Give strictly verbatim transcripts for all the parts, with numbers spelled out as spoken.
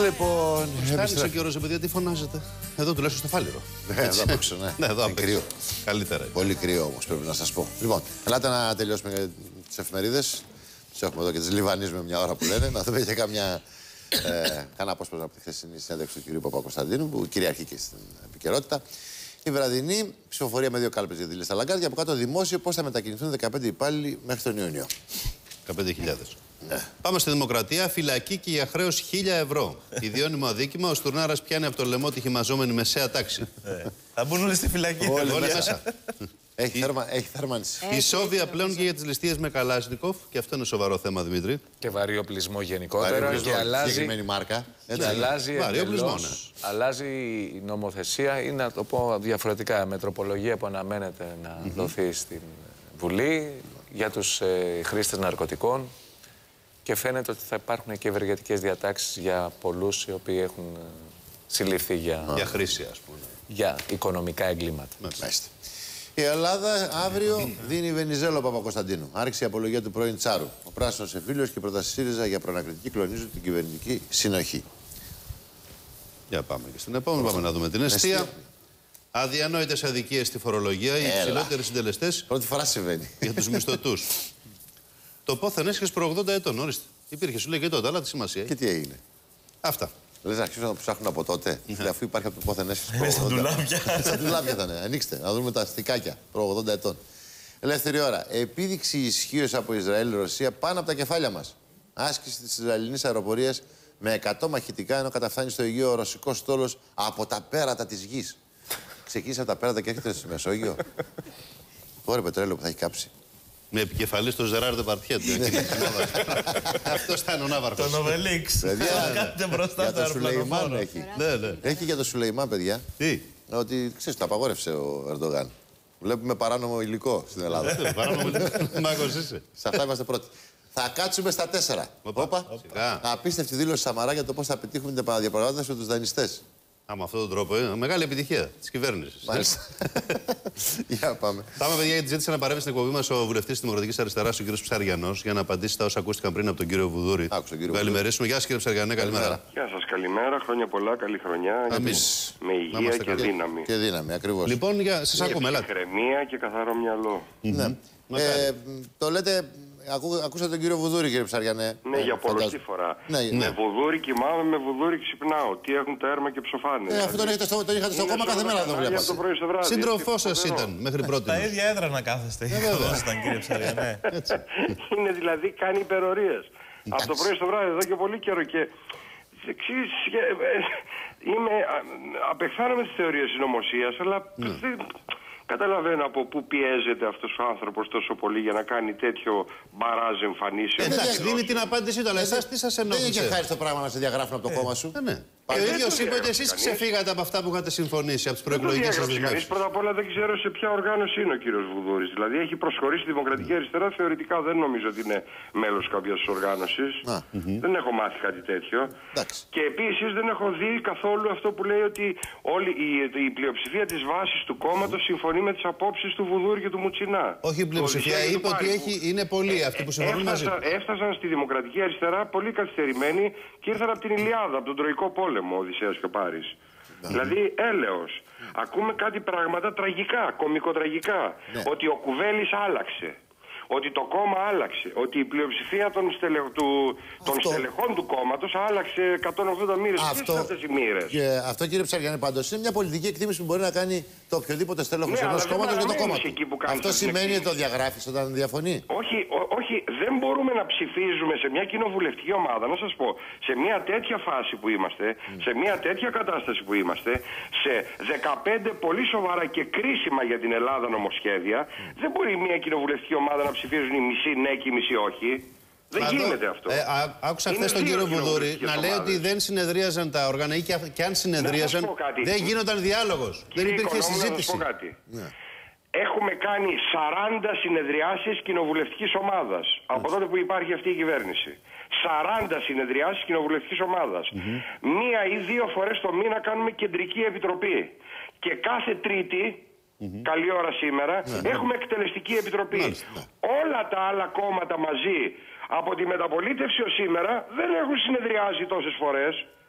Λοιπόν. Φτάνει και ώρες, παιδιά, τι φωνάζετε. Εδώ τουλάχιστον στο Φάληρο. Ναι, εδώ απ' έξω, ναι. Ναι, εδώ απ' κρύο. Καλύτερα. Πολύ κρύο όμως, πρέπει να σας πω. Λοιπόν, ελάτε να τελειώσουμε τις εφημερίδες. Τις έχουμε εδώ και τις λιβανίζουμε μια ώρα που λένε. Να δούμε και καμιά. Ε, κάνα απόσπασμα από τη χθεσινή συνέντευξη του κ. Παπακοσταντίνου, που κυριαρχεί στην επικαιρότητα. Η βραδινή ψηφοφορία με δύο κάλπες για τη λίστα Λαγκάρντ. Από κάτω δημόσιο πώς θα μετακινηθούν δεκαπέντε υπάλληλοι μέχρι τον Ιούνιο. δεκαπέντε χιλιάδες. Ναι. Πάμε στη Δημοκρατία. Φυλακή και για χρέος χίλια ευρώ. Ιδιώνυμο αδίκημα. Ο Στουρνάρας πιάνει από το λαιμό τη χυμαζόμενη μεσαία τάξη. Θα μπουν όλοι στη φυλακή. Όλοι μέσα. Έχει, θέρμα, έχει θέρμανση. Η Σόβια πλέον και για τις ληστείες με Καλάσνικοφ. Και αυτό είναι σοβαρό θέμα, Δημήτρη. Και βαρύ οπλισμό γενικότερα. Και αλλάζει. Συγκεκριμένη μάρκα. Και αλλάζει, εντελώς, ναι. αλλάζει η νομοθεσία, ή να το πω διαφορετικά, με τροπολογία που αναμένεται να mm-hmm. δοθεί στην Βουλή για τους ε, χρήστες ναρκωτικών. Και φαίνεται ότι θα υπάρχουν και ευεργετικές διατάξεις για πολλούς οι οποίοι έχουν ε, συλληφθεί για, για χρήση, ας πούμε. Για οικονομικά εγκλήματα. Μάλιστα. Η Ελλάδα αύριο δίνει Βενιζέλο Παπακοσταντίνου. Άρχισε η απολογία του πρώην Τσάρου. Ο πράσινος εμφύλιος και η πρόταση ΣΥΡΙΖΑ για προανακριτική κλονίζουν την κυβερνητική συνοχή. Για πάμε και στην επόμενη. Πάμε να δούμε την εστία. Αδιανόητες αδικίες στη φορολογία. Οι υψηλότεροι συντελεστές. Πρώτη φορά συμβαίνει. Για τους μισθωτούς. Το πόθεν έσχες προ ογδόντα ετών. Ορίστε. Υπήρχε, σου λέει και τότε, αλλά τι σημασία έχει. Και τι έγινε. Αυτά. Λες να αρχίσουν να ψάχνουν από τότε. Mm-hmm. Αφού υπάρχει από το πόθεν έσχες προ ογδόντα. Στα ντουλάπια. Στα ντουλάπια θα είναι. Ανοίξτε, να δούμε τα αστικάκια προ ογδόντα ετών. Ελεύθερη ώρα. Επίδειξη ισχύως από Ισραήλ-Ρωσία πάνω από τα κεφάλια μας. Άσκηση της Ισραηλινής αεροπορίας με εκατό μαχητικά, ενώ καταφθάνει στο Αιγαίο ο ρωσικός στόλος από τα πέρατα της γης. Ξεκίνησε από τα πέρατα και έρχεται στη Μεσόγειο. Ωραία πετρέλαιο που θα έχει κάψει. Με επικεφαλή στο Ζεράρ Ντεπαρτιέ. Αυτό ήταν ο Ναύαρχος. Τον Οβελίξ. Κάτε μπροστά για το Σουλεϊμάν έχει. Έχει για το Σουλεϊμάν, παιδιά. Τι. Ότι ξέρεις, το απαγόρευσε ο Ερντογάν. Βλέπουμε παράνομο υλικό στην Ελλάδα. Παράνομο υλικό. Μάγος είσαι. Σε αυτά είμαστε πρώτοι. Θα κάτσουμε στα τέσσερα. Όπα. Απίστευτη δήλωση Σαμαρά για το πώς θα πετύχουμε την επαναδιαπραγμάτευση με τους δανειστές. Α, με αυτόν τον τρόπο, είναι μεγάλη επιτυχία της κυβέρνησης. Μάλιστα. Για πάμε. Πάμε, παιδιά, γιατί ζήτησε να παρέμβει στην εκπομπή μας ο βουλευτής της Δημοκρατικής Αριστεράς, ο κ. Ψαριανός, για να απαντήσει στα όσα ακούστηκαν πριν από τον κύριο Βουδούρη. Καλημερίσουμε. Γεια σας, κύριε Ψαριανέ, καλημέρα. Γεια σας, καλημέρα. Χρόνια πολλά, καλή χρονιά. Εμείς. Με υγεία και δύναμη. Και δύναμη, ακριβώς. Λοιπόν, για... σας ακούμε, ελάτε. Ηρεμία και καθαρό μυαλό. Ναι. Το λέτε. Ακού, ακούσατε τον κύριο Βουδούρη, κύριε Ψαριανέ. Ναι, ε, για πολλωστή φορά. Ναι, με ναι. Βουδούρη κοιμάμαι, με Βουδούρη ξυπνάω. Τι έχουν τα έρμα και ψοφάνε. Ε, αυτό τον είχατε στο, τον είχατε στο κόμμα κάθε μέρα, το βλέπω. Σύντροφός σας ήταν μέχρι πρώτη. Τα ίδια έδρα να κάθεστε. Ήταν, κύριε Ψαριανέ. Είναι δηλαδή κάνει υπερορίες. Από το πρωί στο βράδυ εδώ και πολύ καιρό. Και εξής, είμαι, απεχθάνομαι τις θεωρίες συνωμοσίας, αλλά καταλαβαίνω από πού πιέζεται αυτός ο άνθρωπος τόσο πολύ για να κάνει τέτοιο μπαράζ εμφανίσεων. Ε, Εντάξει, δίνει την απάντησή του, αλλά εσάς τι σας ενόχλησε. Δεν είχε χάρη το πράγμα να σε διαγράφουν από το κόμμα σου. Ε, ναι. Και ο ίδιος είπε ότι εσείς ξεφύγατε από αυτά που είχατε συμφωνήσει, από τις προεκλογικές σας δεσμεύσεις. Πρώτα απ' όλα δεν ξέρω σε ποια οργάνωση είναι ο κύριος Βουδούρης. Δηλαδή έχει προσχωρήσει στη Δημοκρατική Αριστερά. Θεωρητικά δεν νομίζω ότι είναι μέλος κάποιας οργάνωσης. Mm-hmm. Δεν έχω μάθει κάτι τέτοιο. Εντάξει. Και επίσης δεν έχω δει καθόλου αυτό που λέει ότι όλη η, η πλειοψηφία της βάσης του κόμματος συμφωνεί με τις απόψεις του Βουδούρη και του Μουτσινά. Όχι η πλειοψηφία, είπε ότι έχει, είναι πολλοί αυτοί που συμφωνούν μαζί του. Έφτασαν στη Δημοκρατική Αριστερά πολύ καθυστερημένοι και ήρθαν από την Ηλιάδα, από τον Τροϊκό Πόλεμο, ο Οδυσσέας και ο Πάρης. Ναι. Δηλαδή έλεος. Ακούμε κάτι πράγματα τραγικά, κωμικοτραγικά. Ναι. Ότι ο Κουβέλης άλλαξε. Ότι το κόμμα άλλαξε. Ότι η πλειοψηφία των, στελε... του... των στελεχών του κόμματος άλλαξε εκατόν ογδόντα μοίρες. Αυτό... Ποιες είναι αυτές οι μοίρες? Και αυτό, κύριε Ψαριανέ, πάντως είναι μια πολιτική εκτίμηση που μπορεί να κάνει το οποιοδήποτε στέλεχος ενός κόμματος για το κόμμα του. Αυτό σημαίνει ότι το διαγράφεις όταν διαφωνεί. Όχι, ό, όχι, δεν μπορούμε να ψηφίζουμε σε μια κοινοβουλευτική ομάδα. Να σας πω, σε μια τέτοια φάση που είμαστε, mm. σε μια τέτοια κατάσταση που είμαστε, σε δεκαπέντε πολύ σοβαρά και κρίσιμα για την Ελλάδα νομοσχέδια, mm. δεν μπορεί μια κοινοβουλευτική ομάδα να ψηφίζουν οι μισοί ναι και οι μισοί όχι. Δεν Μα γίνεται δω, αυτό. Ε, α, άκουσα χθες τον κύριο Βουδούρη να λέει ότι δεν συνεδρίαζαν τα όργανα ή και, και αν συνεδρίαζαν δεν γίνονταν διάλογος. Κύριε δεν υπήρχε Οικονόμου, συζήτηση. Να σας πω κάτι. Ναι. Έχουμε κάνει σαράντα συνεδριάσεις κοινοβουλευτικής ομάδας mm. από τότε που υπάρχει αυτή η κυβέρνηση. σαράντα συνεδριάσεις κοινοβουλευτικής ομάδας. Mm-hmm. Μία ή δύο φορές το μήνα κάνουμε κεντρική επιτροπή. Και κάθε Τρίτη, mm-hmm. καλή ώρα σήμερα, mm-hmm. έχουμε εκτελεστική επιτροπή. Mm-hmm. Όλα τα άλλα κόμματα μαζί από τη μεταπολίτευση ως σήμερα δεν έχουν συνεδριάσει τόσες φορές.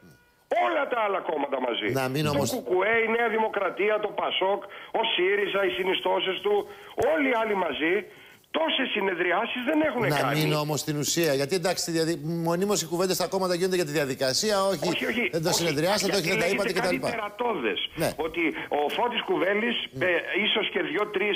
Όλα τα άλλα κόμματα μαζί. Να μην όμως... Το Κουκουέ, η Νέα Δημοκρατία, το Πασόκ, ο ΣΥΡΙΖΑ, οι συνιστώσεις του, όλοι οι άλλοι μαζί. Τόσες συνεδριάσεις δεν έχουν να κάνει. Να μείνω όμως στην ουσία. Γιατί εντάξει, διαδι... μονίμως οι κουβέντες στα κόμματα γίνονται για τη διαδικασία. Όχι, όχι, όχι δεν το συνεδριάσατε, όχι, δεν τα είπατε κτλ. Είναι τερατώδες. Ναι. Ότι ο Φώτης Κουβέλης, mm. ε, ίσως και δύο-τρεις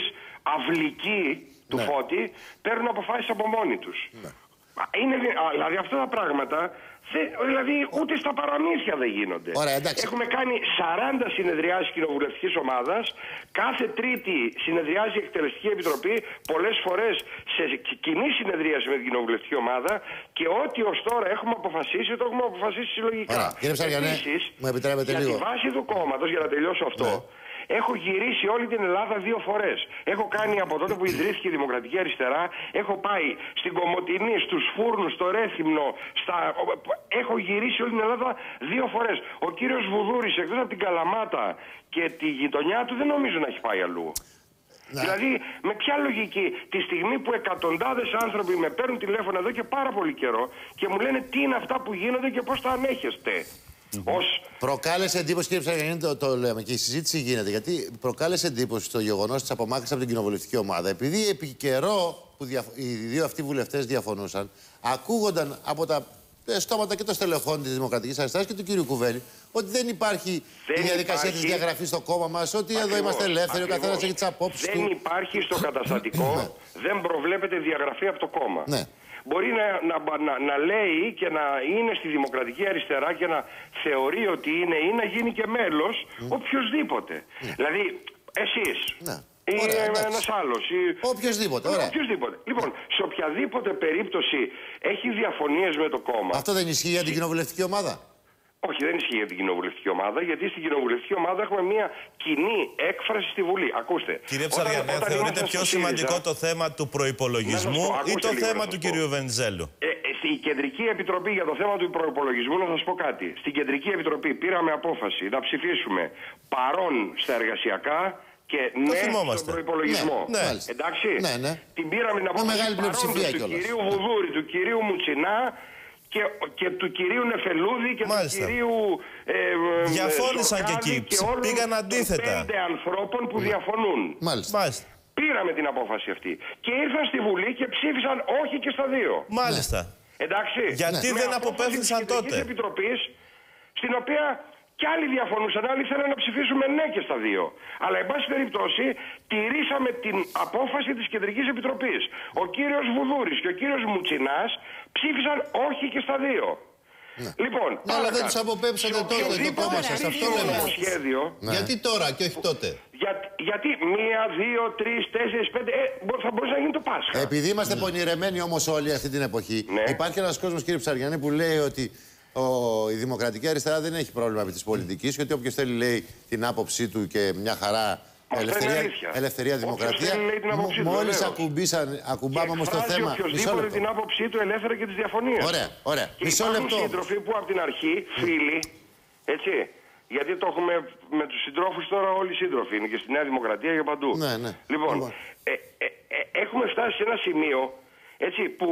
αυλικοί του ναι. Φώτη, παίρνουν αποφάσεις από μόνοι τους. Ναι. Είναι, δηλαδή αυτά τα πράγματα, δηλαδή ούτε στα παραμύθια δεν γίνονται. Ωραία, έχουμε κάνει σαράντα συνεδριάσεις κοινοβουλευτικής ομάδας. Κάθε Τρίτη συνεδριάζει η Εκτελεστική Επιτροπή, πολλές φορές σε κοινή συνεδρίαση με την κοινοβουλευτική ομάδα, και ό,τι ως τώρα έχουμε αποφασίσει, το έχουμε αποφασίσει συλλογικά. Ωραία, κύριε Ψαριανέ, μου επιτρέπετε για λίγο. Για τη βάση του κόμματος, για να τελειώσω αυτό, ναι. Έχω γυρίσει όλη την Ελλάδα δύο φορές. Έχω κάνει από τότε που ιδρύθηκε η Δημοκρατική Αριστερά, έχω πάει στην Κομοτηνή, στους Φούρνους, στο Ρέθυμνο, στα... έχω γυρίσει όλη την Ελλάδα δύο φορές. Ο κύριος Βουδούρης, εκτός από την Καλαμάτα και τη γειτονιά του, δεν νομίζω να έχει πάει αλλού. Να. Δηλαδή, με ποια λογική, τη στιγμή που εκατοντάδες άνθρωποι με παίρνουν τηλέφωνο εδώ και πάρα πολύ καιρό και μου λένε τι είναι αυτά που γίνονται και πώς τα ανέχεστε. Mm-hmm. Ως... Προκάλεσε εντύπωση, κύριε Ψαριανή, το, το λέμε και η συζήτηση γίνεται. Γιατί προκάλεσε εντύπωση το γεγονός της απομάκρυνσης από την κοινοβουλευτική ομάδα. Επειδή επί καιρό που δια... οι δύο αυτοί βουλευτές διαφωνούσαν, ακούγονταν από τα στόματα και των στελεχών της Δημοκρατικής Αριστεράς και του κύριου Κουβέλη ότι δεν υπάρχει δεν η διαδικασία υπάρχει... της διαγραφής στο κόμμα μας, ότι ακριβώς, εδώ είμαστε ελεύθεροι, ακριβώς. ο καθένας έχει τις απόψεις δεν του. Δεν υπάρχει στο καταστατικό, δεν προβλέπεται διαγραφή από το κόμμα. Ναι. Μπορεί να, να, να, να λέει και να είναι στη Δημοκρατική Αριστερά και να θεωρεί ότι είναι ή να γίνει και μέλος mm. οποιοσδήποτε. Mm. Δηλαδή, εσείς ναι. ή ένας άλλος. Ή... Οποιοσδήποτε, ωραία. Οποιοσδήποτε. Λοιπόν, σε οποιαδήποτε περίπτωση έχει διαφωνίες με το κόμμα. Αυτό δεν ισχύει για την κοινοβουλευτική ομάδα? Όχι, δεν ισχύει για την κοινοβουλευτική ομάδα, γιατί στην κοινοβουλευτική ομάδα έχουμε μια κοινή έκφραση στη Βουλή. Ακούστε. Κύριε Ψαριανέ, θεωρείτε πιο σημαντικό το θέμα του προϋπολογισμού ή το λίγο, θέμα του κυρίου Βενιζέλου? Ε, η Κεντρική Επιτροπή για το θέμα του προϋπολογισμού, να σας πω κάτι. Στην Κεντρική Επιτροπή πήραμε απόφαση να ψηφίσουμε παρόν στα εργασιακά και ναι στον προϋπολογισμό. Ναι, ναι. Εντάξει. Ναι, ναι. Την πήραμε την απόφαση παρόν του κυρίου Βουδούρη, του κυρίου Μουτσινά και, και του κυρίου Νεφελούδη και Μάλιστα. του κυρίου ε, Διαφώνησαν Ζοκάδη και εκεί, και πήγαν αντίθετα. Πέντε ανθρώπων που mm. διαφωνούν. Μάλιστα. Μάλιστα. Πήραμε την απόφαση αυτή και ήρθαν στη Βουλή και ψήφισαν όχι και στα δύο. Μάλιστα. Εντάξει. Γιατί ναι. δεν αποπέμφθησαν τότε? Της Επιτροπής, στην οποία κι άλλοι διαφωνούσαν, άλλοι θέλουν να ψηφίσουμε ναι και στα δύο. Αλλά, εν πάση περιπτώσει, τηρήσαμε την απόφαση της Κεντρικής Επιτροπής. Ο κύριος Βουδούρης και ο κύριος Μουτσινάς ψήφισαν όχι και στα δύο. Ναι. Λοιπόν, ναι, αλλά δεν τους αποπέμψατε τότε το κόμμα σας. Αυτό λέμε. Σχέδιο, ναι. Γιατί τώρα και όχι τότε? Για, γιατί μία, δύο, τρεις, τέσσερις, πέντε, ε, θα μπορούσε να γίνει το Πάσχα. Επειδή είμαστε ναι. πονηρεμένοι όμως όλοι αυτή την εποχή, ναι. υπάρχει ένας κόσμος, κύριε Ψαριανέ, που λέει ότι ο, η Δημοκρατική Αριστερά δεν έχει πρόβλημα με της πολιτικής και ότι όποιος θέλει λέει την άποψή του και μια χαρά ελευθερία, ελευθερία δημοκρατία. Μόλις ακουμπάμε όμως το θέμα. Οποιοςδήποτε την άποψή του ελεύθερα και τις διαφωνίες. Ωραία, ωραία. Και υπάρχουν σύντροφοι που από την αρχή, φίλοι, έτσι, γιατί το έχουμε με τους συντρόφους τώρα όλοι οι σύντροφοι είναι και στη Νέα Δημοκρατία και παντού. Ναι, ναι. Λοιπόν, ε, ε, ε, έχουμε φτάσει σε ένα σημείο, έτσι, που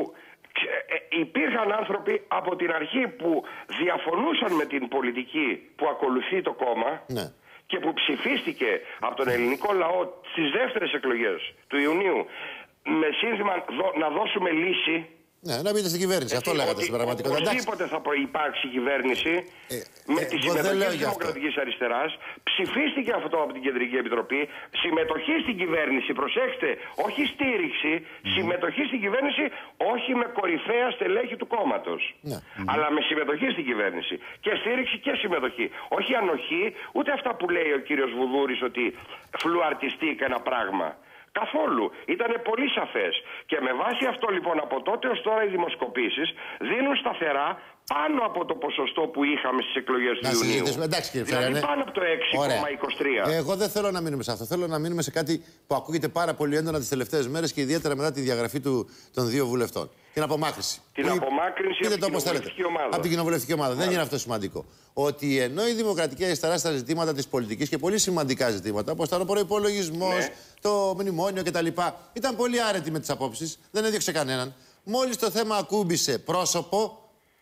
υπήρχαν άνθρωποι από την αρχή που διαφωνούσαν με την πολιτική που ακολουθεί το κόμμα ναι. και που ψηφίστηκε από τον ελληνικό λαό στις δεύτερες εκλογές του Ιουνίου με σύνθημα να δώσουμε λύση. Ναι, να μπείτε στην κυβέρνηση. Αυτό λέγατε στην πραγματικότητα. Οπωσδήποτε θα υπάρξει κυβέρνηση ε, με ε, τη συμμετοχή της Δημοκρατικής Αριστεράς. Ψηφίστηκε αυτό από την Κεντρική Επιτροπή. Συμμετοχή στην κυβέρνηση, προσέξτε, όχι στήριξη. Mm. Συμμετοχή στην κυβέρνηση, όχι με κορυφαία στελέχη του κόμματος. Ναι. Mm. Αλλά με συμμετοχή στην κυβέρνηση. Και στήριξη και συμμετοχή. Όχι ανοχή, ούτε αυτά που λέει ο κύριος Βουδούρης ότι φλουαρτιστήκα ένα πράγμα. Καθόλου. Ήταν πολύ σαφές. Και με βάση αυτό λοιπόν από τότε ως τώρα οι δημοσκοπήσεις δίνουν σταθερά πάνω από το ποσοστό που είχαμε στις εκλογές του Ιουνίου. Εντάξει, κύριε δηλαδή πάνω από το έξι κόμμα είκοσι τρία. Εγώ δεν θέλω να μείνουμε σε αυτό. Θέλω να μείνουμε σε κάτι που ακούγεται πάρα πολύ έντονα τις τελευταίες μέρες και ιδιαίτερα μετά τη διαγραφή του, των δύο βουλευτών. Την απομάκρυνση. Την που, απομάκρυνση από την κοινοβουλευτική ομάδα. Από την κοινοβουλευτική ομάδα. Δεν είναι αυτό σημαντικό. Ότι ενώ η Δημοκρατική Αριστερά στα ζητήματα της πολιτικής και πολύ σημαντικά ζητήματα, όπως ήταν ο προϋπολογισμός, ναι. το μνημόνιο κτλ., ήταν πολύ άρετη με τις απόψεις, δεν έδιωξε κανέναν. Μόλις το θέμα ακούμπησε πρόσωπο,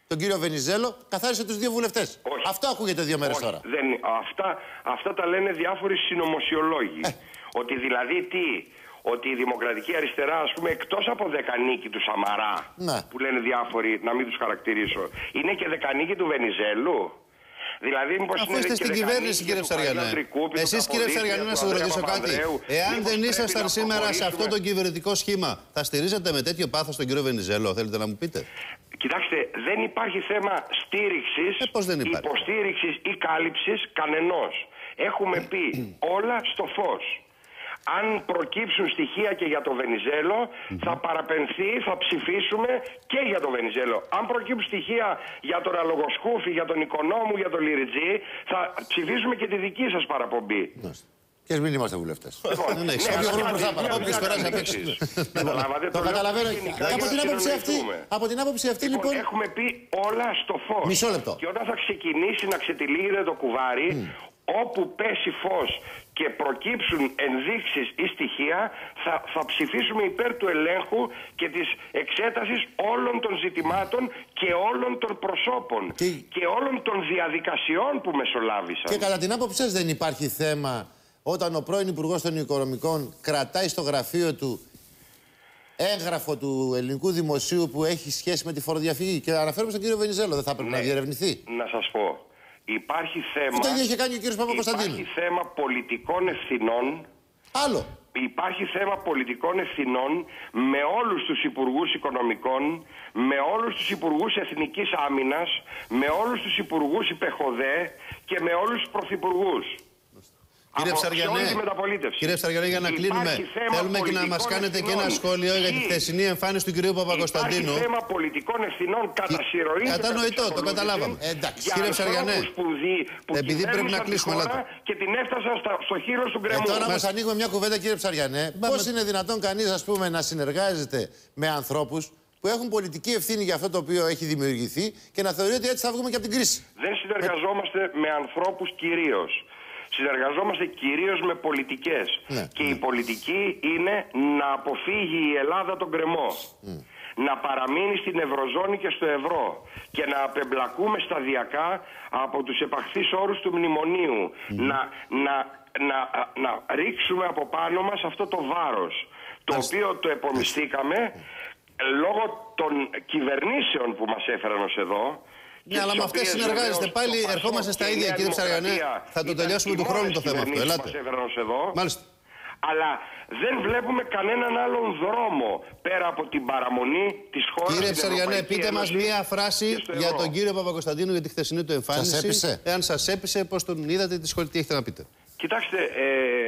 τον κύριο Βενιζέλο, καθάρισε τους δύο βουλευτές. Αυτό ακούγεται δύο μέρες τώρα. Δεν, αυτά, αυτά τα λένε διάφοροι συνωμοσιολόγοι. Ε. Ότι δηλαδή τι, ότι η Δημοκρατική Αριστερά, ας πούμε, εκτός από δεκανίκη του Σαμαρά, ναι. που λένε διάφοροι, να μην τους χαρακτηρίσω, είναι και δεκανίκη του Βενιζέλου. Δηλαδή, μήπως Αφού είστε στην κυβέρνηση, κύριε Ψαριανέ. Εσείς, κύριε Ψαριανέ, να σας ρωτήσω κάτι. Εάν δεν ήσασταν σήμερα σε αυτό το κυβερνητικό σχήμα, θα στηρίζετε με τέτοιο πάθος τον κύριο Βενιζέλο, θέλετε να μου πείτε? Κοιτάξτε, δεν υπάρχει θέμα στήριξης, ε, υποστήριξης ή κάλυψης κανενός. Έχουμε πει όλα στο φως. Αν προκύψουν στοιχεία και για το Βενιζέλο, mm-hmm. θα παραπενθεί, θα ψηφίσουμε και για το Βενιζέλο. Αν προκύψουν στοιχεία για τον Αλογοσκούφη, για τον Οικονόμου, για τον Λιριτζή, θα ψηφίσουμε και τη δική σας παραπομπή. Ποιες μην είμαστε βουλευτές. Ναι, ναι, όποιος περάσει απ' έξω. Το καταλαβαίνω. Από την άποψη αυτή, λοιπόν. Έχουμε πει όλα στο φως. Μισό λεπτό. Και όταν θα ξεκινήσει να ξετυλίγεται το κουβάρι, όπου πέσει φως και προκύψουν ενδείξεις ή στοιχεία, θα, θα ψηφίσουμε υπέρ του ελέγχου και της εξέτασης όλων των ζητημάτων και όλων των προσώπων και, και όλων των διαδικασιών που μεσολάβησαν. Και κατά την άποψή σας δεν υπάρχει θέμα όταν ο πρώην Υπουργός των Οικονομικών κρατάει στο γραφείο του έγγραφο του ελληνικού δημοσίου που έχει σχέση με τη φοροδιαφυγή? Και αναφέρομαι στον κύριο Βενιζέλο, δεν θα πρέπει ναι, να διερευνηθεί? Να σας πω. Υπάρχει θέμα, το ίδιο είχε κάνει ο κύριος Παπακοσταντίνου. Υπάρχει θέμα πολιτικών ευθυνών. Άλλο. Υπάρχει θέμα πολιτικών ευθυνών με όλους τους υπουργούς οικονομικών, με όλους τους υπουργούς εθνικής άμυνας, με όλους τους υπουργούς υπεχοδέ και με όλους τους πρωθυπουργούς. Κύριε Ψαριανέ, κύριε Ψαριανέ, για να κλείνουμε, θέλουμε και να μας κάνετε και ένα σχόλιο για τη χθεσινή εμφάνιση του κυρίου Παπακοσταντίνου. Υπάρχει θέμα πολιτικών ευθυνών κατά συρροή. Κατανοητό, το καταλάβαμε. Εντάξει, κύριε Ψαριανέ, επειδή πρέπει να κλείσουμε, αλλά και την έφτασαν στο χείλο του γκρεμού. Ε, τώρα μας ανοίγουμε μια κουβέντα, κύριε Ψαριανέ. Πώς είναι δυνατόν κανείς, ας πούμε, να συνεργάζεται με ανθρώπους που έχουν πολιτική ευθύνη για αυτό το οποίο έχει δημιουργηθεί και να θεωρεί ότι έτσι θα βγούμε και από την κρίση? Δεν συνεργαζόμαστε με ανθρώπους κυρίως. Συνεργαζόμαστε κυρίως με πολιτικές. Ναι, και ναι. η πολιτική είναι να αποφύγει η Ελλάδα τον γκρεμό. Mm. Να παραμείνει στην Ευρωζώνη και στο ευρώ. Και να απεμπλακούμε σταδιακά από τους επαχθείς όρους του μνημονίου. Mm. Να, να, να, να ρίξουμε από πάνω μας αυτό το βάρος. Το Άς... οποίο το επομιστήκαμε λόγω των κυβερνήσεων που μας έφεραν ως εδώ. Ναι, αλλά με αυτές συνεργάζεστε. Πάλι ερχόμαστε στα ίδια, κύριε Ψαριανέ. Θα το τελειώσουμε του χρόνου το θέμα αυτό. Ελάτε. Μάλιστα. Αλλά δεν βλέπουμε κανέναν άλλον δρόμο πέρα από την παραμονή της χώρας. Κύριε Ψαριανέ, πείτε μας μία φράση για τον κύριο Παπακοσταντίνου για τη χθεσινή του εμφάνιση. Σας έπεισε? Εάν σας έπεισε, πώς τον είδατε, τι σχόλια, τι έχετε να πείτε? Κοιτάξτε, ε,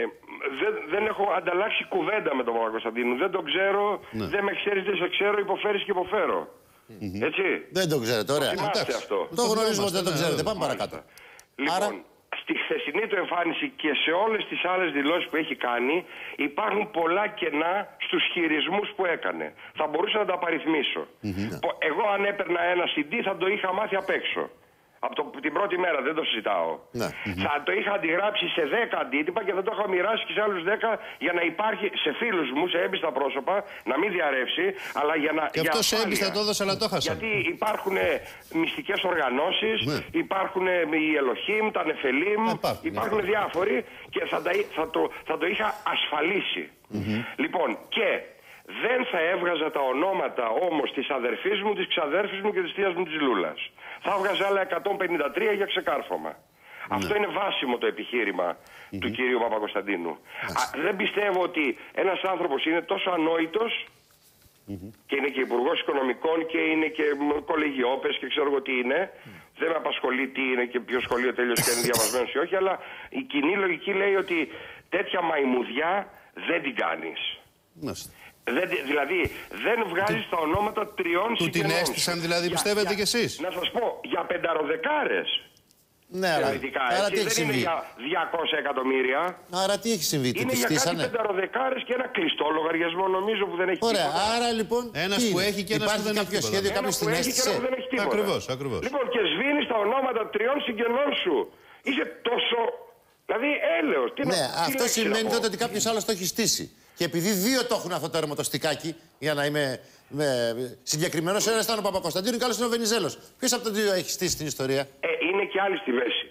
δεν, δεν έχω ανταλλάξει κουβέντα με τον Παπακοσταντίνου. Δεν τον ξέρω, ναι. δεν με ξέρεις, δεν σε ξέρω, υποφέρεις και υποφέρω. Mm-hmm. Έτσι. Δεν το ξέρετε, ωραία. Το, αυτό. το γνωρίζουμε ότι δεν το ξέρετε. Πάμε παρακάτω. Λοιπόν, Άρα... στη χθεσινή του εμφάνιση και σε όλες τις άλλες δηλώσεις που έχει κάνει, υπάρχουν πολλά κενά στους χειρισμούς που έκανε. Θα μπορούσα να τα απαριθμίσω. Mm-hmm. Εγώ, αν έπαιρνα ένα σι ντι, θα το είχα μάθει απ' έξω. Από το, την πρώτη μέρα, δεν το συζητάω. Ναι. Θα το είχα αντιγράψει σε δέκα αντίτυπα και θα το είχα μοιράσει και σε άλλους δέκα για να υπάρχει σε φίλους μου, σε έμπιστα πρόσωπα, να μην διαρρεύσει, αλλά για να. Και αυτό σε έμπιστα το έδωσε, αλλά το έχασα. Γιατί υπάρχουν μυστικές οργανώσεις, ναι. υπάρχουν οι Ελοχήμ, τα Νεφελίμ, υπάρχουν, υπάρχουν ναι. διάφοροι και θα, τα, θα, το, θα το είχα ασφαλίσει. Mm-hmm. Λοιπόν, και. Δεν θα έβγαζα τα ονόματα όμως της αδερφής μου, της ξαδέρφης μου και της θείας μου της Λούλας. Θα έβγαζα άλλα εκατόν πενήντα τρία για ξεκάρφωμα. Ναι. Αυτό είναι βάσιμο το επιχείρημα mm-hmm. του κυρίου Παπακοσταντίνου. Α, δεν πιστεύω ότι ένας άνθρωπος είναι τόσο ανόητος mm-hmm. και είναι και υπουργός οικονομικών και είναι και κολεγιόπες και ξέρω εγώ τι είναι. Mm. Δεν με απασχολεί τι είναι και ποιο σχολείο τέλειωσε και είναι διαβασμένος ή όχι, αλλά η κοινή λογική λέει ότι τέτοια μαϊμουδιά δεν την κάνεις. Mm. Δεν, δηλαδή δεν βγάζεις τα ονόματα τριών του συγγενών. Του την έστησαν δηλαδή, για, πιστεύετε κι εσείς? Να σας πω, για πενταροδεκάρες. Ναι, αλλά, άρα τι έχει δεν συμβεί? Είναι για διακόσια εκατομμύρια. Άρα τι έχει συμβεί? Είναι για κάτι πενταροδεκάρες και ένα κλειστό λογαριασμό νομίζω που δεν έχει. Ωραία, τίποτα. Άρα λοιπόν ένας που έχει και ένας υπάρχει που δεν κάποιο έχει σχέδιο, ένα κάποιο την αίσθηση. Ακριβώς, ακριβώς. Λοιπόν, και σβήνεις τα ονόματα τριών συγγενών σου. Είσαι τόσο. Δηλαδή έλεος. Τι ναι, να, αυτό σημαίνει τότε ότι κάποιος άλλος το έχει στήσει. Και επειδή δύο το έχουν αυτό το έρμο το στικάκι, για να είμαι συγκεκριμένο, ένα ήταν ο Παπακοσταντίνου και άλλο είναι ο Βενιζέλος. Ποιος από τα δύο έχει στήσει την ιστορία? Ε, είναι και άλλοι στη μέση.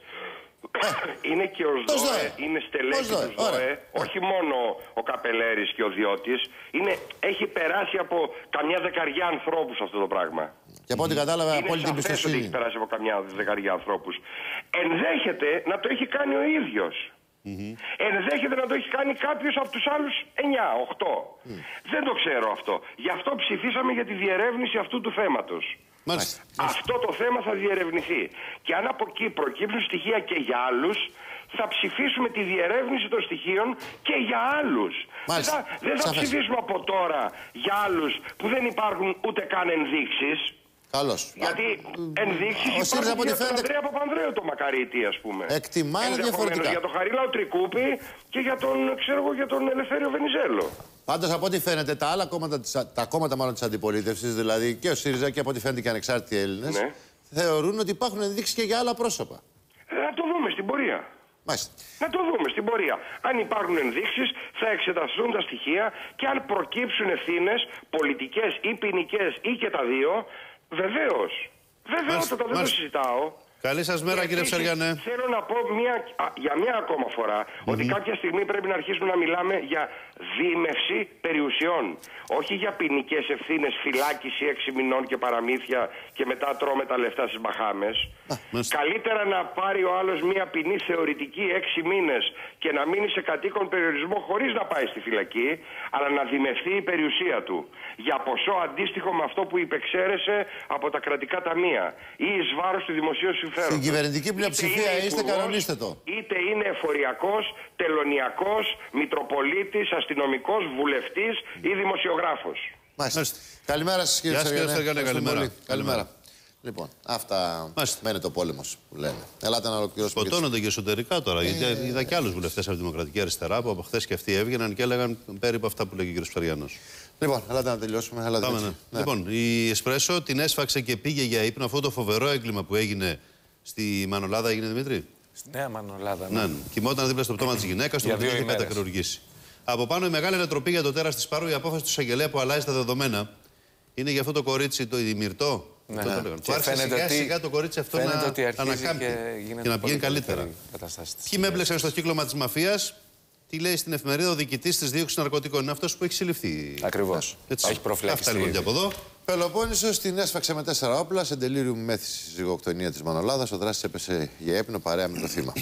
Ε, είναι και ο ΣΔΟΕ, είναι στελέχη του ΣΔΟΕ, όχι μόνο ο Καπελέρης και ο Διώτης. Είναι, έχει περάσει από καμιά δεκαριά ανθρώπους αυτό το πράγμα. Και από ό,τι κατάλαβα, απόλυτη εμπιστοσύνη. Ότι έχει περάσει από καμιά δεκαριά ανθρώπους. Ενδέχεται να το έχει κάνει ο ίδιος. Mm-hmm. Ενδέχεται να το έχει κάνει κάποιος από τους άλλους εννιά, οκτώ. Mm. Δεν το ξέρω αυτό. Γι' αυτό ψηφίσαμε για τη διερεύνηση αυτού του θέματος. Μάλιστα. Αυτό το θέμα θα διερευνηθεί. Και αν από εκεί προκύψουν στοιχεία και για άλλους, θα ψηφίσουμε τη διερεύνηση των στοιχείων και για άλλους. Δεν θα, δεν θα ψηφίσουμε από τώρα για άλλους που δεν υπάρχουν ούτε καν ενδείξεις. Καλώς. Γιατί ενδείξεις υπάρχουν για τον Ανδρέα Παπανδρέου το Μακαρίτη, ας πούμε. Εκτιμάνε διαφορετικά. Για τον Χαρίλαο Τρικούπη και για τον, ξέρω εγώ, για τον Ελευθέριο Βενιζέλο. Πάντως, από ό,τι φαίνεται, τα άλλα κόμματα, τα κόμματα μάλλον της αντιπολίτευσης, δηλαδή και ο ΣΥΡΙΖΑ και από ό,τι φαίνεται και ανεξάρτητοι Έλληνες, ναι, θεωρούν ότι υπάρχουν ενδείξεις και για άλλα πρόσωπα. Ε, να το δούμε στην πορεία. Μάλιστα. Να το δούμε στην πορεία. Αν υπάρχουν ενδείξεις, θα εξεταστούν τα στοιχεία και αν προκύψουν ευθύνες, πολιτικές ή ποινικές ή και τα δύο, βεβαίως. Βεβαίωτατα, δεν το συζητάω. Καλή σας μέρα, κύριε Ψαριανέ. Θέλω να πω μια, α, για μια ακόμα φορά mm-hmm. ότι κάποια στιγμή πρέπει να αρχίσουμε να μιλάμε για δίμευση περιουσιών. Όχι για ποινικές ευθύνες, φυλάκιση έξι μηνών και παραμύθια και μετά τρώμε τα λεφτά στις Μπαχάμες. Καλύτερα να πάρει ο άλλος μια ποινή θεωρητική έξι μήνες και να μείνει σε κατοίκον περιορισμό χωρίς να πάει στη φυλακή, αλλά να δημευθεί η περιουσία του για ποσό αντίστοιχο με αυτό που υπεξαίρεσε από τα κρατικά ταμεία ή εις βάρος του δημοσίου συμφέροντος. Στην κυβερνητική πλειοψηφία είστε, κανονίστε το. Είτε είναι εφοριακός, τελωνιακός, μητροπολίτης, αστυνομικός, βουλευτής ή δημοσιογράφος. Μάλιστα. Καλημέρα σας, κύριε Ψαριανέ. Καλημέρα. Καλημέρα. Λοιπόν, αυτά μένει το πόλεμος που λένε. Ελάτε να ολοκληρώσουμε. Σκοτώνονται και εσωτερικά τώρα. Ε... Γιατί είδα και άλλους βουλευτές από τη Δημοκρατική Αριστερά που από χθες και αυτοί έβγαιναν και έλεγαν περίπου αυτά που λέγει ο κ. Ψαριανός. Λοιπόν, ελάτε να τελειώσουμε. Ελάτε Πάμε, ναι. Ναι. Λοιπόν, η Εσπρέσο την έσφαξε και πήγε για ύπνο. Αυτό το φοβερό έγκλημα που έγινε στη Μανολάδα έγινε, Δημήτρη. Στη Νέα Μανολάδα, ναι. Ναι. Κοιμόταν δίπλα στο πτώμα της γυναίκας, του είχε κατακρουργήσει. Από πάνω η μεγάλη ανατροπή για το τέρας της Πάρου, η απόφαση του εισαγγελέα που αλλάζει τα δεδομένα. Είναι για αυτό το κορίτσι, το Μυρτό. Ναι, ναι. Που άρχισε σιγά ότι... σιγά το κορίτσι αυτό να ανακάμπτει και, και να πηγαίνει καλύτερα. Ποιοι με έμπλεξαν στο κύκλωμα της μαφίας, τι λέει στην εφημερίδα ο διοικητής της δίωξης ναρκωτικών. Είναι αυτός που έχει συλληφθεί. Ακριβώς. Έχει προφυλακιστεί. Αυτά λοιπόν και από εδώ. Πελοπόννησος την έσφαξε με τέσσερα όπλα σε τελείριου μέθηση ζυγοκτονία της Μανολάδας. Ο δράστης έπεσε για ύπνο παρέα με το θύμα.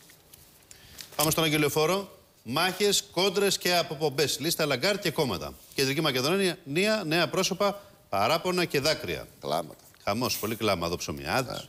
Πάμε στον Αγγελιοφόρο. Μάχες, κόντρες και αποπομπές. Λίστα Λαγκάρ και κόμματα. Κεντρική Μακεδονία, νέα πρόσωπα, παράπονα και δάκρυα. Κλάματα. Χαμός, πολύ κλάμα εδώ ψωμιάδες.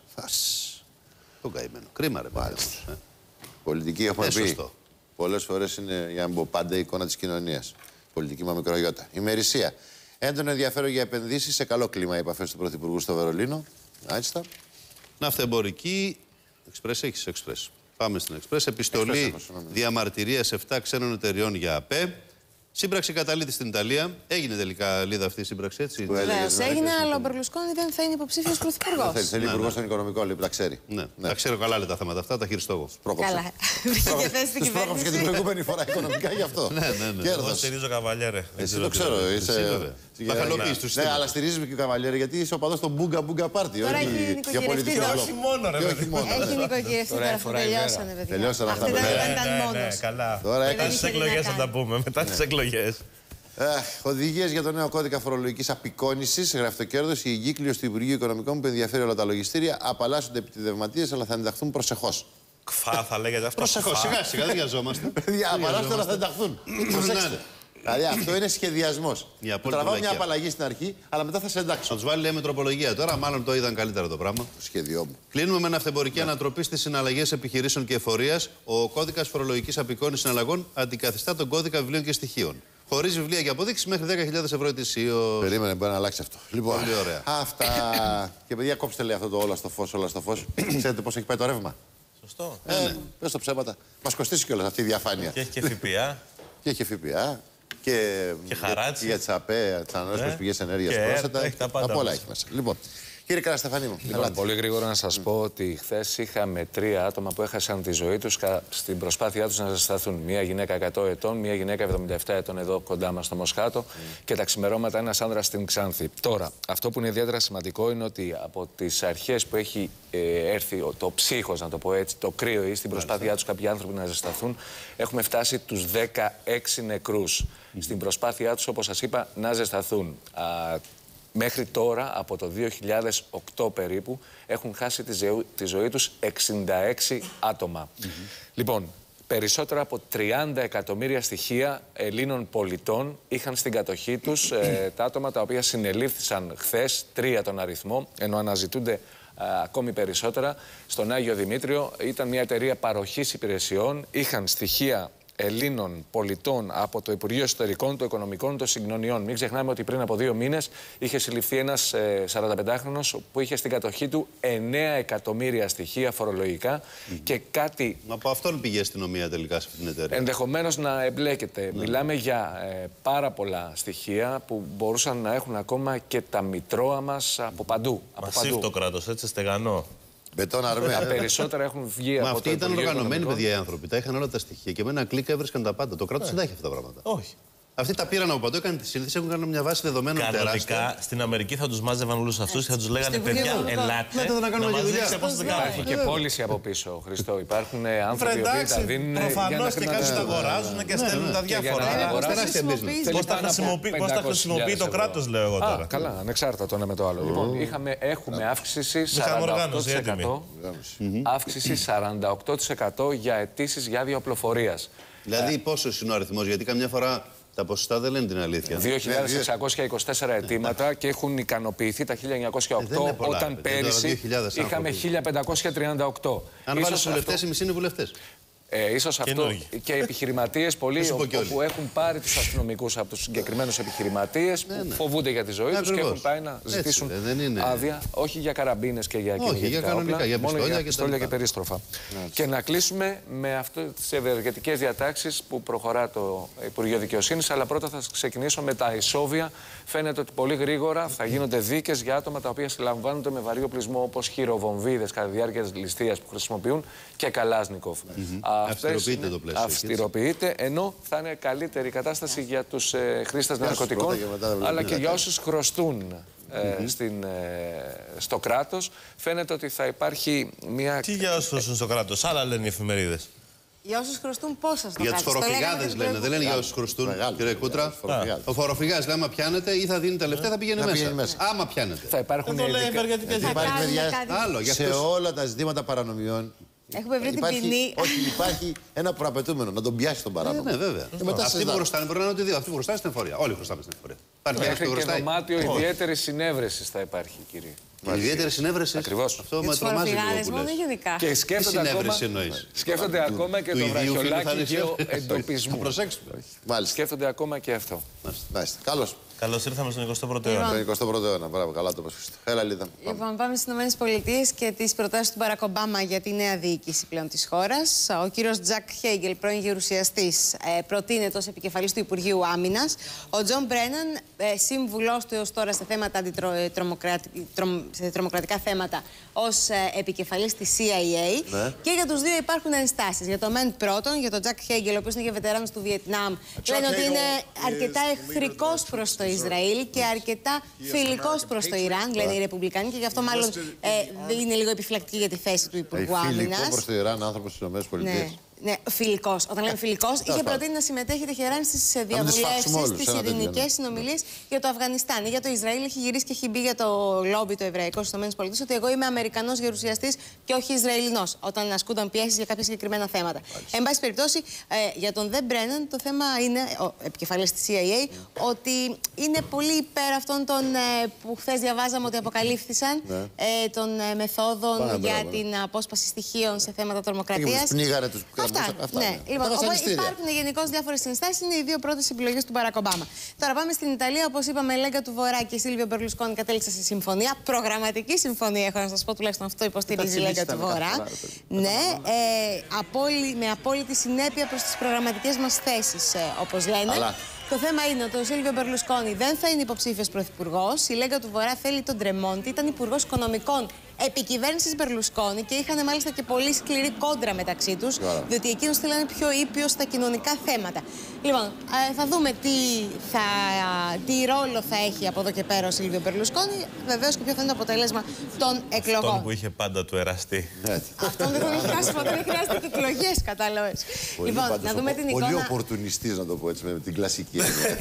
Τον καημένο. Κρίμα, ρε πάλι. Ε. Πολιτική έχουμε πει. Πολλές φορές είναι, για να πω πάντα, η εικόνα της κοινωνίας. Πολιτική μα μικρογιώτα. Ημερησία. Έντονο ενδιαφέρον για επενδύσεις σε καλό κλίμα οι επαφές του Πρωθυπουργού στο Βερολίνο. Άτιστα. Ναυτεμπορική. Εξπρές, έχεις Εξπρές. Πάμε στην Εξπρές. Επιστολή διαμαρτυρίας επτά ξένων εταιριών για ΑΠΕ. Σύμπραξη καταλήτη στην Ιταλία. Έγινε τελικά, Λίδα, αυτή η σύμπραξη, έτσι. Βεβαίως έγινε, αλλά ο Μπερλουσκόνη δεν θα είναι υποψήφιος πρωθυπουργός. Θέλει, θέλει υπουργός των οικονομικών, λέει, τα ξέρει. Ναι, ναι. Τα ξέρω καλά, λέει τα θέματα αυτά, τα χειριστώ εγώ. Καλά. Βρήκε θέση στην κυβέρνηση. Και την προηγούμενη φορά οικονομικά γι' αυτό. Ναι, ναι, ναι. Εγώ στηρίζω Καβαλιέρε. Εσύ το ξέρω. Τα χαλοποίηση του Ναι, αλλά στηρίζουμε και ο Καβαλιέρε γιατί είσαι ο παδός των Μπούγκα Μπούγκα Πάρτι. Τώρα έχει νοικοκυρευτεί. Όχι μόνο, ρε. Έχει νοικοκυρευτεί τώρα που τελειώσανε, παιδιά. Τελειώσαν αυτά. Αυτή ήταν μόνος. Καλά. Μετά τις εκλογές θα τα πούμε. Μετά τις εκλογές. Οδηγίες για το νέο κώδικα φορολογικής απεικόνησης. Γράφει το Κέρδος. Η εγκύκλειος του Υπουργείου Οικονομικών που ενδιαφέρει όλα τα λογιστήρια απαλλάσσονται επιτιδευματίες, αλλά θα ενταχθούν προσεχώς. Κφά, θα λέγεται αυτό. Προσεχώς, σιγά σιγά, δεν βιαζόμαστε. Παιδιά, απαλλάσσονται, αλλά θα ενταχθούν. Προσέξτε. Δηλαδή αυτό είναι σχεδιασμός. Τραβάω μια απαλλαγή στην αρχή, αλλά μετά θα σε εντάξω. Θα του βάλει, λέει, με τροπολογία τώρα, μάλλον το είδαν καλύτερα το πράγμα. Το σχέδιό μου. Κλείνουμε με ναυτεμπορική ναι. ανατροπή στις συναλλαγές επιχειρήσεων και εφορίας. Ο κώδικας φορολογικής απεικόνησης συναλλαγών αντικαθιστά τον κώδικα βιβλίων και στοιχείων. Χωρίς βιβλία και αποδείξεις μέχρι δέκα χιλιάδες ευρώ ετησίως. Περίμενε, μπορεί να αλλάξει αυτό. Λοιπόν, πολύ ωραία. Αυτά. Και παιδιά, κόψτε, λέει, αυτό το όλα στο φως, όλα στο φως. Ξέρετε πώς έχει πάει το ρεύμα. Σωστό. Ε, ναι. Πες το ψέματα. Μας κοστίσει κιόλας αυτή η διαφάνεια. Και έχει και ΦΠΑ. Και έχει ΦΠΑ. Και, και χαράτσι. Για τις ΑΠΕ, τις ανανεώσιμες πηγές ενέργειας πρόσθετα. Από όλα έχει μέσα. Λοιπόν, Κύριε Καραστεφανή μου. Λοιπόν, πολύ γρήγορα να σας mm. πω ότι χθες είχαμε τρία άτομα που έχασαν τη ζωή τους στην προσπάθειά τους να ζεσταθούν. Μία γυναίκα εκατό ετών, μία γυναίκα εβδομήντα επτά ετών εδώ κοντά μας στο Μοσχάτο mm. και τα ξημερώματα ένας άνδρας στην Ξάνθη. Τώρα, αυτό που είναι ιδιαίτερα σημαντικό είναι ότι από τις αρχές που έχει ε, έρθει το ψύχος, να το πω έτσι, το κρύο ή στην προσπάθειά τους κάποιοι άνθρωποι να ζεσταθούν, έχουμε φτάσει τους δεκαέξι νεκρούς mm. στην προσπάθειά τους, όπως σας είπα, να ζεσταθούν. Α, Μέχρι τώρα, από το δύο χιλιάδες οκτώ περίπου, έχουν χάσει τη ζωή, τη ζωή τους εξήντα έξι άτομα. Mm-hmm. Λοιπόν, περισσότερα από τριάντα εκατομμύρια στοιχεία Ελλήνων πολιτών είχαν στην κατοχή τους ε, τα άτομα τα οποία συνελήφθησαν χθες, τρία τον αριθμό, ενώ αναζητούνται ε, ακόμη περισσότερα. Στον Άγιο Δημήτριο ήταν μια εταιρεία παροχής υπηρεσιών, είχαν στοιχεία Ελλήνων πολιτών από το Υπουργείο Εσωτερικών, των Οικονομικών, των Συγκοινωνιών. Μην ξεχνάμε ότι πριν από δύο μήνες είχε συλληφθεί ένας ε, σαρανταπεντάχρονος που είχε στην κατοχή του εννέα εκατομμύρια στοιχεία φορολογικά mm. και κάτι. Μα από αυτόν πήγε η αστυνομία τελικά σε αυτήν την εταιρεία. Ενδεχομένως να εμπλέκεται. Ναι. Μιλάμε για ε, πάρα πολλά στοιχεία που μπορούσαν να έχουν ακόμα και τα μητρώα μας από παντού. Μασίβ το κράτος, έτσι στεγανό. Μπετόν αρμέ. Τα περισσότερα έχουν βγει Μα από αυτοί το ήταν Υπουργείο οργανωμένοι παιδιά οι άνθρωποι. Τα είχαν όλα τα στοιχεία και με ένα κλικ έβρισκαν τα πάντα. Το κράτος δεν τα έχει αυτά τα πράγματα. Όχι. Αυτοί τα πήραν από παντού, έκαναν τη σύνθεση, έχουν κάνει μια βάση δεδομένων τεράστια. Κανονικά στην Αμερική θα τους μάζευαν όλους αυτούς και θα τους λέγανε παιδιά, ελάτε να κάνουμε να δουλειά. Υπάρχει και πώληση από πίσω, Χριστό. Υπάρχουν άνθρωποι που τα δίνουν. Προφανώς και κάποιοι τα αγοράζουν και στέλνουν τα διάφορα. Πώς τα χρησιμοποιεί το κράτος, λέω εγώ τώρα. Καλά, ανεξάρτητα το ένα με το άλλο. Λοιπόν, έχουμε αύξηση σαράντα οκτώ τοις εκατό. Αύξηση σαράντα οκτώ τοις εκατό για αιτήσεις για άδεια οπλοφορίας. Δηλαδή, πόσος είναι ο αριθμός, γιατί καμιά φορά τα ποσοστά δεν λένε την αλήθεια. δύο χιλιάδες εξακόσια είκοσι τέσσερα αιτήματα και έχουν ικανοποιηθεί τα χίλια εννιακόσια οκτώ, ε, πολλά, όταν πέρυσι είχαμε χίλια πεντακόσια τριάντα οκτώ. Αν βάλεις βουλευτές, αυτό... οι μισοί είναι βουλευτές. Ε, ίσως αυτό και επιχειρηματίες πολλοί που έχουν πάρει τους αστυνομικούς από τους συγκεκριμένους επιχειρηματίες που ναι, ναι. φοβούνται για τη ζωή τους και έχουν πάει να ζητήσουν είναι... άδεια, όχι για καραμπίνες και για κυνηγετικά όπλα, για μόνο για πιστόλια και, και περίστροφα. Ναι. Και να κλείσουμε με αυτές τις ευεργετικές διατάξεις που προχωρά το Υπουργείο Δικαιοσύνης, αλλά πρώτα θα ξεκινήσω με τα ισόβια. Φαίνεται ότι πολύ γρήγορα θα γίνονται δίκες για άτομα τα οποία συλλαμβάνονται με βαρύ οπλισμό όπως χειροβομβίδες κατά τη διάρκεια της ληστείας που χρησιμοποιούν και καλάζνικοφ. Αυστηροποιείται το πλαίσιο. Αυστηροποιείται, ενώ θα είναι καλύτερη η κατάσταση για τους ε, χρήστες ναρκωτικών, αλλά και για όσους χρωστούν ε, mm-hmm. στην, ε, στο κράτος. Φαίνεται ότι θα υπάρχει μια... Τι για όσους χρωστούν στο κράτος, άλλα λένε οι εφημερίδες. Για όσους χρωστούν πόσα στο για τους φοροφυγάδες λένε, δεν λένε για όσους χρωστούν. Κύριε Κούτρα, ο φοροφυγάς λέει άμα πιάνεται ή θα δίνει τα λεφτά θα πηγαίνει μέσα. Άμα πιάνεται. Θα υπάρχουν σε όλα τα ζητήματα παρανομιών. Έχουμε βρει την ποινή. Όχι, υπάρχει ένα προαπαιτούμενο, να τον πιάσει τον παράνομο. Ναι, βέβαια. Αυτοί που χρωστάνε μπορεί να είναι ότι δύο. Αυτοί που χρωστάνε στην εφορία. Όλοι χρωστάμε στην εφορία. Μέχρι και δωμάτιο ιδιαίτερη συνέβρεση θα υπάρχει, κύριε. Ιδιαίτερη συνέβρεση. Ακριβώς. Αυτό με τρομάζει λίγο. Και σκέφτονται ακόμα, σκέφτονται ακόμα και το βραχιολάκι εντοπισμού. Προσέξουμε. Σκέφτονται ακόμα και αυτό. Καλώς. Καλώς ήρθαμε στον εικοστό πρώτο αιώνα. Στον εικοστό πρώτο αιώνα, μπράβο, καλά το πες. Έλα, Λίδα. Λοιπόν, πάμε στις ΗΠΑ και τις προτάσεις του Μπαράκ Ομπάμα για τη νέα διοίκηση πλέον της χώρας. Ο κύριος Τζακ Χέιγγελ, πρώην γερουσιαστής, προτείνεται ως επικεφαλής του Υπουργείου Άμυνας. Ο Τζον Μπρέναν, σύμβουλός του έως τώρα σε θέματα σε τρομοκρατικά θέματα, ως επικεφαλής της σι άι έι. Ναι. Και για τους δύο υπάρχουν ενστάσεις. Για το μεν πρώτον, για τον Τζακ Χέιγγελ, ο οποίος είναι και βετεράνος του Βιετνάμ, λένε ότι είναι αρκετά εχθρικός προς το Ισραήλ και αρκετά φιλικός προς το Ιράν, λένε οι Ρεπουμπλικάνοι, και γι' αυτό μάλλον ε, είναι λίγο επιφυλακτική για τη θέση του Υπουργού Άμυνας. Φιλικό προς το Ιράν, άνθρωπος στις ΗΠΑ. Ναι. Ναι, φιλικός. Όταν λέμε φιλικός, είχε προτείνει να συμμετέχει Τεχεράνη στις διαβουλεύσεις, στις ειρηνικές συνομιλίες για το Αφγανιστάν. Για το Ισραήλ έχει γυρίσει και έχει μπει για το λόμπι το εβραϊκό στις ΗΠΑ ότι εγώ είμαι Αμερικανός γερουσιαστής και όχι Ισραηλινός, όταν ασκούνταν πιέσεις για κάποια συγκεκριμένα θέματα. Εν πάση περιπτώσει, ε, για τον Δε Μπρέναν το θέμα είναι, ο επικεφαλής της σι άι έι, ότι είναι πολύ υπέρ αυτών των ε, που χθες διαβάζαμε ότι αποκαλύφθησαν, ναι. ε, των ε, μεθόδων Πάμε, για μπράβο. την απόσπαση στοιχείων σε θέματα τρομοκρατίας. Αυτά, αυτά, ναι. ναι. Λοιπόν, υπάρχουν γενικώς διάφορες συνστάσεις. Είναι οι δύο πρώτες επιλογές του Μπαράκ Ομπάμα. Τώρα πάμε στην Ιταλία. Όπως είπαμε, η Λέγκα του Βορρά και η Σίλβιο Μπερλουσκόνη κατέληξαν σε συμφωνία. Προγραμματική συμφωνία, έχω να σας πω, τουλάχιστον αυτό υποστηρίζει η Λέγκα του Βορρά. Ναι, ε, απόλυ, με απόλυτη συνέπεια προς τις προγραμματικές μας θέσεις, ε, όπως λένε. Αλλά Το θέμα είναι ότι ο Σίλβιο Μπερλουσκόνι δεν θα είναι υποψήφιος πρωθυπουργός. Η Λέγκα του Βορρά θέλει τον Τρεμόντι, ήταν υπουργός οικονομικών επικυβέρνησης Μπερλουσκόνι και είχαν μάλιστα και πολύ σκληρή κόντρα μεταξύ τους, διότι εκείνος θέλανε πιο ήπιος στα κοινωνικά θέματα. Λοιπόν, θα δούμε τι, θα, τι ρόλο θα έχει από εδώ και πέρα ο Σίλβιο Μπερλουσκόνι. Βεβαίως και ποιο θα είναι το αποτέλεσμα των εκλογών. Αυτόν που είχε πάντα του εραστεί. Αυτόν δεν τον έχει χάσει ποτέ, δεν χρειάζεται και εκλογές, κατάλαβες. Λοιπόν, να δούμε την εικόνα. Πολύ οπορτουνιστής, να το πω έτσι, με την κλασική.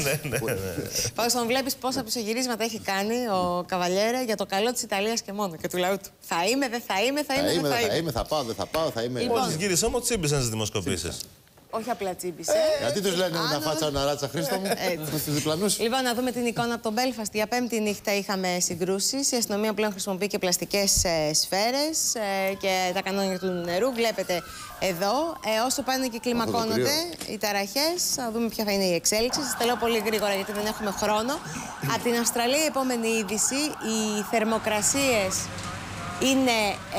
Πάντως τον βλέπεις πόσα πισωγυρίσματα έχει κάνει ο Καβαλιέρε για το καλό της Ιταλίας και μόνο και του λαού του. Θα είμαι, δεν θα είμαι, θα είμαι, θα είμαι, δεν θα, θα είμαι, θα πάω, δεν θα πάω, θα είμαι. Μόλις γύρισε όμως τσίμπησαν στις δημοσκοπήσεις. Όχι απλά τσίμπησε. Ε, γιατί τους λένε με τα φάτσα να ράτσα, Χρήστο μου, με τους διπλανούς. Λοιπόν, να δούμε την εικόνα από τον Μπέλφαστ. Για πέμπτη νύχτα είχαμε συγκρούσεις. Η αστυνομία πλέον χρησιμοποιεί και πλαστικές ε, σφαίρες ε, και τα κανόνια του νερού. Βλέπετε εδώ. Ε, όσο πάνε και κλιμακώνονται οι ταραχές, θα δούμε ποια θα είναι η εξέλιξη. Σας τα λέω πολύ γρήγορα γιατί δεν έχουμε χρόνο. Από την Αυστραλία, η επόμενη είδηση, οι θερμοκρασίες είναι,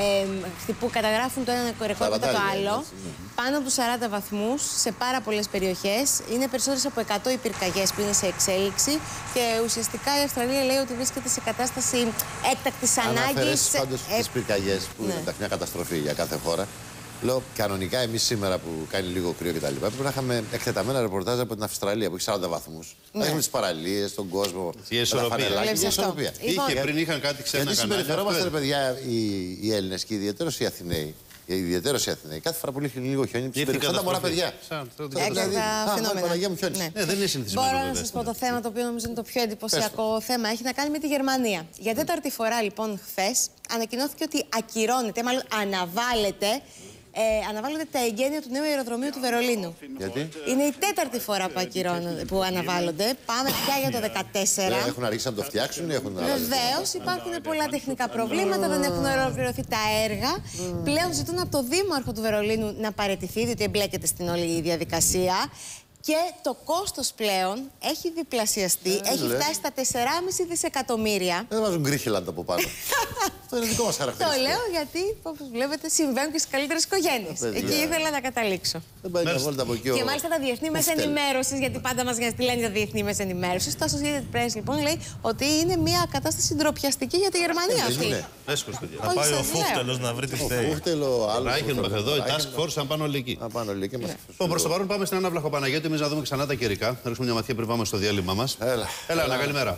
ε, που καταγράφουν το ένα ρεκόρ μετά το άλλο. Πάνω από τους σαράντα βαθμούς σε πάρα πολλές περιοχές. Είναι περισσότερες από εκατό οι πυρκαγιές που είναι σε εξέλιξη. Και ουσιαστικά η Αυστραλία λέει ότι βρίσκεται σε κατάσταση έκτακτης ανάγκης. Αναφέρεσαι πάντως ε, τις πυρκαγιές που ναι. είναι μια καταστροφή για κάθε χώρα. Λέω, κανονικά εμείς σήμερα που κάνει λίγο κρύο κτλ. Πρέπει να είχαμε εκτεταμένα ρεπορτάζ από την Αυστραλία που έχει σαράντα βαθμούς. Ναι. Να έχουμε τις παραλίες, τον κόσμο. Η ισορροπία. Η ισορροπία. Είχε πριν είχαν κάτι ξένα. Γιατί συμπεριφερόμαστε, ρε παιδιά, οι, οι Έλληνες και ιδιαίτερως οι Αθηναίοι. Ιδιαίτερως οι Αθηναίοι. Κάθε φορά που έχει λίγο χιόνι, συμπεριφέρονται τα μωρά παιδιά. Έκτακτα φαινόμενα. Δεν είναι συνηθισμένο. Μπορώ να σας πω το θέμα το οποίο νομίζω είναι το πιο εντυπωσιακό θέμα. Έχει να κάνει με τη Γερμανία. Για τέταρτη φορά λοιπόν χθες ανακοινώθηκε ότι ακυρώνεται, μάλλον αναβάλλεται. Ε, αναβάλλονται τα εγγένεια του νέου αεροδρομίου του Βερολίνου. Γιατί? Είναι η τέταρτη φορά που, που αναβάλλονται. Πάμε πια για το δεκατέσσερα. Δεν έχουν αργήσει να το φτιάξουν ή έχουν αλλάξει? Βεβαίως, υπάρχουν πολλά τεχνικά προβλήματα, δεν έχουν ολοκληρωθεί τα έργα. Mm. Πλέον ζητούν από το Δήμαρχο του Βερολίνου να παραιτηθεί, διότι εμπλέκεται στην όλη διαδικασία. Και το κόστος πλέον έχει διπλασιαστεί, ε, έχει φτάσει στα τέσσερα κόμμα πέντε δισεκατομμύρια. Δεν βάζουν γκρίχελαντ από πάνω. Αυτό είναι δικό μας χαρακτηριστικό. Το λέω γιατί, όπως βλέπετε, συμβαίνουν και στις καλύτερες οικογένειες. Εκεί ήθελα να καταλήξω. Δεν πάει μια βόλτα από εκεί. Και μάλιστα τα διεθνή μέσα ενημέρωσης, γιατί πάντα μας λένε τα διεθνή μέσα ενημέρωσης. Το Associated Press λοιπόν λέει ότι είναι μια κατάσταση ντροπιαστική για τη Γερμανία αυτή. Θα πάει ο Φούχτελος να βρει τη φταίει. Ο Φούχτελο, άλλο. Ράιχεν εδώ, η Task Force, αν πάνε όλοι εκεί. Προς το παρόν πάμε στην Άννα Βλαχοπαναγιώτη. Εμείς να δούμε ξανά τα καιρικά. Να ρίξουμε μια ματιά πριν πάμε στο διάλειμμα μας. Έλα, Έλα, Άννα, καλημέρα.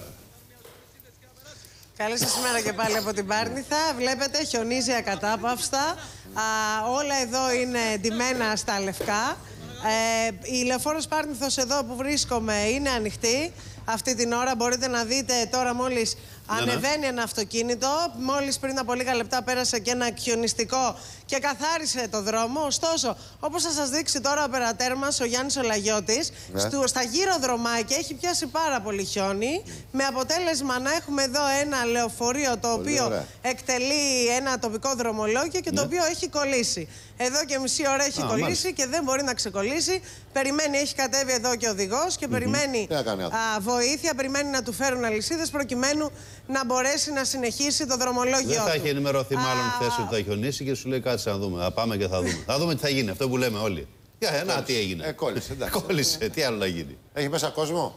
Καλή σας ημέρα και πάλι από την Πάρνηθα. Βλέπετε, χιονίζει ακατάπαυστα. Α, όλα εδώ είναι ντυμένα στα λευκά. Ε, η λεωφόρος Πάρνηθος εδώ που βρίσκομαι είναι ανοιχτή. Αυτή την ώρα μπορείτε να δείτε τώρα μόλις ναι, ανεβαίνει ναι. ένα αυτοκίνητο. Μόλις πριν από λίγα λεπτά πέρασε και ένα χιονιστικό και καθάρισε το δρόμο. Ωστόσο, όπως θα σας δείξει τώρα ο οπερατέρ μας, ο Γιάννης Ολαγιώτης, ναι. στο, στα γύρω δρομάκια έχει πιάσει πάρα πολύ χιόνι. Με αποτέλεσμα να έχουμε εδώ ένα λεωφορείο το πολύ οποίο ωραία. εκτελεί ένα τοπικό δρομολόγιο και ναι. το οποίο έχει κολλήσει. Εδώ και μισή ώρα έχει Α, κολλήσει μάλιστα. και δεν μπορεί να ξεκολλήσει. Περιμένει, έχει κατέβει εδώ και ο οδηγός και mm-hmm. περιμένει α, βοήθεια, περιμένει να του φέρουν αλυσίδες προκειμένου να μπορέσει να συνεχίσει το δρομολόγιο. Δεν θα του. έχει ενημερωθεί μάλλον χθες ότι θα χιονίσει και σου λέει κάτσε να δούμε. Θα πάμε και θα δούμε. Θα δούμε τι θα γίνει, αυτό που λέμε όλοι. Για να, τι έγινε. Ε, κόλλησε, εντάξει. Κόλλησε, τι άλλο να γίνει. Έχει μέσα κόσμο.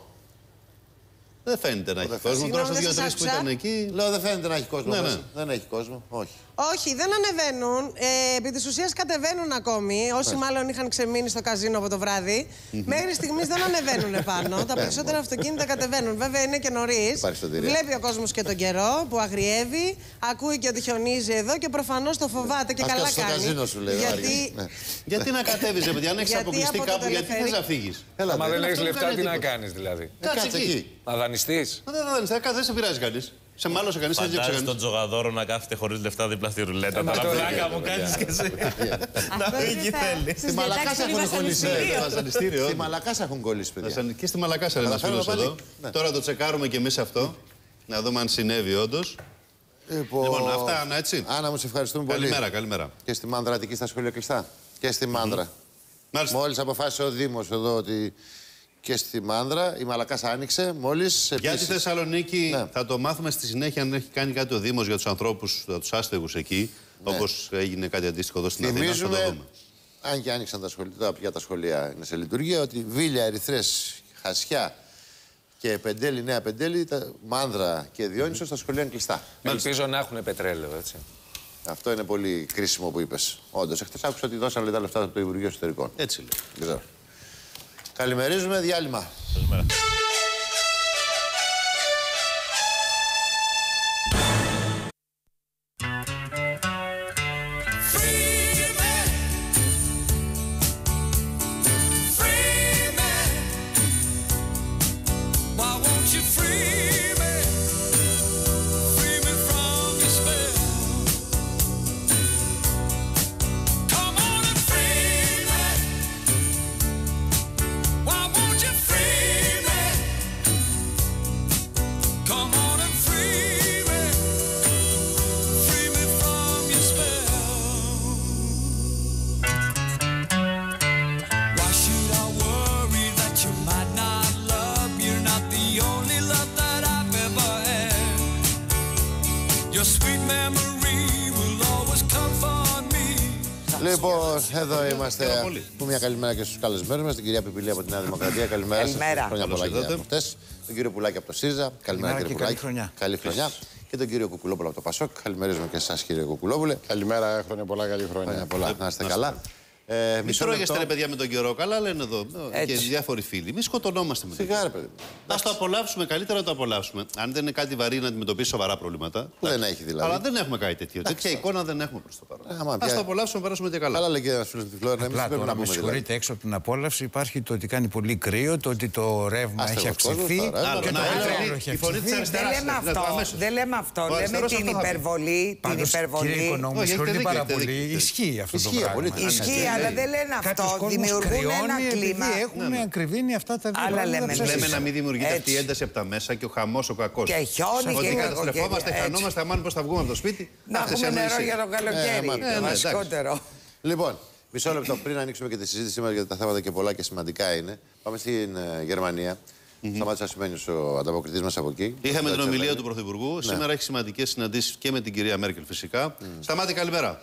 Δεν φαίνεται να έχει κόσμο. Τώρα στους δύο-τρεις που ήταν εκεί. Λέω δεν φαίνεται να έχει κόσμο. Ναι, ναι. Δεν έχει κόσμο. Όχι. Όχι, δεν ανεβαίνουν. Ε, επί της ουσίας κατεβαίνουν ακόμη. Όσοι yeah. μάλλον είχαν ξεμείνει στο καζίνο από το βράδυ. Mm-hmm. Μέχρι στιγμής δεν ανεβαίνουν πάνω. Τα περισσότερα αυτοκίνητα κατεβαίνουν. Βέβαια είναι και νωρίς. Βλέπει ο κόσμος και τον καιρό που αγριεύει. Ακούει και ότι χιονίζει εδώ και προφανώς το φοβάται και Ας καλά στο κάνει. Καζίνο σου λέει, γιατί... ναι. γιατί να κατέβεις, επειδή αν έχεις αποκλειστεί κάπου, γιατί θες να φύγεις. Μα δεν έχεις λεφτά, τι να κάνεις δηλαδή. Κάτσε εκεί. Να δανειστείς. Δεν θα δανειστείς, δεν σε πειράζει κανείς. Σε μάλωσε κανείς, έτσι φαντάζεσαι τον τζογαδόρο να κάθεται χωρίς λεφτά δίπλα στη ρουλέτα. Τα πλάκα μου κάνεις και εσύ. Να φύγει θέλει. Στη Μαλακάσα έχουν κολλήσει. Στη Μαλακάσα έχουν κολλήσει, παιδιά. Και στη Μαλακάσα είναι ένας φίλος εδώ. Τώρα το τσεκάρουμε και εμείς αυτό. Να δούμε αν συνέβη όντως. Λοιπόν, αυτά, Άννα, έτσι. Άννα, μου σε ευχαριστούμε πολύ. Καλημέρα, καλημέρα. Και στη Μάνδρα Αττικής στα σχολεία κλειστά. Και στη Μάνδρα. Μόλις αποφάσισε ο Δήμος εδώ ότι. Και στη Μάνδρα, η Μαλακάσα άνοιξε μόλις. Για τη Θεσσαλονίκη ναι. θα το μάθουμε στη συνέχεια αν έχει κάνει κάτι ο Δήμος για τους ανθρώπους, τους άστεγους εκεί. Ναι. Όπως έγινε κάτι αντίστοιχο εδώ στην Αθήνα. Θα το δούμε. Αν και άνοιξαν τα σχολεία, για τα σχολεία είναι σε λειτουργία, ότι Βίλια, Ερυθρές, Χασιά, Και Πεντέλη, Νέα Πεντέλη, τα Μάνδρα και Διόνυσος, τα σχολεία είναι κλειστά. Ελπίζω να έχουν πετρέλαιο, έτσι. Αυτό είναι πολύ κρίσιμο που είπες. Όντως, εχθές άκουσα ότι δώσαν τα λεφτά από το Υπουργείο Εσωτερικών. Έτσι λέει. Καλημερίζουμε, διάλειμμα. Καλημέρα. Λοιπόν, εδώ είμαστε. Πούμε μια καλημέρα και στους καλεσμένους μας, την κυρία Πιπηλή από τη Νέα Δημοκρατία. Καλημέρα σας. Χρόνια πολλά και από χτες. Τον κύριο Πουλάκη από το ΣΥΡΙΖΑ. Καλημέρα, κύριε Πουλάκη. Καλή χρονιά. Καλή χρονιά. Και τον κύριο Κουκουλόπουλο από το ΠΑΣΟΚ. Καλημερίζουμε και εσάς, κύριε Κουκουλόπουλε. Καλημέρα, χρόνια πολλά, καλή χρονιά. Χρόνια πολλά, να είστε καλά. Ε, Μη τρώγεστε, ρε παιδιά, με τον καιρό. Καλά λένε εδώ έτσι. Και διάφοροι φίλοι. Μη σκοτωνόμαστε με τον καιρό. παιδί. Να το απολαύσουμε, καλύτερα να το απολαύσουμε. Αν δεν είναι κάτι βαρύ να αντιμετωπίσει σοβαρά προβλήματα. Που δεν έχει δηλαδή. Αλλά δεν έχουμε κάτι τέτοιο. Τέτοια εικόνα δεν έχουμε προς το παρόν. Α το απολαύσουμε, περάσουμε και καλά. Καλά, λέει και ένα φίλο τη Φλόρα. Απλά τώρα, με συγχωρείτε, έξω από την απόλαυση υπάρχει το ότι κάνει πολύ κρύο, το ότι το ρεύμα έχει αυξηθεί. Και το πετρέλαιο έχει αυξηθεί. Δεν λέμε αυτό. Λέμε την υπερβολή. Κύριε Οικονόμου, με συγχωρείτε πάρα πολύ. Ισχύει αυτό το πράγμα. Ισχύει, αλλά δεν λένε αυτό. Δημιουργούν ένα κλίμα. Έχουμε ακριβήνει αυτά τα δύο πράγματα. Λέμε να μην δημιουργείται αυτή η ένταση από τα μέσα και ο χαμός ο κακός. Και χιόνι και ότι καταστρεφόμαστε, χανόμαστε, αμάν πώς θα βγούμε από το σπίτι. Να έχουμε νερό για το καλοκαίρι. Βασικότερο. Λοιπόν, μισό λεπτό πριν ανοίξουμε και τη συζήτηση σήμερα γιατί τα θέματα και πολλά και σημαντικά είναι. Πάμε στην Γερμανία. Σταμάτησε Ασημένιος ο ανταποκριτής μας από εκεί. Είχαμε την ομιλία του Πρωθυπουργού. Σήμερα έχει σημαντικές συναντήσεις και με την κυρία Μέρκελ φυσικά. Σταμάτη, καλημέρα.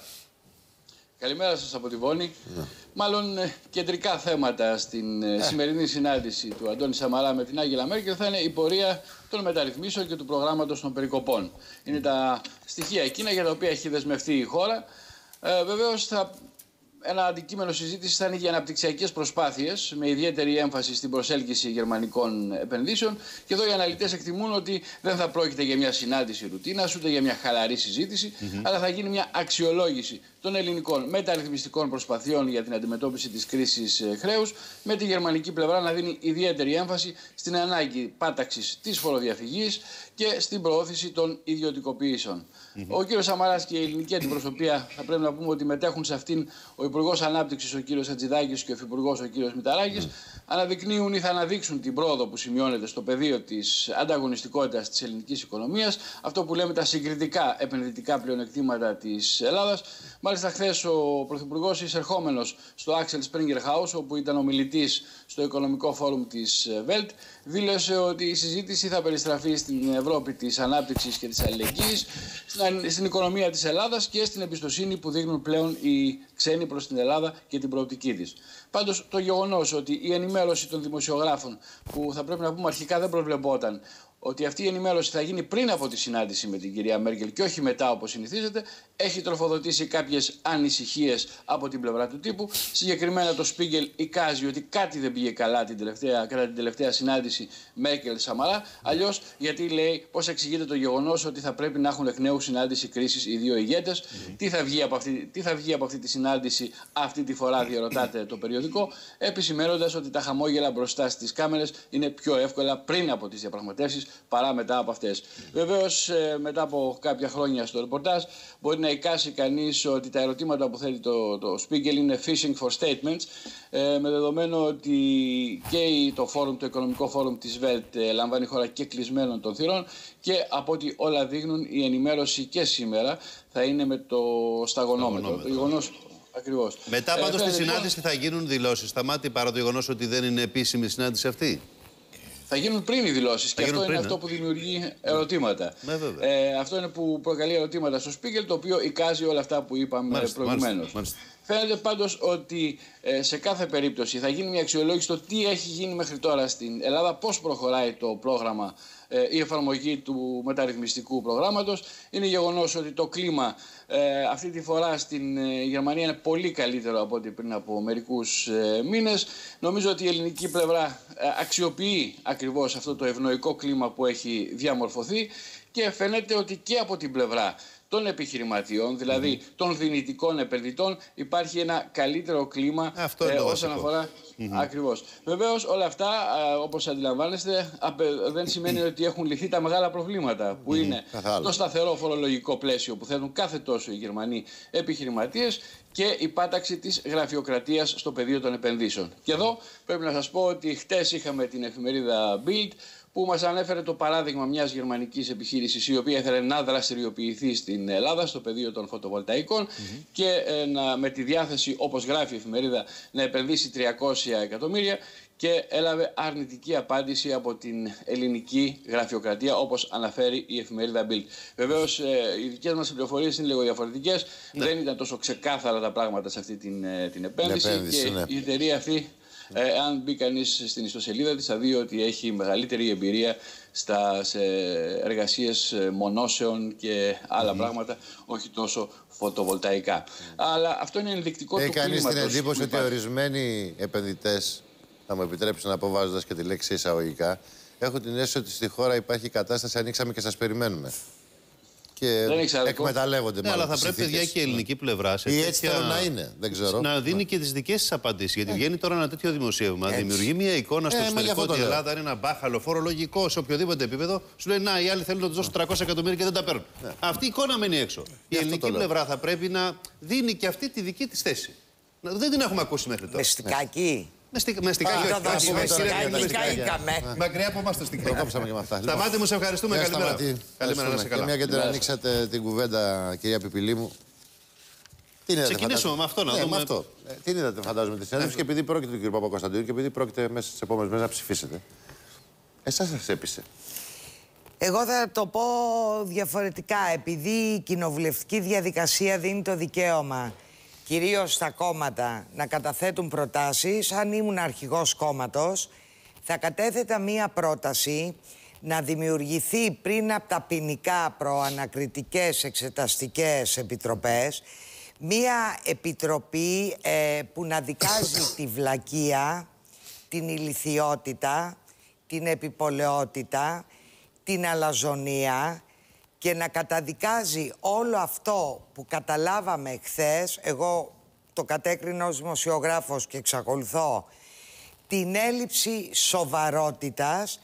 Καλημέρα σας από τη Βόνη. Ναι. Μάλλον κεντρικά θέματα στην ε. σημερινή συνάντηση του Αντώνη Σαμαρά με την Άγγελα Μέρκελ θα είναι η πορεία των μεταρρυθμίσεων και του προγράμματος των περικοπών. Είναι τα στοιχεία εκείνα για τα οποία έχει δεσμευτεί η χώρα. Ε, βεβαίως θα... Ένα αντικείμενο συζήτηση θα είναι για αναπτυξιακές προσπάθειες, με ιδιαίτερη έμφαση στην προσέλκυση γερμανικών επενδύσεων. Και εδώ οι αναλυτές εκτιμούν ότι δεν θα πρόκειται για μια συνάντηση ρουτίνας, ούτε για μια χαλαρή συζήτηση, mm-hmm. αλλά θα γίνει μια αξιολόγηση των ελληνικών μεταρρυθμιστικών προσπαθειών για την αντιμετώπιση της κρίσης χρέους, με τη γερμανική πλευρά να δίνει ιδιαίτερη έμφαση στην ανάγκη πάταξης της φοροδιαφυγής και στην προώθηση των ιδιωτικοποιήσεων. Mm-hmm. Ο κύριος Σαμαράς και η ελληνική αντιπροσωπεία, θα πρέπει να πούμε ότι μετέχουν σε αυτήν ο Υπουργός Ανάπτυξης ο κύριος Χατζηδάκης και ο Υφυπουργός ο κύριος Μηταράκης, mm. αναδεικνύουν ή θα αναδείξουν την πρόοδο που σημειώνεται στο πεδίο της ανταγωνιστικότητας της ελληνικής οικονομίας, αυτό που λέμε τα συγκριτικά επενδυτικά πλεονεκτήματα της Ελλάδας. Μάλιστα, χθες ο Πρωθυπουργός, εισερχόμενος στο Axel Springer House, όπου ήταν ομιλητής στο Οικονομικό Φόρουμ της Welt, δήλωσε ότι η συζήτηση θα περιστραφεί στην Ευρώπη της ανάπτυξης και της αλληλεγγύης, στην οικονομία της Ελλάδας και στην εμπιστοσύνη που δείχνουν πλέον οι ξένοι προς την Ελλάδα και την προοπτική της. Πάντως, το γεγονός ότι η ενημέρωση των δημοσιογράφων, που θα πρέπει να πούμε αρχικά δεν προβλεπόταν, ότι αυτή η ενημέρωση θα γίνει πριν από τη συνάντηση με την κυρία Μέρκελ και όχι μετά όπως συνηθίζεται, έχει τροφοδοτήσει κάποιες ανησυχίες από την πλευρά του τύπου. Συγκεκριμένα το Spiegel εικάζει ότι κάτι δεν πήγε καλά την τελευταία, κατά την τελευταία συνάντηση Μέρκελ-Σαμαρά. Αλλιώς, γιατί λέει, πώς εξηγείται το γεγονός ότι θα πρέπει να έχουν εκ νέου συνάντηση κρίσης οι δύο ηγέτες. Mm-hmm. Τι θα βγει από αυτή, τι θα βγει από αυτή τη συνάντηση αυτή τη φορά, διαρωτάται το περιοδικό, επισημαίνοντας ότι τα χαμόγελα μπροστά στις κάμερες είναι πιο εύκολα πριν από τις διαπραγματεύσεις παρά μετά από αυτές. Βεβαίως, μετά από κάποια χρόνια στο ρεπορτάζ, μπορεί να εικάσει κανείς ότι τα ερωτήματα που θέτει το, το Spiegel είναι fishing for statements, ε, με δεδομένο ότι και το, φόρουμ, το οικονομικό φόρουμ της Welt ε, λαμβάνει χώρα και κλεισμένων των θυρών και από ό,τι όλα δείχνουν η ενημέρωση και σήμερα θα είναι με το σταγονόμετρο. Το γεγονός, ακριβώς. Μετά πάντως ε, στη συνάντηση θα γίνουν δηλώσεις. Σταμάτη, παρά το γεγονός ότι δεν είναι επίσημη συνάντηση αυτή. Θα γίνουν πριν οι δηλώσεις και αυτό πριν, είναι ε? αυτό που δημιουργεί ερωτήματα. Ναι, ε, αυτό είναι που προκαλεί ερωτήματα στο Spiegel, το οποίο εικάζει όλα αυτά που είπαμε προηγουμένως. Φαίνεται πάντως ότι ε, σε κάθε περίπτωση θα γίνει μια αξιολόγηση στο τι έχει γίνει μέχρι τώρα στην Ελλάδα, πώς προχωράει το πρόγραμμα, ε, η εφαρμογή του μεταρρυθμιστικού προγράμματος. Είναι γεγονός ότι το κλίμα ε, αυτή τη φορά στην ε, Γερμανία είναι πολύ καλύτερο από ό,τι πριν από μερικούς ε, μήνες. Νομίζω ότι η ελληνική πλευρά ε, αξιοποιεί ακριβώς αυτό το ευνοϊκό κλίμα που έχει διαμορφωθεί και φαίνεται ότι και από την πλευρά των επιχειρηματιών, δηλαδή mm-hmm. των δυνητικών επενδυτών, υπάρχει ένα καλύτερο κλίμα ε, όσον αφορά mm-hmm. ακριβώς. Βεβαίως όλα αυτά, ε, όπως αντιλαμβάνεστε, απε, δεν σημαίνει ότι έχουν λυθεί τα μεγάλα προβλήματα που mm-hmm. είναι Καθάλου. το σταθερό φορολογικό πλαίσιο που θέτουν κάθε τόσο οι Γερμανοί επιχειρηματίες και η πάταξη της γραφειοκρατίας στο πεδίο των επενδύσεων. Και εδώ πρέπει να σας πω ότι χτες είχαμε την εφημερίδα Bild, που μας ανέφερε το παράδειγμα μιας γερμανικής επιχείρησης η οποία ήθελε να δραστηριοποιηθεί στην Ελλάδα στο πεδίο των φωτοβολταϊκών mm-hmm. και ε, να, με τη διάθεση, όπως γράφει η εφημερίδα, να επενδύσει τριακόσια εκατομμύρια και έλαβε αρνητική απάντηση από την ελληνική γραφειοκρατία, όπως αναφέρει η εφημερίδα Bild. Βεβαίως, ε, οι δικές μας πληροφορίες είναι λίγο διαφορετικές. Ναι. Δεν ήταν τόσο ξεκάθαρα τα πράγματα σε αυτή την, ε, την επένδυση, επένδυση και ναι. η εταιρεία αυτή, Ε, αν μπει κανείς στην ιστοσελίδα της θα δει ότι έχει μεγαλύτερη εμπειρία στα, σε εργασίες μονώσεων και άλλα mm. πράγματα, όχι τόσο φωτοβολταϊκά. Mm. Αλλά αυτό είναι ενδεικτικό έχει του κλίματος. Έχει κανείς την εντύπωση ότι ορισμένοι επενδυτές, θα μου επιτρέψουν να πω βάζοντας και τη λέξη εισαγωγικά, έχουν την αίσθηση ότι στη χώρα υπάρχει κατάσταση, ανοίξαμε και σας περιμένουμε. Και εκμεταλλεύονται ναι, αλλά θα πρέπει παιδιά και η ελληνική πλευρά σε ή τέτοια... έτσι θέλω να είναι, δεν ξέρω. Να δίνει ναι. και τις δικές της απαντήσεις. Γιατί ε. βγαίνει τώρα ένα τέτοιο δημοσίευμα, έτσι. δημιουργεί μια εικόνα στο ε, εξωτερικό ότι η Ελλάδα είναι ένα μπάχαλο φορολογικό σε οποιοδήποτε επίπεδο. Σου λέει να, οι άλλοι θέλουν να του δώσουν τριακόσια εκατομμύρια και δεν τα παίρνουν. Ναι. Αυτή η εικόνα μένει έξω. Ε, η ελληνική πλευρά θα πρέπει να δίνει και αυτή τη δική της θέση. Δεν την έχουμε ακούσει μέχρι τώρα. Μεστικάκι. Μεστικά είχαμε. Μακριά από εμάς το στικά. Προκόψαμε και με αυτά. Σταμάτη μου, σε ευχαριστούμε. Καλημέρα. Καλημέρα, να είσαι καλά. Και μια και τώρα ανοίξατε την κουβέντα, κυρία Πιπιλίμου. Ξεκινήσουμε με αυτό, να δούμε. αυτό. Τι είδατε, φαντάζομαι, τη συνέντευξη και επειδή πρόκειται του κ. Παπακοσταντίνου και επειδή πρόκειται μέσα στις επόμενες μέρες να ψηφίσετε. Εσάς σας έπεισε. Εγώ θα το πω διαφορετικά. Επειδή η κοινοβουλευτική διαδικασία δίνει το δικαίωμα κυρίως στα κόμματα να καταθέτουν προτάσεις, αν ήμουν αρχηγός κόμματος, θα κατέθετα μία πρόταση να δημιουργηθεί πριν από τα ποινικά προανακριτικές εξεταστικές επιτροπές μία επιτροπή ε, που να δικάζει τη βλακεία, την ηλιθιότητα, την επιπολαιότητα, την αλαζονία και να καταδικάζει όλο αυτό που καταλάβαμε χθες, εγώ το κατέκρινα ως δημοσιογράφος και εξακολουθώ, την έλλειψη σοβαρότητας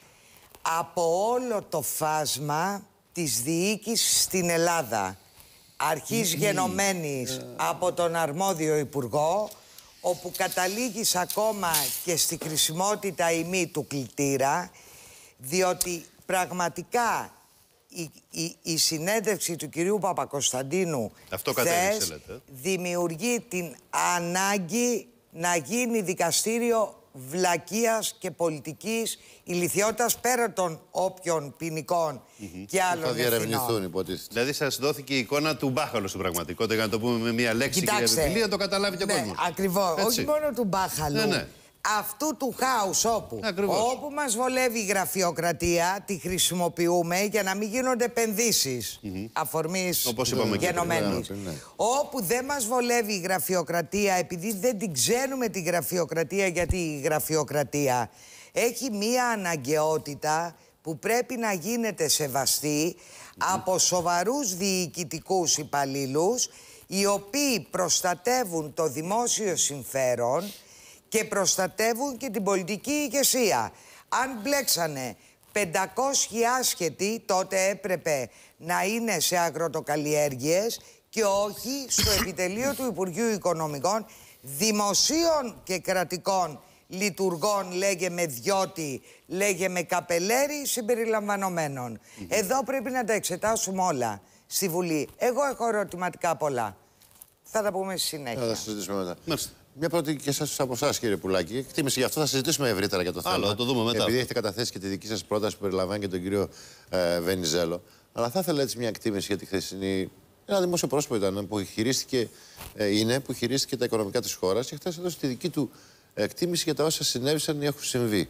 από όλο το φάσμα της διοίκησης στην Ελλάδα. Αρχής γενομένης από τον αρμόδιο υπουργό, όπου καταλήγεις ακόμα και στη χρησιμότητα ή μη του κλητήρα, διότι πραγματικά η, η, η συνέντευξη του κυρίου Παπακοσταντίνου χθες δημιουργεί την ανάγκη να γίνει δικαστήριο βλακείας και πολιτικής ηλιθιότητας πέρα των όποιων ποινικών mm-hmm. και άλλων θα διερευνηθούν, υποτίθεται. Δηλαδή σας δόθηκε η εικόνα του μπάχαλου στην πραγματικότητα, για να το πούμε με μια λέξη, κυρία Πιπιλή, να το καταλάβει και ο ναι, κόσμος. Ακριβώς, όχι μόνο του μπάχαλου. Ναι, ναι. Αυτού του χάους όπου, όπου μας βολεύει η γραφειοκρατία, τη χρησιμοποιούμε για να μην γίνονται επενδύσεις mm-hmm. αφορμής γενομένης. Ναι. Όπου δεν μας βολεύει η γραφειοκρατία, επειδή δεν την ξέρουμε τη γραφειοκρατία, γιατί η γραφειοκρατία έχει μία αναγκαιότητα που πρέπει να γίνεται σεβαστή mm-hmm. από σοβαρούς διοικητικούς υπαλλήλους, οι οποίοι προστατεύουν το δημόσιο συμφέρον και προστατεύουν και την πολιτική ηγεσία. Αν μπλέξανε πεντακόσιοι άσχετοι, τότε έπρεπε να είναι σε αγροτοκαλλιέργειες και όχι στο επιτελείο του Υπουργείου Οικονομικών, δημοσίων και κρατικών λειτουργών, λέγε με διότι, λέγε με καπελέρι, συμπεριλαμβανομένων. Mm-hmm. Εδώ πρέπει να τα εξετάσουμε όλα στη Βουλή. Εγώ έχω ερωτηματικά πολλά. Θα τα πούμε στη συνέχεια. Θα τα συζητήσουμε μετά. Μάλιστα. Μια πρώτη και εσάς από εσάς, κύριε Πουλάκη. Εκτίμηση γι' αυτό θα συζητήσουμε ευρύτερα για το θέμα. Άλλο, θα το δούμε μετά. Επειδή έχετε καταθέσει και τη δική σας πρόταση που περιλαμβάνει και τον κύριο ε, Βενιζέλο. Αλλά θα ήθελα έτσι μια εκτίμηση για τη χθεσινή Ένα δημόσιο πρόσωπο ήταν που χειρίστηκε, ε, είναι, που χειρίστηκε τα οικονομικά της χώρας και χθες έδωσε τη δική του εκτίμηση για τα όσα συνέβησαν ή έχουν συμβεί.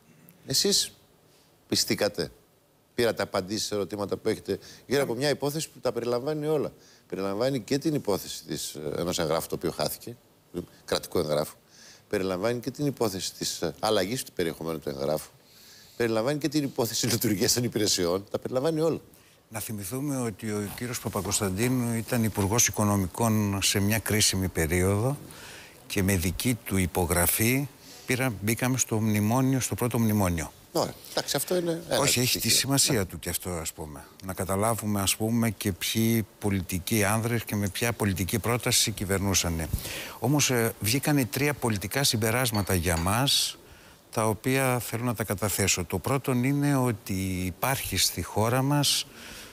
Εσείς πιστήκατε, πήρατε απαντήσεις σε ερωτήματα που έχετε γύρω από μια υπόθεση που τα περιλαμβάνει όλα. Περιλαμβάνει και την υπόθεση της, ενός εγγράφου το οποίο χάθηκε, κρατικού εγγράφου. Περιλαμβάνει και την υπόθεση της αλλαγής του περιεχομένου του εγγράφου. Περιλαμβάνει και την υπόθεση λειτουργίας των υπηρεσιών. Τα περιλαμβάνει όλα. Να θυμηθούμε ότι ο κύριος Παπακοσταντίνου ήταν υπουργός οικονομικών σε μια κρίσιμη περίοδο και με δική του υπογραφή πήρα, μπήκαμε στο μνημόνιο, στο πρώτο μνημόνιο. Ωραία, εντάξει, αυτό είναι. Όχι, έχει τη σημασία ναι. του και αυτό, ας πούμε. Να καταλάβουμε, ας πούμε, και ποιοι πολιτικοί άνδρες και με ποια πολιτική πρόταση κυβερνούσαν. Όμως ε, βγήκανε τρία πολιτικά συμπεράσματα για μας, τα οποία θέλω να τα καταθέσω. Το πρώτο είναι ότι υπάρχει στη χώρα μας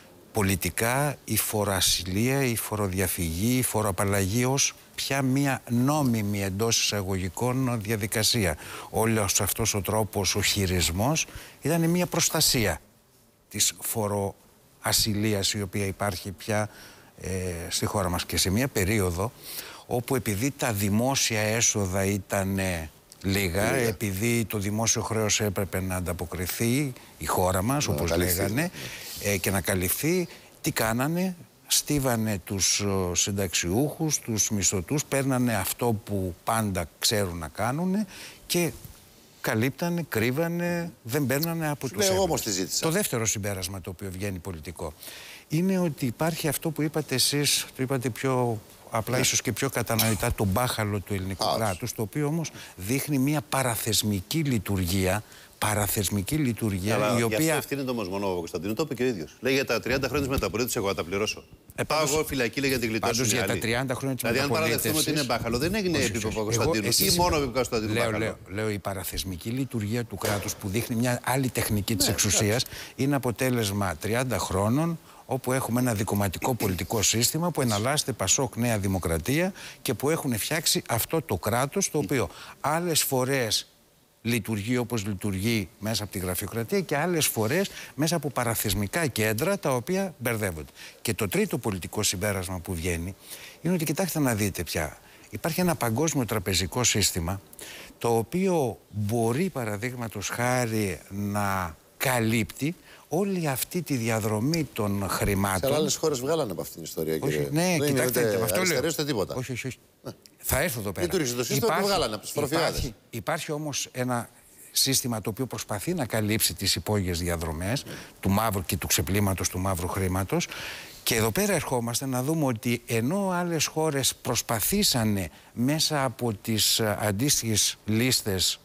πολιτικά η φοροασυλία, η φοροδιαφυγή, η φοροαπαλλαγή ως πια μία νόμιμη εντός εισαγωγικών διαδικασία. Όλος αυτός ο τρόπος, ο χειρισμός ήταν μία προστασία της φοροασυλίας η οποία υπάρχει πια ε, στη χώρα μας και σε μία περίοδο όπου επειδή τα δημόσια έσοδα ήταν λίγα, yeah. επειδή το δημόσιο χρέος έπρεπε να ανταποκριθεί η χώρα μας, να όπως καλυφθεί. λέγανε, ε, και να καλυφθεί, τι κάνανε, στίβανε τους συνταξιούχους, τους μισθωτούς, παίρνανε αυτό που πάντα ξέρουν να κάνουν και καλύπτανε, κρύβανε, δεν παίρνανε από τους έμπρους. Το δεύτερο συμπέρασμα το οποίο βγαίνει πολιτικό είναι ότι υπάρχει αυτό που είπατε εσείς, το είπατε πιο απλά, ίσως και πιο κατανοητά, το μπάχαλο του ελληνικού κράτους, το οποίο όμως δείχνει μια παραθεσμική λειτουργία. Παραθεσμική λειτουργία, αλλά η οποία. Για αυτό ευθύνεται όμως μόνο ο Κωνσταντίνου, το είπε και ο ίδιος. Λέει για τα τριάντα χρόνια της μεταπολίτευσης, εγώ θα τα πληρώσω. Ε, Πάω εγώ φυλακή, λέει, για την γλιτώσουν. Πάντως για τα τριάντα χρόνια της δηλαδή, μεταπολίτευσης. Δηλαδή, αν παραδεχτούμε ότι είναι μπάχαλο, δεν έγινε επίπεδο Κωνσταντίνου. Ή μόνο επίπεδο Κωνσταντίνου. Λέω, λέω, λέω, η παραθεσμική λειτουργία του κράτους που δείχνει μια άλλη τεχνική της εξουσίας είναι αποτέλεσμα τριάντα χρόνων. Όπου έχουμε ένα δικομματικό πολιτικό σύστημα που εναλλάσσεται Πασόκ, Νέα Δημοκρατία και που έχουν φτιάξει αυτό το κράτος το οποίο άλλες φορές λειτουργεί όπως λειτουργεί μέσα από τη γραφειοκρατία και άλλες φορές μέσα από παραθεσμικά κέντρα τα οποία μπερδεύονται. Και το τρίτο πολιτικό συμπέρασμα που βγαίνει είναι ότι κοιτάξτε να δείτε πια. Υπάρχει ένα παγκόσμιο τραπεζικό σύστημα το οποίο μπορεί παραδείγματος χάρη να καλύπτει όλη αυτή τη διαδρομή των χρημάτων. Σε άλλες χώρες βγάλανε από αυτήν την ιστορία. Όχι, κύριε. ναι, δεν κοιτάξτε, με αυτό λέω. τίποτα. Όχι, όχι, όχι. Ναι. Θα έρθω εδώ πέρα. Λειτουργήσε το σύστημα που βγάλανε από τους φοροφυγάδες. Υπάρχει, υπάρχει όμως ένα σύστημα το οποίο προσπαθεί να καλύψει τις υπόγειες διαδρομές mm. του μαύρου και του ξεπλήματος του μαύρου χρήματος. Και εδώ πέρα ερχόμαστε να δούμε ότι ενώ άλλες χώρες προσπαθήσανε μέσα από τις αντίστοιχες λίστες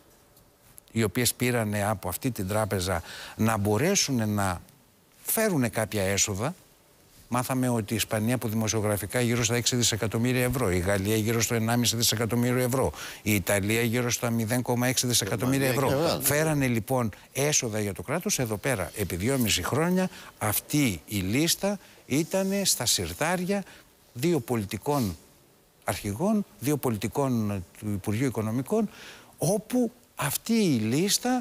οι οποίες πήρανε από αυτή την τράπεζα να μπορέσουν να φέρουν κάποια έσοδα. Μάθαμε ότι η Ισπανία από δημοσιογραφικά γύρω στα έξι δισεκατομμύρια ευρώ, η Γαλλία γύρω στο ενάμιση δισεκατομμύριο ευρώ, η Ιταλία γύρω στα μηδέν κόμμα έξι δισεκατομμύρια ευρώ. Φέρανε λοιπόν έσοδα για το κράτος. Εδώ πέρα επί δυόμιση χρόνια αυτή η λίστα ήταν στα συρτάρια δύο πολιτικών αρχηγών, δύο πολιτικών του Υπουργείου Οικονομικών, όπου αυτή η λίστα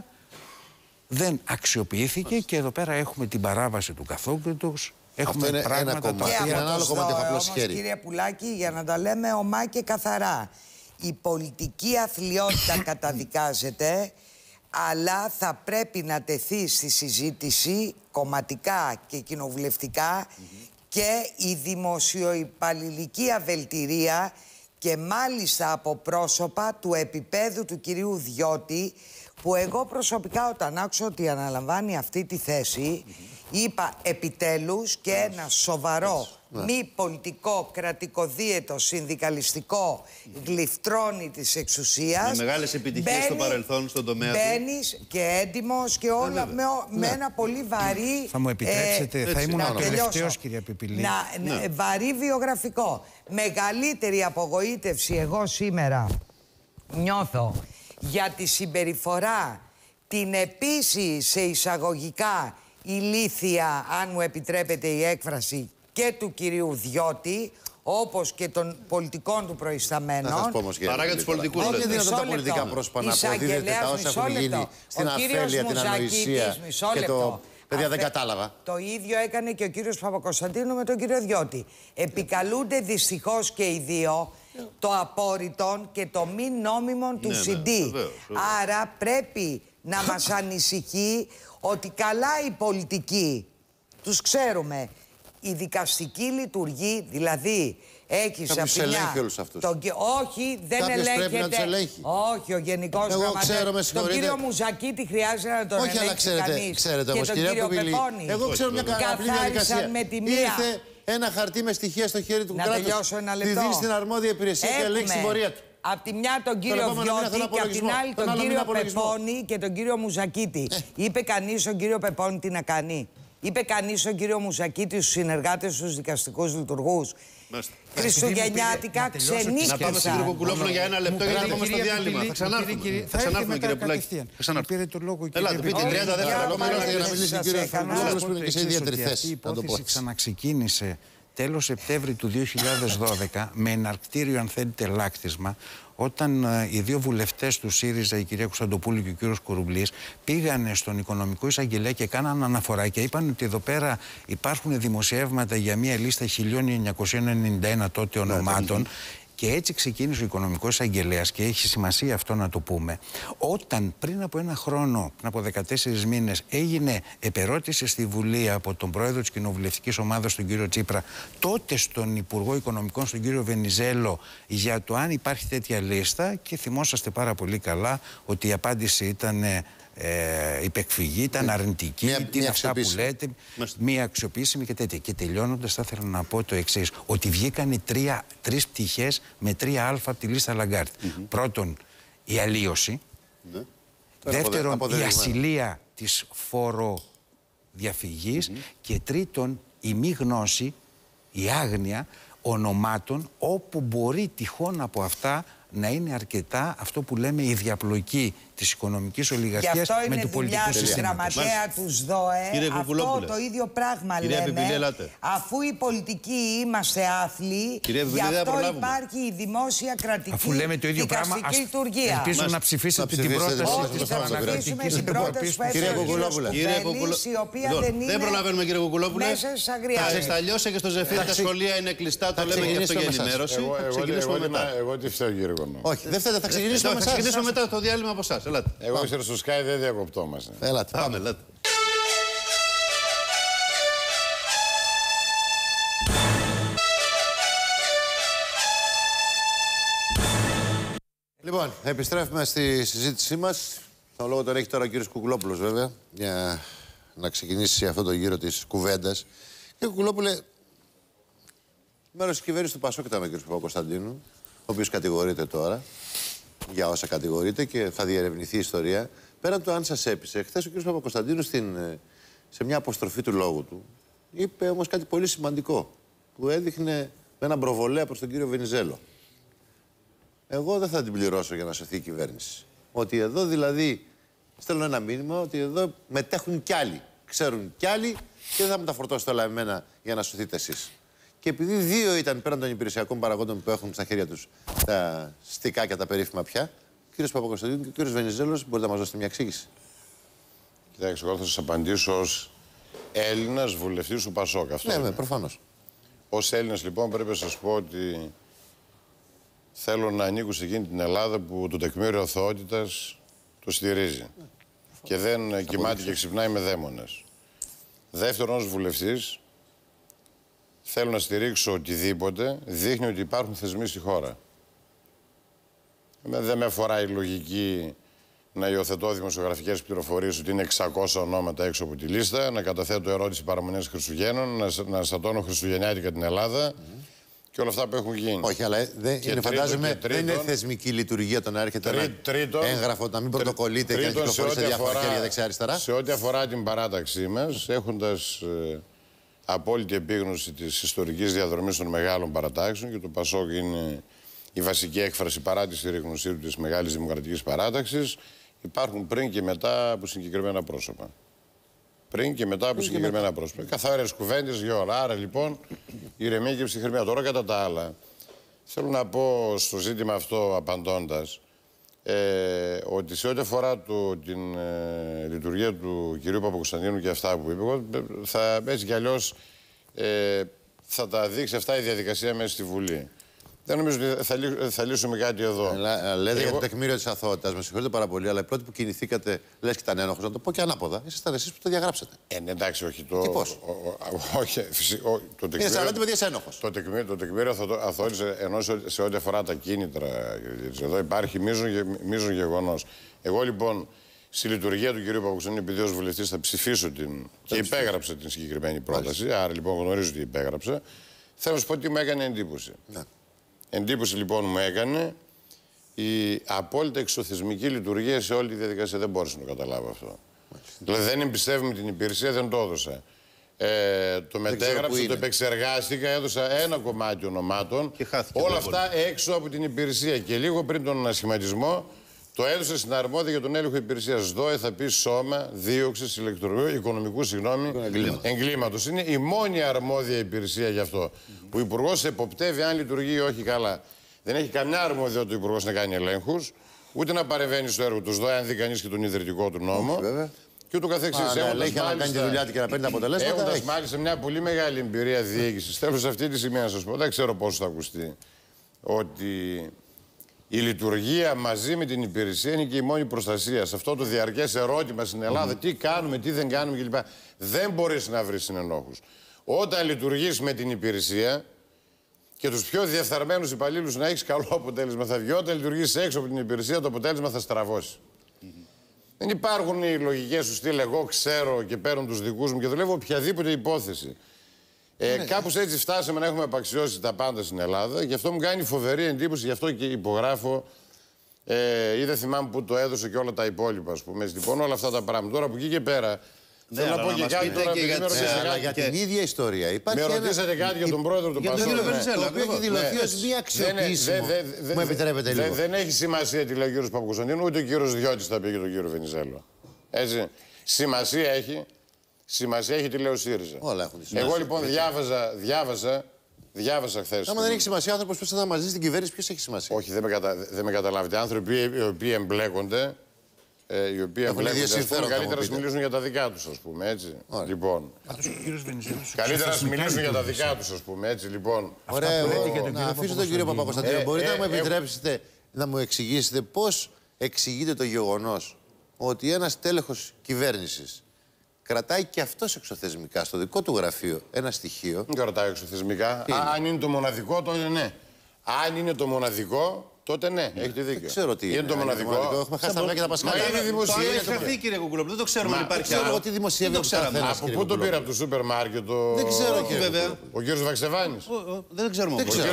δεν αξιοποιήθηκε και εδώ πέρα έχουμε την παράβαση του καθόκριτος. Έχουμε αυτό είναι πράγματα ένα κομμάτι. τα οποία... Ένα άλλο κομμάτι έχω απλώς χέρι. Κύριε Πουλάκη, για να τα λέμε ομά και καθαρά. Η πολιτική αθλιότητα καταδικάζεται, αλλά θα πρέπει να τεθεί στη συζήτηση κομματικά και κοινοβουλευτικά mm-hmm. και η δημοσιοϊπαλληλική αβελτηρία και μάλιστα από πρόσωπα του επίπεδου του κυρίου Διώτη, που εγώ προσωπικά όταν άκουσα ότι αναλαμβάνει αυτή τη θέση mm-hmm. είπα επιτέλους και yes. ένα σοβαρό yes. μη πολιτικό, κρατικοδίαιτο, συνδικαλιστικό γλυφτρώνει της εξουσίας. Με μεγάλες επιτυχίες στο παρελθόν στον τομέα του. Μπαίνεις και έντιμος και όλα με, με ναι. ένα πολύ βαρύ... Θα μου επιτρέψετε, ε, θα ήμουν ο τελευταίος, κυρία Πιπηλή. Να, ναι. Βαρύ βιογραφικό. Μεγαλύτερη απογοήτευση εγώ σήμερα νιώθω για τη συμπεριφορά, την επίσης σε εισαγωγικά ηλίθια, αν μου επιτρέπετε η έκφραση, και του κυρίου Διώτη, όπως και των πολιτικών του προϊσταμένων. Να σας πω όμως, παρά για τους πολιτικούς. Όχι είναι δυνατόν τα πολιτικά πρόσωπα να αποδίδετε τα όσα έχουν γίνει στην αφέλεια, την ανοησία και το Παιδιά, δεν κατάλαβα. Το ίδιο έκανε και ο κύριος Παπακοσταντίνου με τον κύριο Διώτη. Επικαλούνται δυστυχώς και οι δύο το απόρριτον και το μη νόμιμον του ναι, σι ντι. Ναι, βεβαίως, βεβαίως. Άρα πρέπει να μας ανησυχεί ότι καλά η πολιτική, τους ξέρουμε, η δικαστική λειτουργεί, δηλαδή έχεις από τη μια... ελέγχει όλους αυτούς. Τον... Όχι, δεν Κάποιος ελέγχεται. πρέπει να τους ελέγχει. Όχι, ο Γενικός Γραμματέας. Τον κύριο Μουζακίτη χρειάζεται να τον Όχι, ελέγξει αλλά ξέρετε, κανείς. ξέρετε και όμως, τον κυρία κύριο Ποπηλή, Πεπώνη. εγώ ξέρω μια απλή διαδικασία. Με τη μία. Ήρθε ένα χαρτί με στοιχεία στο χέρι του να κράτους. τελειώσω ένα λεπτό. Τη δίνει στην αρμόδια υπηρεσία και ελέγξει την πορεία του. Απ' τη μια τον κύριο Βιώτη και απ' την άλλη τον κύριο Πεπώνη και τον κύριο Μουζακίτη. Είπε κανείς τον κύριο Πεπώνη τι να κάνει? Είπε κανείς τον κύριο Μουζακίτη στους συνεργάτες, στους δικαστικούς λειτουργούς? Χριστουγεννιάτικα ξενύχτησα. Να πάμε στον κύριο Κουκουλόπουλο για ένα λεπτό, γιατί πάμε στο διάλειμμα. Θα ξανάρθουμε. Θα ξανάρθουμε, κύριε Πουλάκη. Πήρε το λόγο, κύριε Ελάτε, πείτε τριάντα δευτερόλεπτα για να μιλήσει ο κύριος Κουκουλόπουλος που είναι και σε ιδιαίτερη θέση. Αυτή η υπόθεση ξαναξεκίνησε τέλος Σεπτέμβρη του δύο χιλιάδες δώδεκα με εναρκτήριο, αν θέλετε, λάκτισμα, όταν ε, οι δύο βουλευτές του ΣΥΡΙΖΑ, η κυρία Κωνσταντοπούλου και ο κύριος Κουρουμπλής, πήγανε στον οικονομικό εισαγγελέα και κάναν αναφορά και είπαν ότι εδώ πέρα υπάρχουν δημοσιεύματα για μια λίστα χίλια εννιακόσια ενενήντα ένα τότε ονομάτων. Και έτσι ξεκίνησε ο οικονομικός εισαγγελέας και έχει σημασία αυτό να το πούμε. Όταν πριν από ένα χρόνο, πριν από δεκατέσσερις μήνες, έγινε επερώτηση στη Βουλή από τον πρόεδρο της κοινοβουλευτικής ομάδας, τον κύριο Τσίπρα, τότε στον Υπουργό Οικονομικών, τον κύριο Βενιζέλο, για το αν υπάρχει τέτοια λίστα, και θυμόσαστε πάρα πολύ καλά ότι η απάντηση ήταν ε, υπεκφυγή, ήταν αρνητική, μία, τι είναι αυτά που λέτε, μία αξιοποιήσιμη και τέτοια. Και τελειώνοντας θα ήθελα να πω το εξής, ότι βγήκαν τρία, τρεις πτυχές με τρία α από τη λίστα Λαγκάρτ. Mm-hmm. Πρώτον, η αλλίωση. Mm-hmm. Δεύτερον, αποδε... η ασυλία της φοροδιαφυγής. Mm-hmm. Και τρίτον, η μη γνώση, η άγνοια ονομάτων, όπου μπορεί τυχόν από αυτά να είναι αρκετά αυτό που λέμε η διαπλοκή της οικονομικής ολιγαρχίας με του πολιτικού συστήματος. Γι' αυτό είναι δουλειά του γραμματέα του ΣΔΟΕ. Αυτό το ίδιο πράγμα Κυρία λέμε. Πιπιλή, αφού οι πολιτικοί είμαστε άθλοι, γι' αυτό υπάρχει η δημόσια κρατική αφού λέμε το ίδιο πράγμα, ας λειτουργία. Ελπίζω να ψηφίσετε την πρόταση. Όχι, θα ψηφίσουμε την πρόταση που έφερε ο κύριος Κουβέλης, η οποία δεν είναι. Δεν προλαβαίνουμε, κύριε Κουκουλόπουλε. Μέσα στις αγριάδες. Θα ξεσταλιώσει και στο Ζεφύρι τα σχολεία είναι κλειστά. Το λέμε και αυτό για ενημέρωση. Εγώ τι φταίω, κύριε Κονό? Όχι, δεν φταίτε, θα ξεκινήσουμε μετά. Θα ξεκινήσουμε μετά το διάλειμμα από εσάς. Ελάτε. Εγώ ξέρω στο Sky δεν διακοπτόμαστε. Ελάτε, πάμε. Ελάτε. Λοιπόν, επιστρέφουμε στη συζήτησή μας. Το λόγο τον έχει τώρα ο κύριος Κουκουλόπουλος, βέβαια, για να ξεκινήσει αυτό το γύρο της κουβέντας. Κύριε Κουκουλόπουλε, μέρος της κυβέρνησης του Πασόκ ήταν ο κύριος Παπακοσταντίνου, ο οποίος κατηγορείται τώρα για όσα κατηγορείται και θα διερευνηθεί η ιστορία. Πέραν το αν σας έπεισε, χθες ο κ. Παπακοσταντίνου σε μια αποστροφή του λόγου του είπε όμως κάτι πολύ σημαντικό που έδειχνε με έναν προβολέα προς τον κύριο Βενιζέλο. Εγώ δεν θα την πληρώσω για να σωθεί η κυβέρνηση. Ότι εδώ δηλαδή στέλνω ένα μήνυμα ότι εδώ μετέχουν κι άλλοι, ξέρουν κι άλλοι και δεν θα μου τα φορτώσετε όλα εμένα για να σωθείτε εσείς. Και επειδή δύο ήταν πέραν των υπηρεσιακών παραγόντων που έχουν στα χέρια τους τα στικάκια, τα περίφημα πια, ο κύριος Παπακοσταντίνου και ο κύριος Βενιζέλος, μπορείτε να μας δώσετε μια εξήγηση? Κοιτάξτε, εγώ θα σας απαντήσω ως Έλληνας βουλευτής του Πασόκ. Αυτό ναι, ναι, προφανώς. Ως Έλληνας, λοιπόν, πρέπει να σας πω ότι θέλω να ανήκω σε εκείνη την Ελλάδα που το τεκμήριο αθωότητας το στηρίζει. Ναι. Και δεν θα κοιμάται και ξυπνάει με δαίμονες. Δεύτερον, ως βουλευτής, θέλω να στηρίξω οτιδήποτε δείχνει ότι υπάρχουν θεσμοί στη χώρα. Δεν με αφορά η λογική να υιοθετώ δημοσιογραφικές πληροφορίες ότι είναι εξακόσια ονόματα έξω από τη λίστα, να καταθέτω ερώτηση παραμονές Χριστουγέννων, να, να στατώνω Χριστουγεννιάτικα την Ελλάδα mm. και όλα αυτά που έχουν γίνει. Όχι, αλλά δεν είναι, φαντάζομαι, τρίτον, δεν είναι θεσμική λειτουργία το να έρχεται τρί, ένα τρίτον, έγγραφο, να μην πρωτοκολλείται και να κυκλοφορεί σε διάφορα χέρια δεξιά-αριστερά. Σε ό,τι αφορά την παράταξή μας, έχοντας ε, απόλυτη επίγνωση της ιστορικής διαδρομής των μεγάλων παρατάξεων και το Πασόκ είναι η βασική έκφραση παρά τη στηρίγνωσή του της μεγάλης δημοκρατικής παράταξης, υπάρχουν πριν και μετά από συγκεκριμένα πρόσωπα. Πριν και μετά από συγκεκριμένα μετά. πρόσωπα. Καθαρές κουβέντες για ώρα. Άρα λοιπόν, ηρεμία και ψυχραιμία. Τώρα κατά τα άλλα, θέλω να πω στο ζήτημα αυτό απαντώντας, ε, ότι σε ό,τι αφορά το, την ε, λειτουργία του κυρίου Παπακοσταντίνου και αυτά που είπε, εγώ, θα, έτσι κι αλλιώς ε, θα τα δείξει αυτά η διαδικασία μέσα στη Βουλή. Δεν νομίζω ότι θα, θα λύσουμε κάτι εδώ. Λα, λέτε εγώ... για το τεκμήριο της αθωότητας. Με συγχωρείτε πάρα πολύ, αλλά οι πρώτοι που κινηθήκατε, λες και ήταν ένοχος, να το πω και ανάποδα. Ήσασταν εσείς που το διαγράψατε. Ε, ναι, εντάξει, όχι το. Τι πώς? Ο, ο, ο, όχι, φυσι, ο, το τεκμήριο. Είναι σαράντα παιδιά ένοχος. Το τεκμήριο, το τεκμήριο αθωότητας, ενώ σε, σε ό,τι αφορά τα κίνητρα, εδώ υπάρχει μείζον γεγονός. Εγώ λοιπόν, στη λειτουργία του κ. Παπακοσταντίνου, επειδή ως βουλευτής θα ψηφίσω την. και υπέγραψα την συγκεκριμένη πρόταση, Μάλιστα. άρα λοιπόν γνωρίζω ότι υπέγραψα, θέλω να σου πω ότι μου έκανε εντύπωση. Ναι. Εντύπωση λοιπόν μου έκανε η απόλυτα εξωθεσμική λειτουργία σε όλη τη διαδικασία. Δεν μπόρεσα να το καταλάβω αυτό. Δηλαδή δεν εμπιστεύομαι την υπηρεσία, δεν το έδωσα. Ε, το μετέγραψα, το επεξεργάστηκα, έδωσα ένα κομμάτι ονομάτων. Όλα αυτά έξω από την υπηρεσία. Και λίγο πριν τον ανασχηματισμό, το έδωσα στην αρμόδια για τον έλεγχο υπηρεσία. ΔΟΕ θα πει σώμα δίωξη ηλεκτρονικού, οικονομικού συγγνώμη, εγκλήματος. Είναι η μόνη αρμόδια υπηρεσία γι' αυτό. Mm-hmm. Ο Υπουργός εποπτεύει αν λειτουργεί ή όχι καλά. Δεν έχει καμιά αρμοδιότητα ο Υπουργός να κάνει ελέγχους, ούτε να παρεμβαίνει στο έργο του ΔΟΕ, αν δει κανείς και τον ιδρυτικό του νόμο. Mm-hmm. Και ούτω καθεξής. Έχει να κάνει τη δουλειά του και να παίρνει τα αποτελέσματα. Έχοντας μάλιστα μια πολύ μεγάλη εμπειρία διοίκησης, θέλω σε αυτή τη σημεία να σας πω, δεν ξέρω πώς θα ακουστεί, ότι η λειτουργία μαζί με την υπηρεσία είναι και η μόνη προστασία. Σε αυτό το διαρκές ερώτημα στην Ελλάδα, mm-hmm. τι κάνουμε, τι δεν κάνουμε κλπ. Δεν μπορείς να βρεις συνενόχους. Όταν λειτουργείς με την υπηρεσία και τους πιο διεφθαρμένους υπαλλήλους να έχεις καλό αποτέλεσμα, θα βγει. Όταν λειτουργείς έξω από την υπηρεσία, το αποτέλεσμα θα στραβώσει. Mm-hmm. Δεν υπάρχουν οι λογικές σου στυλ, εγώ ξέρω και παίρνω τους δικούς μου και δουλεύω οποιαδήποτε υπόθεση. Ε, ναι. Κάπως έτσι φτάσαμε να έχουμε απαξιώσει τα πάντα στην Ελλάδα. Γι' αυτό μου κάνει φοβερή εντύπωση, γι' αυτό και υπογράφω. Ε, ή δεν θυμάμαι που το έδωσε και όλα τα υπόλοιπα, ας πούμε. Λοιπόν, όλα αυτά τα πράγματα. Τώρα από εκεί και πέρα. Ναι, θέλω να πω και κάτι τώρα και για, με για την ίδια ιστορία. Υπάρχει με ρωτήσατε ένα... κάτι για τον πρόεδρο του Πασόκ. Για τον κύριο Βενιζέλο. Το οποίο έχει δηλωθεί ως μία αξιοποιήσιμο. Μου επιτρέπετε λίγο. Δεν έχει σημασία τι λέει ο κύριος Παπακοσταντίνου, ούτε ο κύριος Διώτης θα πει για τον κύριο Βενιζέλο. Έτσι. Σημασία έχει. Σημασία έχει τι λέει ο ΣΥΡΙΖΑ. Όλα έχουν σημασία. Εγώ λοιπόν διάβαζα, διάβαζα, διάβαζα χθες. Άμα δεν έχει σημασία, ο άνθρωπος που θα μαζί στην κυβέρνηση, ποιος έχει σημασία. Όχι, δεν με, κατα... δεν με καταλάβετε. Άνθρωποι οι οποίοι εμπλέκονται, ε, οι οποίοι εμπλέκονται, ας πούμε, καλύτερα να μιλήσουν για τα δικά τους, ας πούμε, έτσι. Ωραία. Λοιπόν. Καλύτερα να μιλήσουν για τα δικά τους, ας πούμε, έτσι, λοιπόν. Ωραία, να αφήσω τον κύριο Παπακοσταντίνο. Μπορείτε να μου επιτρέψετε να μου εξηγήσετε πώς εξηγείται το γεγονός ότι ένας τέλεχος κυβέρνησης κρατάει και αυτός εξωθεσμικά στο δικό του γραφείο ένα στοιχείο. Δεν κρατάει εξωθεσμικά. Είναι. Αν είναι το μοναδικό, τότε ναι. Αν είναι το μοναδικό, τότε ναι. ναι. Έχετε δίκιο. Δεν ξέρω τι είναι. Είναι το μοναδικό. μοναδικό. Έχουμε χάσει τα βράδια και τα Πασχάλια. Μα είναι δημοσίευση. Το έχει χαθεί, κύριε Κουκουλόπουλο. Δεν το ξέρουμε αν υπάρχει άλλο. Δεν ξέρω τι δημοσιεύει. Από πού το πήρε, από το σούπερ μάρκετ. Δεν ξέρω, κύριε. Ο κύριος Βαξεβάνης. Δεν ξέρουμε.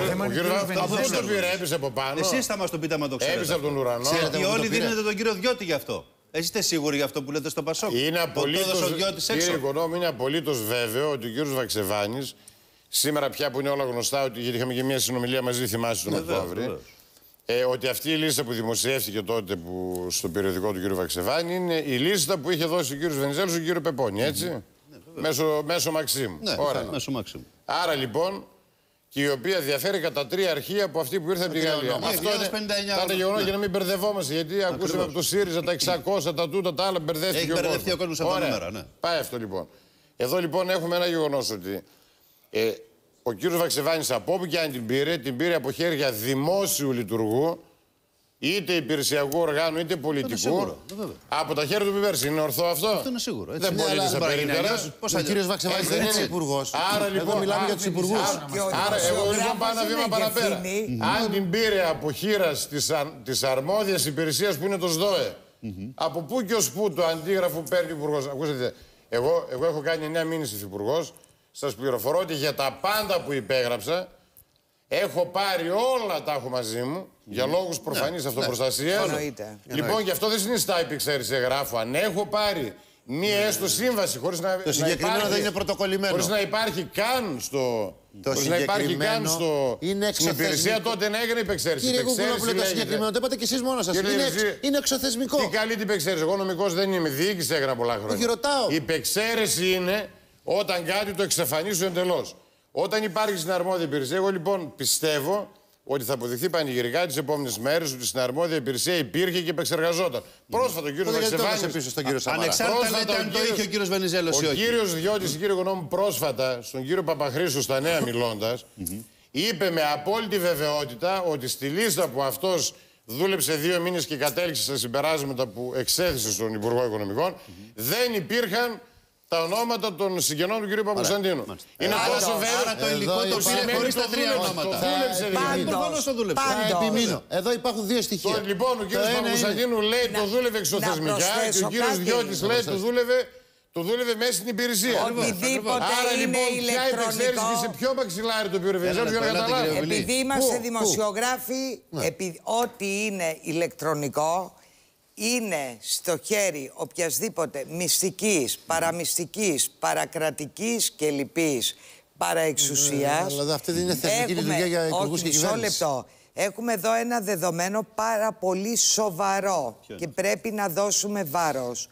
Από πού το πήρε, έπεισε από πάνω. Εσείς θα μας το πείτε άμα το ξέρετε. Έπεισε από τον ουρανό. Και όλοι δίνετε τον κύριο Διώτη γι' αυτό. Είστε σίγουροι για αυτό που λέτε στο Πασόκ? Είναι απολύτως, κύριε Οικονόμη, είναι απολύτως βέβαιο ότι ο κύριος Βαξεβάνης, σήμερα πια που είναι όλα γνωστά, ότι, γιατί είχαμε και μια συνομιλία μαζί, θυμάσαι τον Οκτώβρη, ε, ότι αυτή η λίστα που δημοσιεύτηκε τότε που, στο περιοδικό του κύριου Βαξεβάνη είναι η λίστα που είχε δώσει ο κύριος Βενιζέλος στον κύριο Πεπώνη, έτσι. Ναι, μέσω, μέσω Μαξίμου. Ναι, μέσω Μαξίμου. Άρα λοιπόν, και η οποία διαφέρει κατά τρία αρχεία από αυτή που ήρθε από τη Γαλλία. Αυτό είναι τα γεγονότα για να μην μπερδευόμαστε. Γιατί ακούσαμε από το ΣΥΡΙΖΑ τα εξακόσια, τα τούτα, τα άλλα. Μπερδεύτηκε ο κόσμος. Έχει μπερδευτεί ο κόσμος από τα νούμερα, ναι. Πάει αυτό λοιπόν. Εδώ λοιπόν έχουμε ένα γεγονός ότι ε, ο κύριος Βαξεβάνης από όπου και αν την πήρε, την πήρε από χέρια δημόσιου λειτουργού, είτε υπηρεσιακού οργάνου είτε πολιτικού. Σίγουρο, από τα χέρια του Πιπέρση. Είναι ορθό αυτό? Αυτό είναι σίγουρο. Έτσι. Δεν μπορεί να σε περίπτερα. Ο κύριος Βαξεβάνης δεν είναι υπουργός. Άρα λοιπόν. Εδώ μιλάμε για τους υπουργούς. Άρα εγώ λοιπόν πάω ένα βήμα παραπέρα. Αν την πήρε από χείρας της αρμόδιας υπηρεσίας που είναι το ΣΔΟΕ, από πού και ως πού το αντίγραφο παίρνει ο υπουργός? Ακούσατε, εγώ έχω κάνει εννέα μήνες υφυπουργός. Σας πληροφορώ ότι για τα πάντα που υπέγραψα. Έχω πάρει όλα τα έχω μαζί μου για λόγους προφανής ναι, αυτοπροστασίας. Ναι. Λοιπόν, γι' αυτό δεν συνιστά υπεξαίρεση εγγράφου. Αν έχω πάρει μία ναι, έστω σύμβαση χωρίς να, το συγκεκριμένο να υπάρχει, δεν είναι πρωτοκολλημένο. Χωρίς να υπάρχει καν στο. Το χωρίς να υπάρχει καν στο. Στην υπηρεσία τότε να έγινε υπεξαίρεση. Κύριε Κουκουλόπουλε, το συγκεκριμένο το είπατε και εσείς μόνο σας. Είναι, εξ, είναι εξωθεσμικό. Τι καλή την υπεξαίρεση. Εγώ νομικός δεν είμαι. Διοίκηση έκανα πολλά χρόνια. Η υπεξαίρεση είναι όταν κάτι το εξαφανίσουν εντελώς. Όταν υπάρχει στην αρμόδια υπηρεσία, εγώ λοιπόν πιστεύω ότι θα αποδειχθεί πανηγυρικά τις επόμενες μέρες ότι στην αρμόδια υπηρεσία υπήρχε και επεξεργαζόταν. Πρόσφατα ο κύριος Βαξεβάνης. Ανεξάρτητα λέτε αν το είχε ο κύριος Βενιζέλος ή όχι. Ο κύριος Διώτης, κύριε γνώμη, πρόσφατα στον κύριο Παπαχρήστο στα Νέα μιλώντας, είπε με απόλυτη βεβαιότητα ότι στη λίστα που αυτός δούλεψε δύο μήνες και κατέληξε στα συμπεράσματα που εξέθεσε στον Υπουργό Οικονομικών, δεν υπήρχαν τα ονόματα των συγγενών του κ. Παπακοσταντίνου. Είναι τόσο βέβαιο. Άρα το υλικό το πήρε χωρίς τα τρία ονόματα. Προφανώς το δούλεψε. Θα επιμείνω. Εδώ υπάρχουν δύο στοιχεία. Λοιπόν, ο κ. Παπακοσταντίνου λέει το δούλευε εξωθεσμικά και ο κ. Διώτης λέει το δούλευε. Το δούλευε μέσα στην υπηρεσία. Οτιδήποτε Άρα είναι λοιπόν, ποια ηλεκτρονικό. υπεξαίρεση και σε ποιο μαξιλάρι το πήρε ο Βενιζέλος για να καταλάβει. Επειδή είμαστε δημοσιογράφοι, επει... ό,τι είναι ηλεκτρονικό είναι στο χέρι οποιασδήποτε μυστικής, παραμυστικής, παρακρατικής και λοιπής παραεξουσίας. Αλλά αυτή δεν είναι θεσμική λειτουργία για υπουργούς και κυβέρνηση. Μισό λεπτό. Έχουμε εδώ ένα δεδομένο πάρα πολύ σοβαρό και πρέπει να δώσουμε βάρος.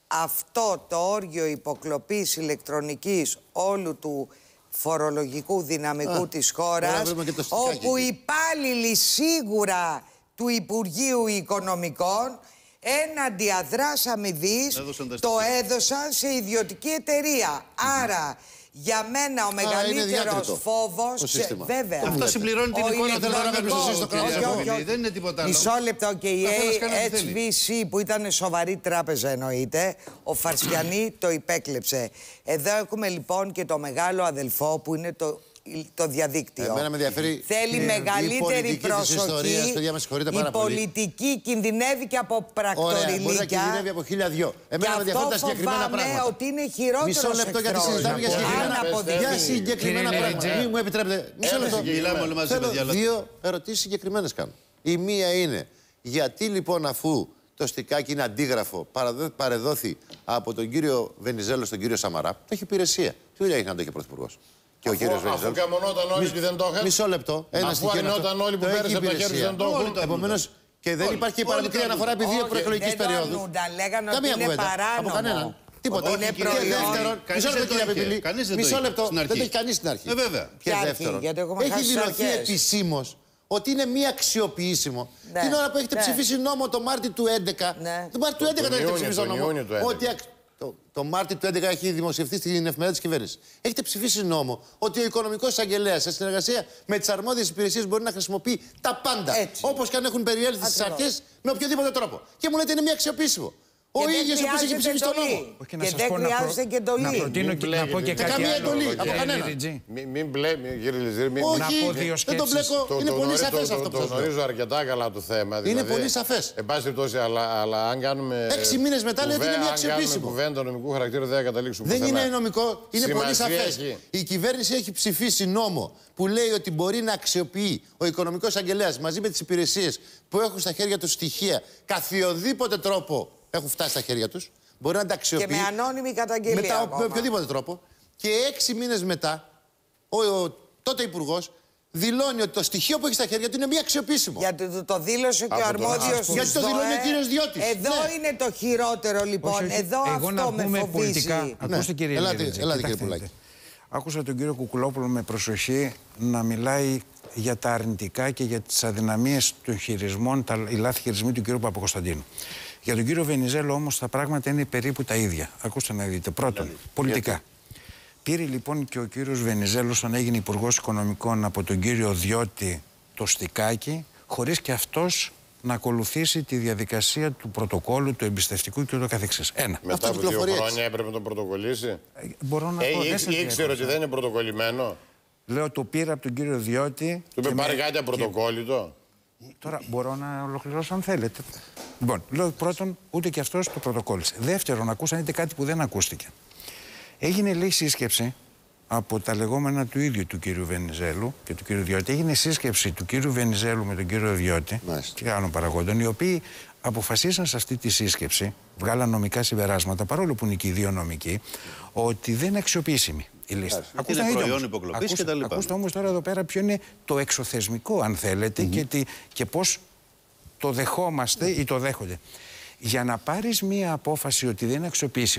Αυτό το όριο υποκλοπής ηλεκτρονικής όλου του φορολογικού δυναμικού Α, της χώρας, όπου οι υπάλληλοι σίγουρα του Υπουργείου Οικονομικών έναντι αδράς αμοιβής το έδωσαν σε ιδιωτική εταιρεία. Mm-hmm. Άρα, για μένα ο μεγαλύτερος φόβος. Σε... Βέβαια. Αυτό συμπληρώνει την εικόνα θέλω να κάνεις εσύ στο κράτος. Δεν είναι τίποτα άλλο. Μισό λεπτό και η έιτς βι σι που ήταν σοβαρή τράπεζα εννοείται, ο Φαρσιανή το υπέκλεψε. Εδώ έχουμε λοιπόν και το μεγάλο αδελφό που είναι το. Το διαδίκτυο. Εμένα με ενδιαφέρει θέλει μεγαλύτερη η προσοχή. Παιδιά, με συγχωρείτε πάρα η πολιτική κινδυνεύει και από πρακτοριλίκια. Μπορεί να κινδυνεύει από χίλια δυο. Εμένα με ενδιαφέρει τα συγκεκριμένα πράγματα. ότι είναι χειρότερο. Μισό λεπτό γιατί συζητάμε για συγκεκριμένα, για συγκεκριμένα πράγματα. Μην μου επιτρέπετε. Μισό λεπτό. Θέλω δύο ερωτήσεις συγκεκριμένες κάνω. Η μία είναι γιατί λοιπόν αφού το στικάκι είναι αντίγραφο, παρεδόθη από τον κύριο Βενιζέλο στον κύριο Σαμαρά, το έχει υπηρεσία. Τι δουλειά έχει να το έχει ο Πρωθυπουργός. Και ο κύριος Βενιζέλος. Αφού καμονόταν όλοι που δεν το είχαν. Μισό λεπτό. Ένα αφού αρνόταν όλοι που πέρασαν από τα χέρια δεν το έχουν. Επομένως, και δεν υπάρχει και παραμικρή αναφορά επί δύο προεκλογικής περίοδου. Λέγανε ότι είναι παράνομο. Από κανέναν. Τίποτα. Είναι προϊόν. Μισό λεπτό, κύριε Πεπιλή. Μισό λεπτό. Δεν το έχει κανείς στην αρχή. Ε, βέβαια. Και δεύτερον, έχει δηλωθεί επισήμως ότι είναι μη αξιοποιήσιμο. Ναι. Την ώρα που έχετε ναι. ψηφίσει νόμο το Μάρτιο του έντεκα. Ναι. Το Μάρτιο του έντεκα το έχετε ψηφίσει νόμο. Ότι το, το Μάρτιο του έντεκα έχει δημοσιευτεί στην εφημερίδα της κυβέρνησης. Έχετε ψηφίσει νόμο ότι ο οικονομικός εισαγγελέας σε συνεργασία με τις αρμόδιες υπηρεσίες μπορεί να χρησιμοποιεί τα πάντα. Όπως και αν έχουν περιέλθει στις αρχές με οποιοδήποτε τρόπο. Και μου λέτε είναι μη αξιοποιήσιμο. Ο ίδιος όπως έχει ψηφίσει τον νόμο. Και δεν χρειάζεται και εντολή. Να προτείνω και να πω και κάτι άλλο. Καμία εντολή από κανέναν. Μην μπλέκει, κύριε Λιζήρη. Όχι, δεν το μπλέκω. Είναι πολύ σαφές αυτό που το γνωρίζω αρκετά καλά το θέμα. Είναι πολύ σαφές. Εν πάση περιπτώσει, αλλά αν κάνουμε. Έξι μήνες μετά λέτε είναι μη αξιοποιήσιμο. Αν κάνουμε κουβέντα νομικού χαρακτήρα δεν θα καταλήξουμε. Δεν είναι νομικό, είναι πολύ σαφές. Η κυβέρνηση έχει ψηφίσει νόμο που λέει ότι μπορεί να αξιοποιεί ο οικονομικός εισαγγελέας μαζί με τις υπηρεσίες που έχουν στα χέρια του στοιχεία καθιοδήποτε τρόπο. Έχουν φτάσει στα χέρια τους, μπορεί να τα αξιοποιεί. Και με ανώνυμη καταγγελία. Μετά, με οποιοδήποτε τρόπο. Και έξι μήνες μετά, ο, ο τότε υπουργός δηλώνει ότι το στοιχείο που έχει στα χέρια του είναι μη αξιοποιήσιμο. Γιατί το, το δήλωσε και ο αρμόδιος. Γιατί το δηλώνει ο κύριος Διώτης. Εδώ ναι. είναι το χειρότερο λοιπόν. Όχι, όχι. Εδώ Εγώ αυτό να πούμε με πολιτικά. Ναι. Ακούστε κύριε Ελάτε, ελάτε κύριε Πουλάκη. Άκουσα τον κύριο Κουκουλόπουλο με προσοχή να μιλάει για τα αρνητικά και για τις αδυναμίες των χειρισμών, τα λάθη χειρισμοί του κύριου Παπακοσταντίνου. Για τον κύριο Βενιζέλο όμως τα πράγματα είναι περίπου τα ίδια. Ακούστε να δείτε. Πρώτον, δηλαδή, πολιτικά. Γιατί? Πήρε λοιπόν και ο κύριος Βενιζέλος όταν έγινε υπουργός Οικονομικών από τον κύριο Διώτη το στικάκι, χωρίς και αυτός να ακολουθήσει τη διαδικασία του πρωτοκόλλου, του εμπιστευτικού και ούτω καθεξής. Ένα. Μετά από δύο χρόνια έπρεπε να το πρωτοκολλήσει. Ε, μπορώ να ε, πω. Ή, ήξερε ότι δεν είναι πρωτοκολλημένο. Λέω το πήρα από τον κύριο Διώτη. Του είπε πάρει με... κάτι απρωτοκόλλητο. Τώρα μπορώ να ολοκληρώσω αν θέλετε. Λοιπόν, λέω πρώτον, ούτε και αυτός το πρωτοκόλλησε. Δεύτερον, ακούσατε κάτι που δεν ακούστηκε. Έγινε, λέει, σύσκεψη από τα λεγόμενα του ίδιου του κύριου Βενιζέλου και του κύριου Διώτη. Έγινε σύσκεψη του κύριου Βενιζέλου με τον κύριο Διώτη Μάλιστα. και άλλων παραγόντων, οι οποίοι αποφασίσαν σε αυτή τη σύσκεψη, βγάλαν νομικά συμπεράσματα, παρόλο που είναι και οι δύο νομικοί, ότι δεν είναι αξιοποιήσιμη η λίστα. Ακούστε, είναι προϊόν υποκλοπής και τα λοιπά. Ακούστε όμως τώρα εδώ πέρα ποιο είναι το εξωθεσμικό, αν θέλετε, mm-hmm. και, τι, και πώς το δεχόμαστε ή το δέχονται. Για να πάρεις μία απόφαση ότι δεν είναι αξιοποιήσιμο,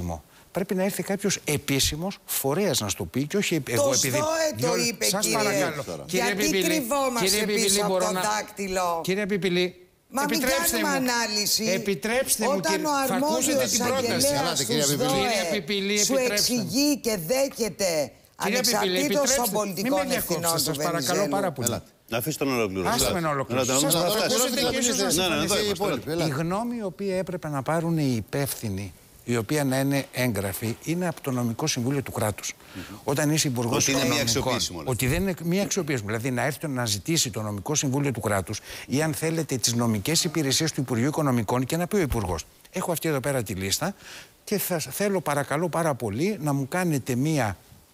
πρέπει να έρθει κάποιος επίσημος φορέας να στο πει και όχι το εγώ επειδή. Το το είπε, σας κύριε. παρακαλώ. Γιατί Πιπιλή, κρυβόμαστε πίσω από το δάκτυλο. Κύριε Πιπιλή, μα μην κάνουμε ανάλυση. Επιτρέψτε μου, όταν κύριε, ο αρμόδιος αγγελέας του ΔΟΕ σου εξηγεί και δέχεται ανεξαρτήτως των πολιτικών ευθυνών του Βενιζέλου. Σας παρακαλώ πάρα πολύ. Να αφήσει τον ολοκληρώσει. Άσε με να ολοκληρώσει. Η γνώμη η οποία έπρεπε να πάρουν οι υπεύθυνοι, η οποία να είναι έγγραφη, είναι από το νομικό συμβούλιο του κράτους. Mm-hmm. Όταν είσαι υπουργός ότι είναι μία αξιοποίησιμο. Ότι δεν είναι μία αξιοποίησιμο. Δηλαδή να έρθει να ζητήσει το νομικό συμβούλιο του κράτους ή αν θέλετε τις νομικές υπηρεσίες του Υπουργείου Οικονομικών και να πει ο υπουργός: έχω αυτή εδώ πέρα τη λίστα και θα θέλω παρακαλώ πάρα πολύ να μου κάνετε μία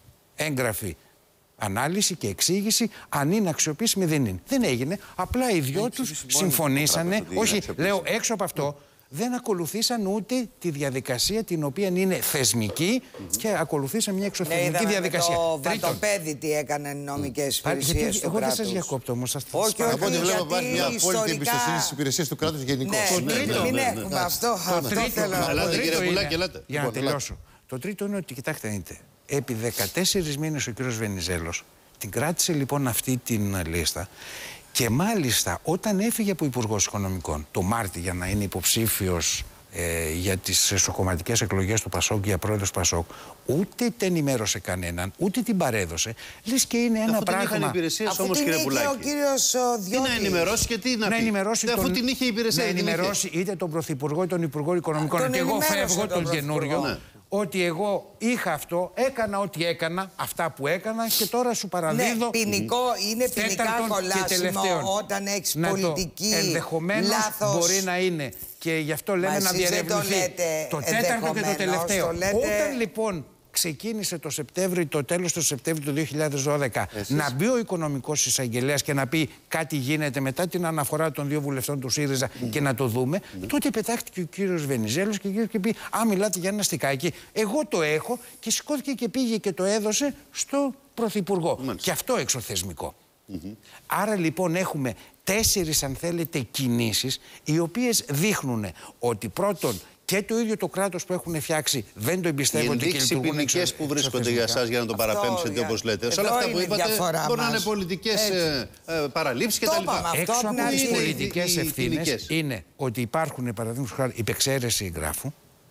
έγγραφη ανάλυση και εξήγηση αν είναι αξιοποιήσιμη δεν είναι. Δεν έγινε. Απλά οι δυο τους συμφωνήσανε. Όχι, λέω έξω από αυτό. Δεν ακολουθήσαν ούτε τη διαδικασία την οποία είναι θεσμική mm-hmm. και ακολουθήσαν μια εξωθεσμική ναι, διαδικασία. Το βατοπέδι τι έκανε οι νομικές υπηρεσίες του εγώ κράτους. Δεν σας διακόπτω όμως. Σας όχι, όχι, από ό,τι βλέπω υπάρχει μια ιστορικά... απόλυτη εμπιστοσύνη στις υπηρεσίες του κράτους γενικώς. Ναι, ναι, ναι, ναι, μην ναι, έχουμε ναι. αυτό. Αυτό θέλω να πω. Για να τελειώσω. Το τρίτο είναι ότι, κοιτάξτε, δείτε, επί δεκατέσσερις μήνες ο κύριος Βενιζέλος την κράτησε λοιπόν αυτή την λίστα. Και μάλιστα όταν έφυγε από Υπουργός Οικονομικών το Μάρτι για να είναι υποψήφιος ε, για τις εσωκομματικές εκλογές του Πασόκ, για πρόεδρος του Πασόκ, ούτε την ενημέρωσε κανέναν, ούτε την παρέδωσε. Λες και είναι ένα αφού πράγμα. Αφού την είχαν υπηρεσίες όμως, κύριε Πουλάκη. Ο κύριος Διώτης. Τι να ενημερώσει και τι να, να πει. Ενημερώσει αφού τον... την είχε υπηρεσία. Να ενημερώσει είτε τον Πρωθυπουργό είτε τον Υπουργό Οικονομικών. Ότι εγώ φεύγω τον καινούριο. Ναι. Ότι εγώ είχα αυτό, έκανα ό,τι έκανα, αυτά που έκανα και τώρα σου παραδίδω. Ναι, ποινικό, είναι ποινικά κολλάσιμο όταν έχεις πολιτική λάθος. Ενδεχομένως μπορεί να είναι. Και γι' αυτό λέμε να διερευνηθεί. Το τέταρτο και το τελευταίο. Όταν λοιπόν ξεκίνησε το Σεπτέμβριο, το τέλος του Σεπτέμβριου του δύο χιλιάδες δώδεκα, εσείς, να μπει ο οικονομικός εισαγγελέας και να πει κάτι γίνεται μετά την αναφορά των δύο βουλευτών του ΣΥΡΙΖΑ mm. και να το δούμε, mm. τότε πετάχτηκε ο κύριος Βενιζέλος και, και πει: α, μιλάτε για ένα στικάκι. Εγώ το έχω, και σηκώθηκε και πήγε και το έδωσε στο Πρωθυπουργό. Mm. Και αυτό εξωθεσμικό. Mm-hmm. Άρα λοιπόν έχουμε τέσσερις, αν θέλετε, κινήσεις οι οποίες δείχνουν ότι πρώτον και το ίδιο το κράτος που έχουν φτιάξει δεν το εμπιστεύονται και λειτουργούν. Οι ποινικές που βρίσκονται για εσάς, για να το παραπέμψετε όπως λέτε. Σε όλα αυτά που είπατε μπορεί να είναι πολιτικές ε, ε, παραλήψεις κτλ. Έξω από τις πολιτικές ευθύνες είναι ότι υπάρχουν, παραδείγματος χάρη, υπεξαίρεση εγγράφου.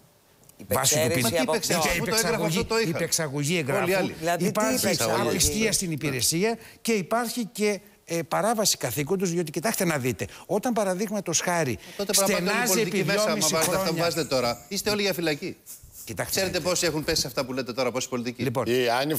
Βάσει του ποινικού. Υπεξαγωγή εγγράφου. Υπάρχει απιστία στην υπηρεσία και υπάρχει και Ε, παράβαση καθήκοντος, διότι κοιτάξτε να δείτε, όταν παραδείγματος χάρη στενάζει επί δυόμιση χρόνια... Αυτά που βάζετε τώρα, είστε όλοι για φυλακή. Κοιτάξτε, ξέρετε πόσοι έχουν πέσει σε αυτά που λέτε τώρα, πόσοι πολιτικοί. Λοιπόν, η Άννη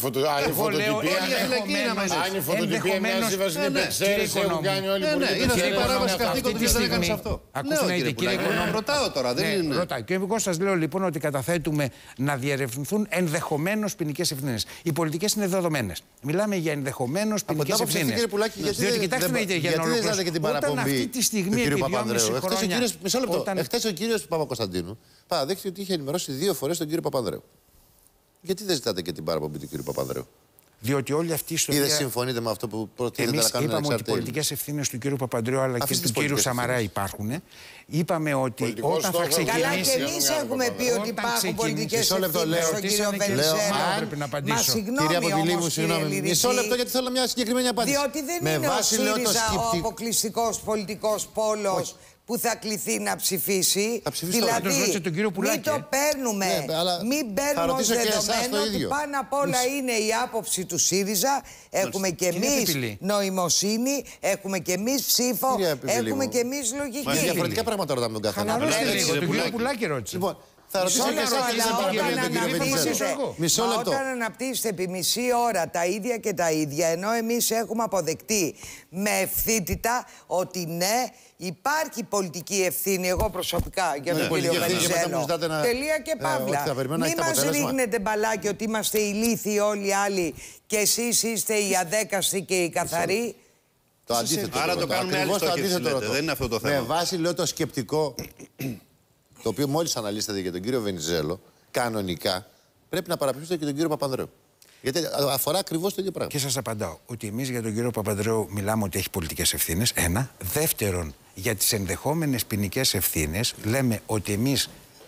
φωτοτυπία μοιάζει βασίλη υπεξαίρεση, έχουν κάνει όλοι οι πολιτικοί. Είναι παράβαση καθήκοντος και δεν έκανε αυτό. Ακούστε να δείτε, κύριε Οικονόμου. Ρωτάω τώρα, δεν είναι. Ρωτάω. Και εγώ σας λέω λοιπόν ότι καταθέτουμε να διερευνηθούν ενδεχομένως ποινικές ευθύνες. Οι πολιτικές είναι δεδομένες. Μιλάμε για ενδεχομένως ποινικές ευθύνες. Διότι κοιτάξτε να δείτε, γιατί δεν ζητάτε και την παραπομπή του κύριου Παπανδρέου. Εχθές ο κύριος Παπακοσταντίνου παραδέχτηκε ότι είχε ενημερώσει δύο φορές τον κύριο Παπανδρέου. Γιατί δεν ζητάτε και την παραπομπή του κύριου Παπανδρέου? Διότι όλη αυτή η ιστορία. Ή δεν συμφωνείτε με αυτό που προτείνετε να κάνουν? Είπαμε ότι οι πολιτικές ευθύνες του κύριου Παπανδρέου αλλά και του κύριου Σαμαρά υπάρχουν. Είπαμε ότι πολιτικός όταν θα ξεκινήσει. Καλά, και εμείς έχουμε πει ότι υπάρχουν πολιτικές ευθύνες στον κύριο Βενιζέλο. Μα συγγνώμη όμως, κύριε μισό λεπτό, γιατί θέλω μια συγκεκριμένη απάντηση. Διότι δεν είναι ο ΣΥΡΙΖΑ ο αποκλειστικός πολιτικός πόλος που θα κληθεί να ψηφίσει. Δηλαδή, μην το παίρνουμε, ναι, μην παίρνουμε ως δεδομένο ότι πάνω απ' όλα Μισ... είναι η άποψη του ΣΥΡΙΖΑ. Έχουμε και εμείς νοημοσύνη, έχουμε και εμείς ψήφο, έχουμε και εμείς λογική. Μα διαφορετικά πράγματα ρωτάμε τον καθένα. Χαλαρώστε λίγο, τον κύριο Πουλάκη ρώτησε. Λοιπόν, θα ρωτήσω και εσάς και δεν παραπέμπει τον κύριο Βενιζέλο. Μισό λεπτό. Όταν αναπτύσσετε επί μισή ώρα τα ίδια και τα ίδια, ενώ εμείς έχουμε αποδεκτεί με ευθύτητα ότι ναι, υπάρχει πολιτική ευθύνη, εγώ προσωπικά, για τον ναι, κύριο Βενιζέλο. Να... Τελεία και παύλα. Ε, Μην μας ρίχνετε μπαλάκι ότι είμαστε ηλίθιοι όλοι οι άλλοι και εσείς είστε οι αδέκαστοι και οι καθαροί. Το αντίθετο. Άρα το κάνουμε άλλο το αντίθετο. Δεν είναι αυτό το θέμα. Με βάση, λέω, το σκεπτικό, το οποίο μόλις αναλύσατε για τον κύριο Βενιζέλο, κανονικά πρέπει να παραπέμψετε και τον κύριο Παπανδρέου. Γιατί αφορά ακριβώς το ίδιο πράγμα. Και σας απαντάω ότι εμείς για τον κύριο Παπανδρέου μιλάμε ότι έχει πολιτικές ευθύνες. Ένα. Δεύτερον, για τις ενδεχόμενες ποινικές ευθύνες λέμε ότι εμείς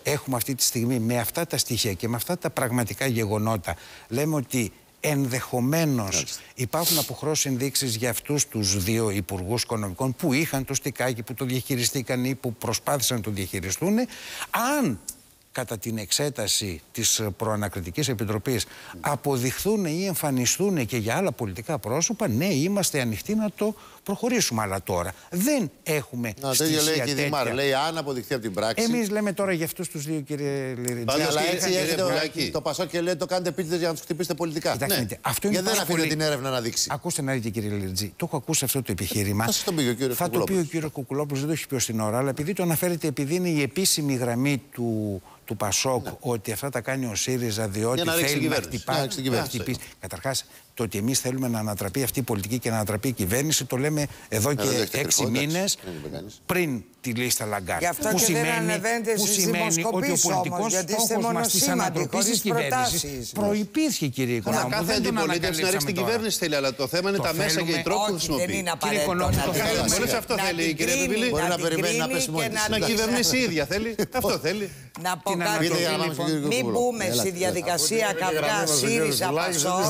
έχουμε αυτή τη στιγμή με αυτά τα στοιχεία και με αυτά τα πραγματικά γεγονότα, λέμε ότι ενδεχομένως υπάρχουν αποχρώσεις ενδείξεις για αυτούς τους δύο υπουργούς οικονομικών που είχαν το στικάκι, που το διαχειριστήκαν ή που προσπάθησαν να το διαχειριστούν, αν κατά την εξέταση της Προανακριτικής Επιτροπής αποδειχθούν ή εμφανιστούν και για άλλα πολιτικά πρόσωπα, ναι, είμαστε ανοιχτοί να το προχωρήσουμε. Αλλά τώρα δεν έχουμε να, στοιχεία λέει τέτοια. Δημάρ, λέει αν αποδειχθεί από την πράξη. Εμείς λέμε τώρα για αυτούς τους δύο, κύριε Λιριτζή. Αλλά έτσι έχετε το Πασόκ και λέει το κάνετε επίτηδες για να τους χτυπήσετε πολιτικά. Κοιτάξτε, ναι. Αυτό είναι γιατί δεν αφήνετε πολύ... την έρευνα να δείξει. Ακούστε να δείτε, κύριε Λιριτζή, το έχω ακούσει αυτό το επιχείρημα. Θα σας το πει ο κύριος Θα το πει ο κύριος Κουκουλόπουλος, δεν το έχει πει ως την ώρα, αλλά επειδή το αναφέρεται, επειδή είναι η επίσημη γραμμή του. του Πασόκ, ναι. ότι αυτά τα κάνει ο ΣΥΡΙΖΑ διότι να θέλει να χτυπήσει. Να χτυπήσει. Καταρχάς, το ότι εμείς θέλουμε να ανατραπεί αυτή η πολιτική και να ανατραπεί η κυβέρνηση, το λέμε εδώ και έξι μήνες πριν τη λίστα Λαγκάρντ. Γι' αυτό που και σημαίνει, δεν ανεβαίνετε που σημαίνει ότι ο πολιτικός στόχος μας της ανατροπής της κυβέρνησης προϋπήρχε, κύριε Οικονόμου. Κάθε αντιπολίτευση να ρίξει την κυβέρνηση θέλει, αλλά το θέμα είναι τα μέσα και οι τρόποι που χρησιμοποιεί. Κύριε Οικονόμου, το θέλει. Αυτό θέλει η κυρία Πιπιλή. Μπορεί να περιμένει να πέσει μόνη της. Να κυβερνήσει η ίδια θέλει. Αυτό θέλει. Να πω κάτι. Μην μπούμε στη διαδικασία καυγά ΣΥΡΙΖΑ Πασόκ.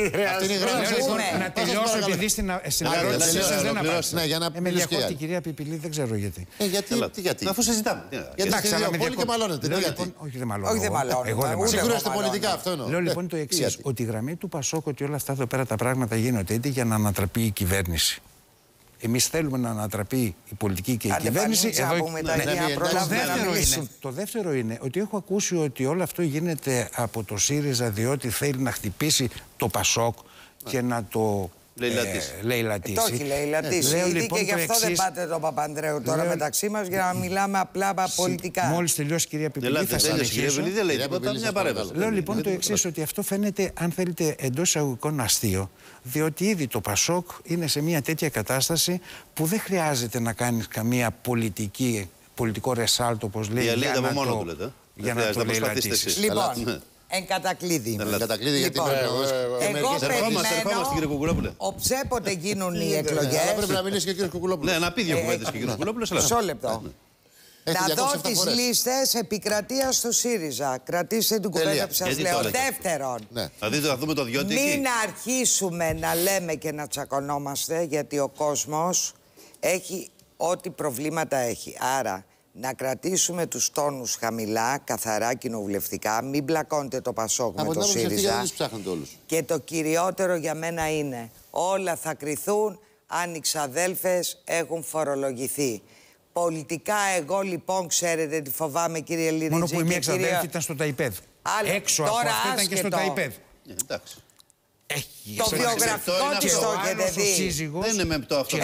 Να τελειώσω, επειδή στην ερώτησή σας δεν απάντησα. Ναι, για να με διακόπτει η κυρία Πιπιλή, δεν ξέρω γιατί. Ε, γιατί, γιατί. Αφού συζητάμε. Εντάξει, αλλά με διακόπτει και μαλώνετε. Όχι, δεν μαλώνω. Εγώ δεν μαλώνω. Σίγουρα πολιτικά αυτό εννοώ. Λέω λοιπόν το εξής, ότι η γραμμή του Πασόκ, ότι όλα αυτά εδώ πέρα τα πράγματα γίνονται είτε για να ανατραπεί η κυβέρνηση. Εμείς θέλουμε να ανατραπεί η πολιτική και η κυβέρνηση. Εδώ... Ναι, ναι, ναι, ναι, το, δεύτερο είναι, το δεύτερο είναι ότι έχω ακούσει ότι όλο αυτό γίνεται από το ΣΥΡΙΖΑ διότι θέλει να χτυπήσει το Πασόκ και να το λαιλατήσει. Το έχει λαιλατήσει. Λέω λοιπόν και γι' αυτό δεν πάτε τον Παπανδρέου τώρα λέω... μεταξύ μας για να μιλάμε απλά πολιτικά. Μόλις τελειώσει, κυρία Πιπιλή, θα συνεχίσω. Λέω λοιπόν το εξής, ότι αυτό φαίνεται, αν θέλετε, εντός εισαγωγικών αστείο, διότι ήδη το Πασόκ είναι σε μια τέτοια κατάσταση που δεν χρειάζεται να κάνεις καμία πολιτική, πολιτικό ρεσάλτο, όπως λέει, για να το, για να το λαιλατήσεις. Λοιπόν, εν κατακλείδη. Εν κατακλείδη, γιατί πρέπει να εγώ περιμένω, οψέποτε γίνουν οι εκλογές. Αλλά πρέπει να μιλήσει και ο κύριος Κουκουλόπουλος. Ναι, να πει δύο κουβέντες και ο κύριος Κουκουλόπουλος. Μισό λεπτό. Να δω τις λίστες επικρατείας του ΣΥΡΙΖΑ. Κρατήστε την κουβέντα που σας λέω. Δεύτερον, μην αρχίσουμε να λέμε και να τσακωνόμαστε, γιατί ο κόσμος έχει ό,τι προβλήματα έχει. Άρα, να κρατήσουμε τους τόνους χαμηλά, καθαρά κοινοβουλευτικά, μην μπλακώνετε το Πασόκ με το ΣΥΡΙΖΑ. Και το κυριότερο για μένα είναι, όλα θα κριθούν αν οι ξαδέλφες έχουν φορολογηθεί. Πολιτικά εγώ λοιπόν, ξέρετε τι φοβάμαι, κύριε Λιριτζή. Μόνο που η μία ξαδέλφη κυρία... ήταν στο ΤΑΙΠΕΔ. Άλλο. Έξω από αυτό ήταν και στο ΤΑΙΠΕΔ. Εντάξει. Έχει. Το βιογραφικό της το έχετε δει. Δεν είναι μεπτό αυτό.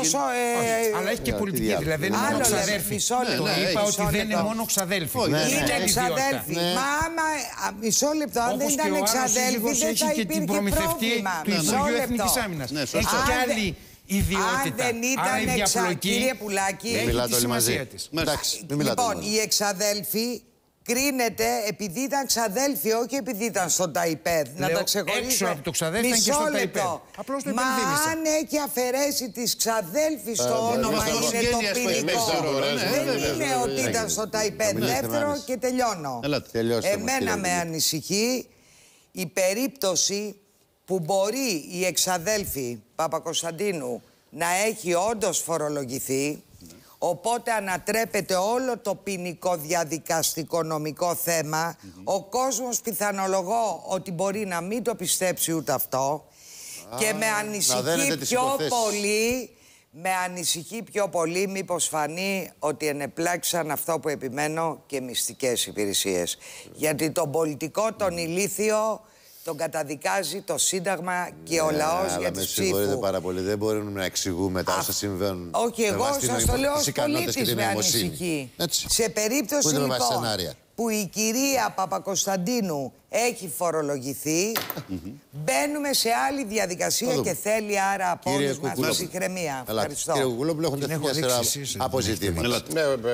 Αλλά έχει και πολιτική, δηλαδή δεν είναι μόνο ξαδέλφη. Το είπα ότι δεν είναι μόνο ξαδέλφη. Είναι ξαδέλφη. Μα άμα, μισό λεπτό, αν δεν ήταν ξαδέλφη δεν θα υπήρχε πρόβλημα. Μισό λεπτό. Έχει και άλλη ιδιότητα. Αν δεν ήταν εξαδέλφη, κύριε Πουλάκη, έχει τη σημασία της. Λοιπόν, οι εξαδέλφοι κρίνεται επειδή ήταν ξαδέλφοι, όχι επειδή ήταν στο ΤΑΙΠΕΔ. Να τα ξεχωρίσουμε. Έξω από το ξαδέλφι ήταν και στο ΤΑΙΠΕΔ. Απλώς το υπενθύμισα. Μα αν έχει αφαιρέσει τις ξαδέλφοι στο όνομα, είναι το ποινικό. Δεν είναι ότι ήταν στο ΤΑΙΠΕΔ. Δεύτερο και τελειώνω. Εμένα με ανησυχεί η περίπτωση που μπορεί η εξαδέλφη Παπακοσταντίνου να έχει όντως φορολογηθεί. Οπότε ανατρέπεται όλο το ποινικό διαδικαστικό νομικό θέμα. Mm-hmm. Ο κόσμος πιθανολογώ ότι μπορεί να μην το πιστέψει ούτε αυτό. Α, και με ανησυχεί πιο πολύ, με ανησυχεί πιο πολύ μήπως φανεί ότι ενεπλάξαν αυτό που επιμένω και μυστικές υπηρεσίες. Mm. Γιατί τον πολιτικό, τον ηλίθιο, τον καταδικάζει το Σύνταγμα και ο λαός για τις ψήφους. Με συγχωρείτε πάρα πολύ. Δεν μπορούμε να εξηγούμε τα όσα συμβαίνουν. Όχι, εγώ σας το λέω ως πολίτης με ανησυχεί. Σε περίπτωση λοιπόν που η κυρία Παπακοσταντίνου έχει φορολογηθεί, μπαίνουμε σε άλλη διαδικασία και θέλει άρα από όλους μας ψυχραιμία. Ευχαριστώ. Κύριε Κουκουλόπουλο, έχουν τεθεί μια σειρά από ζητήματα.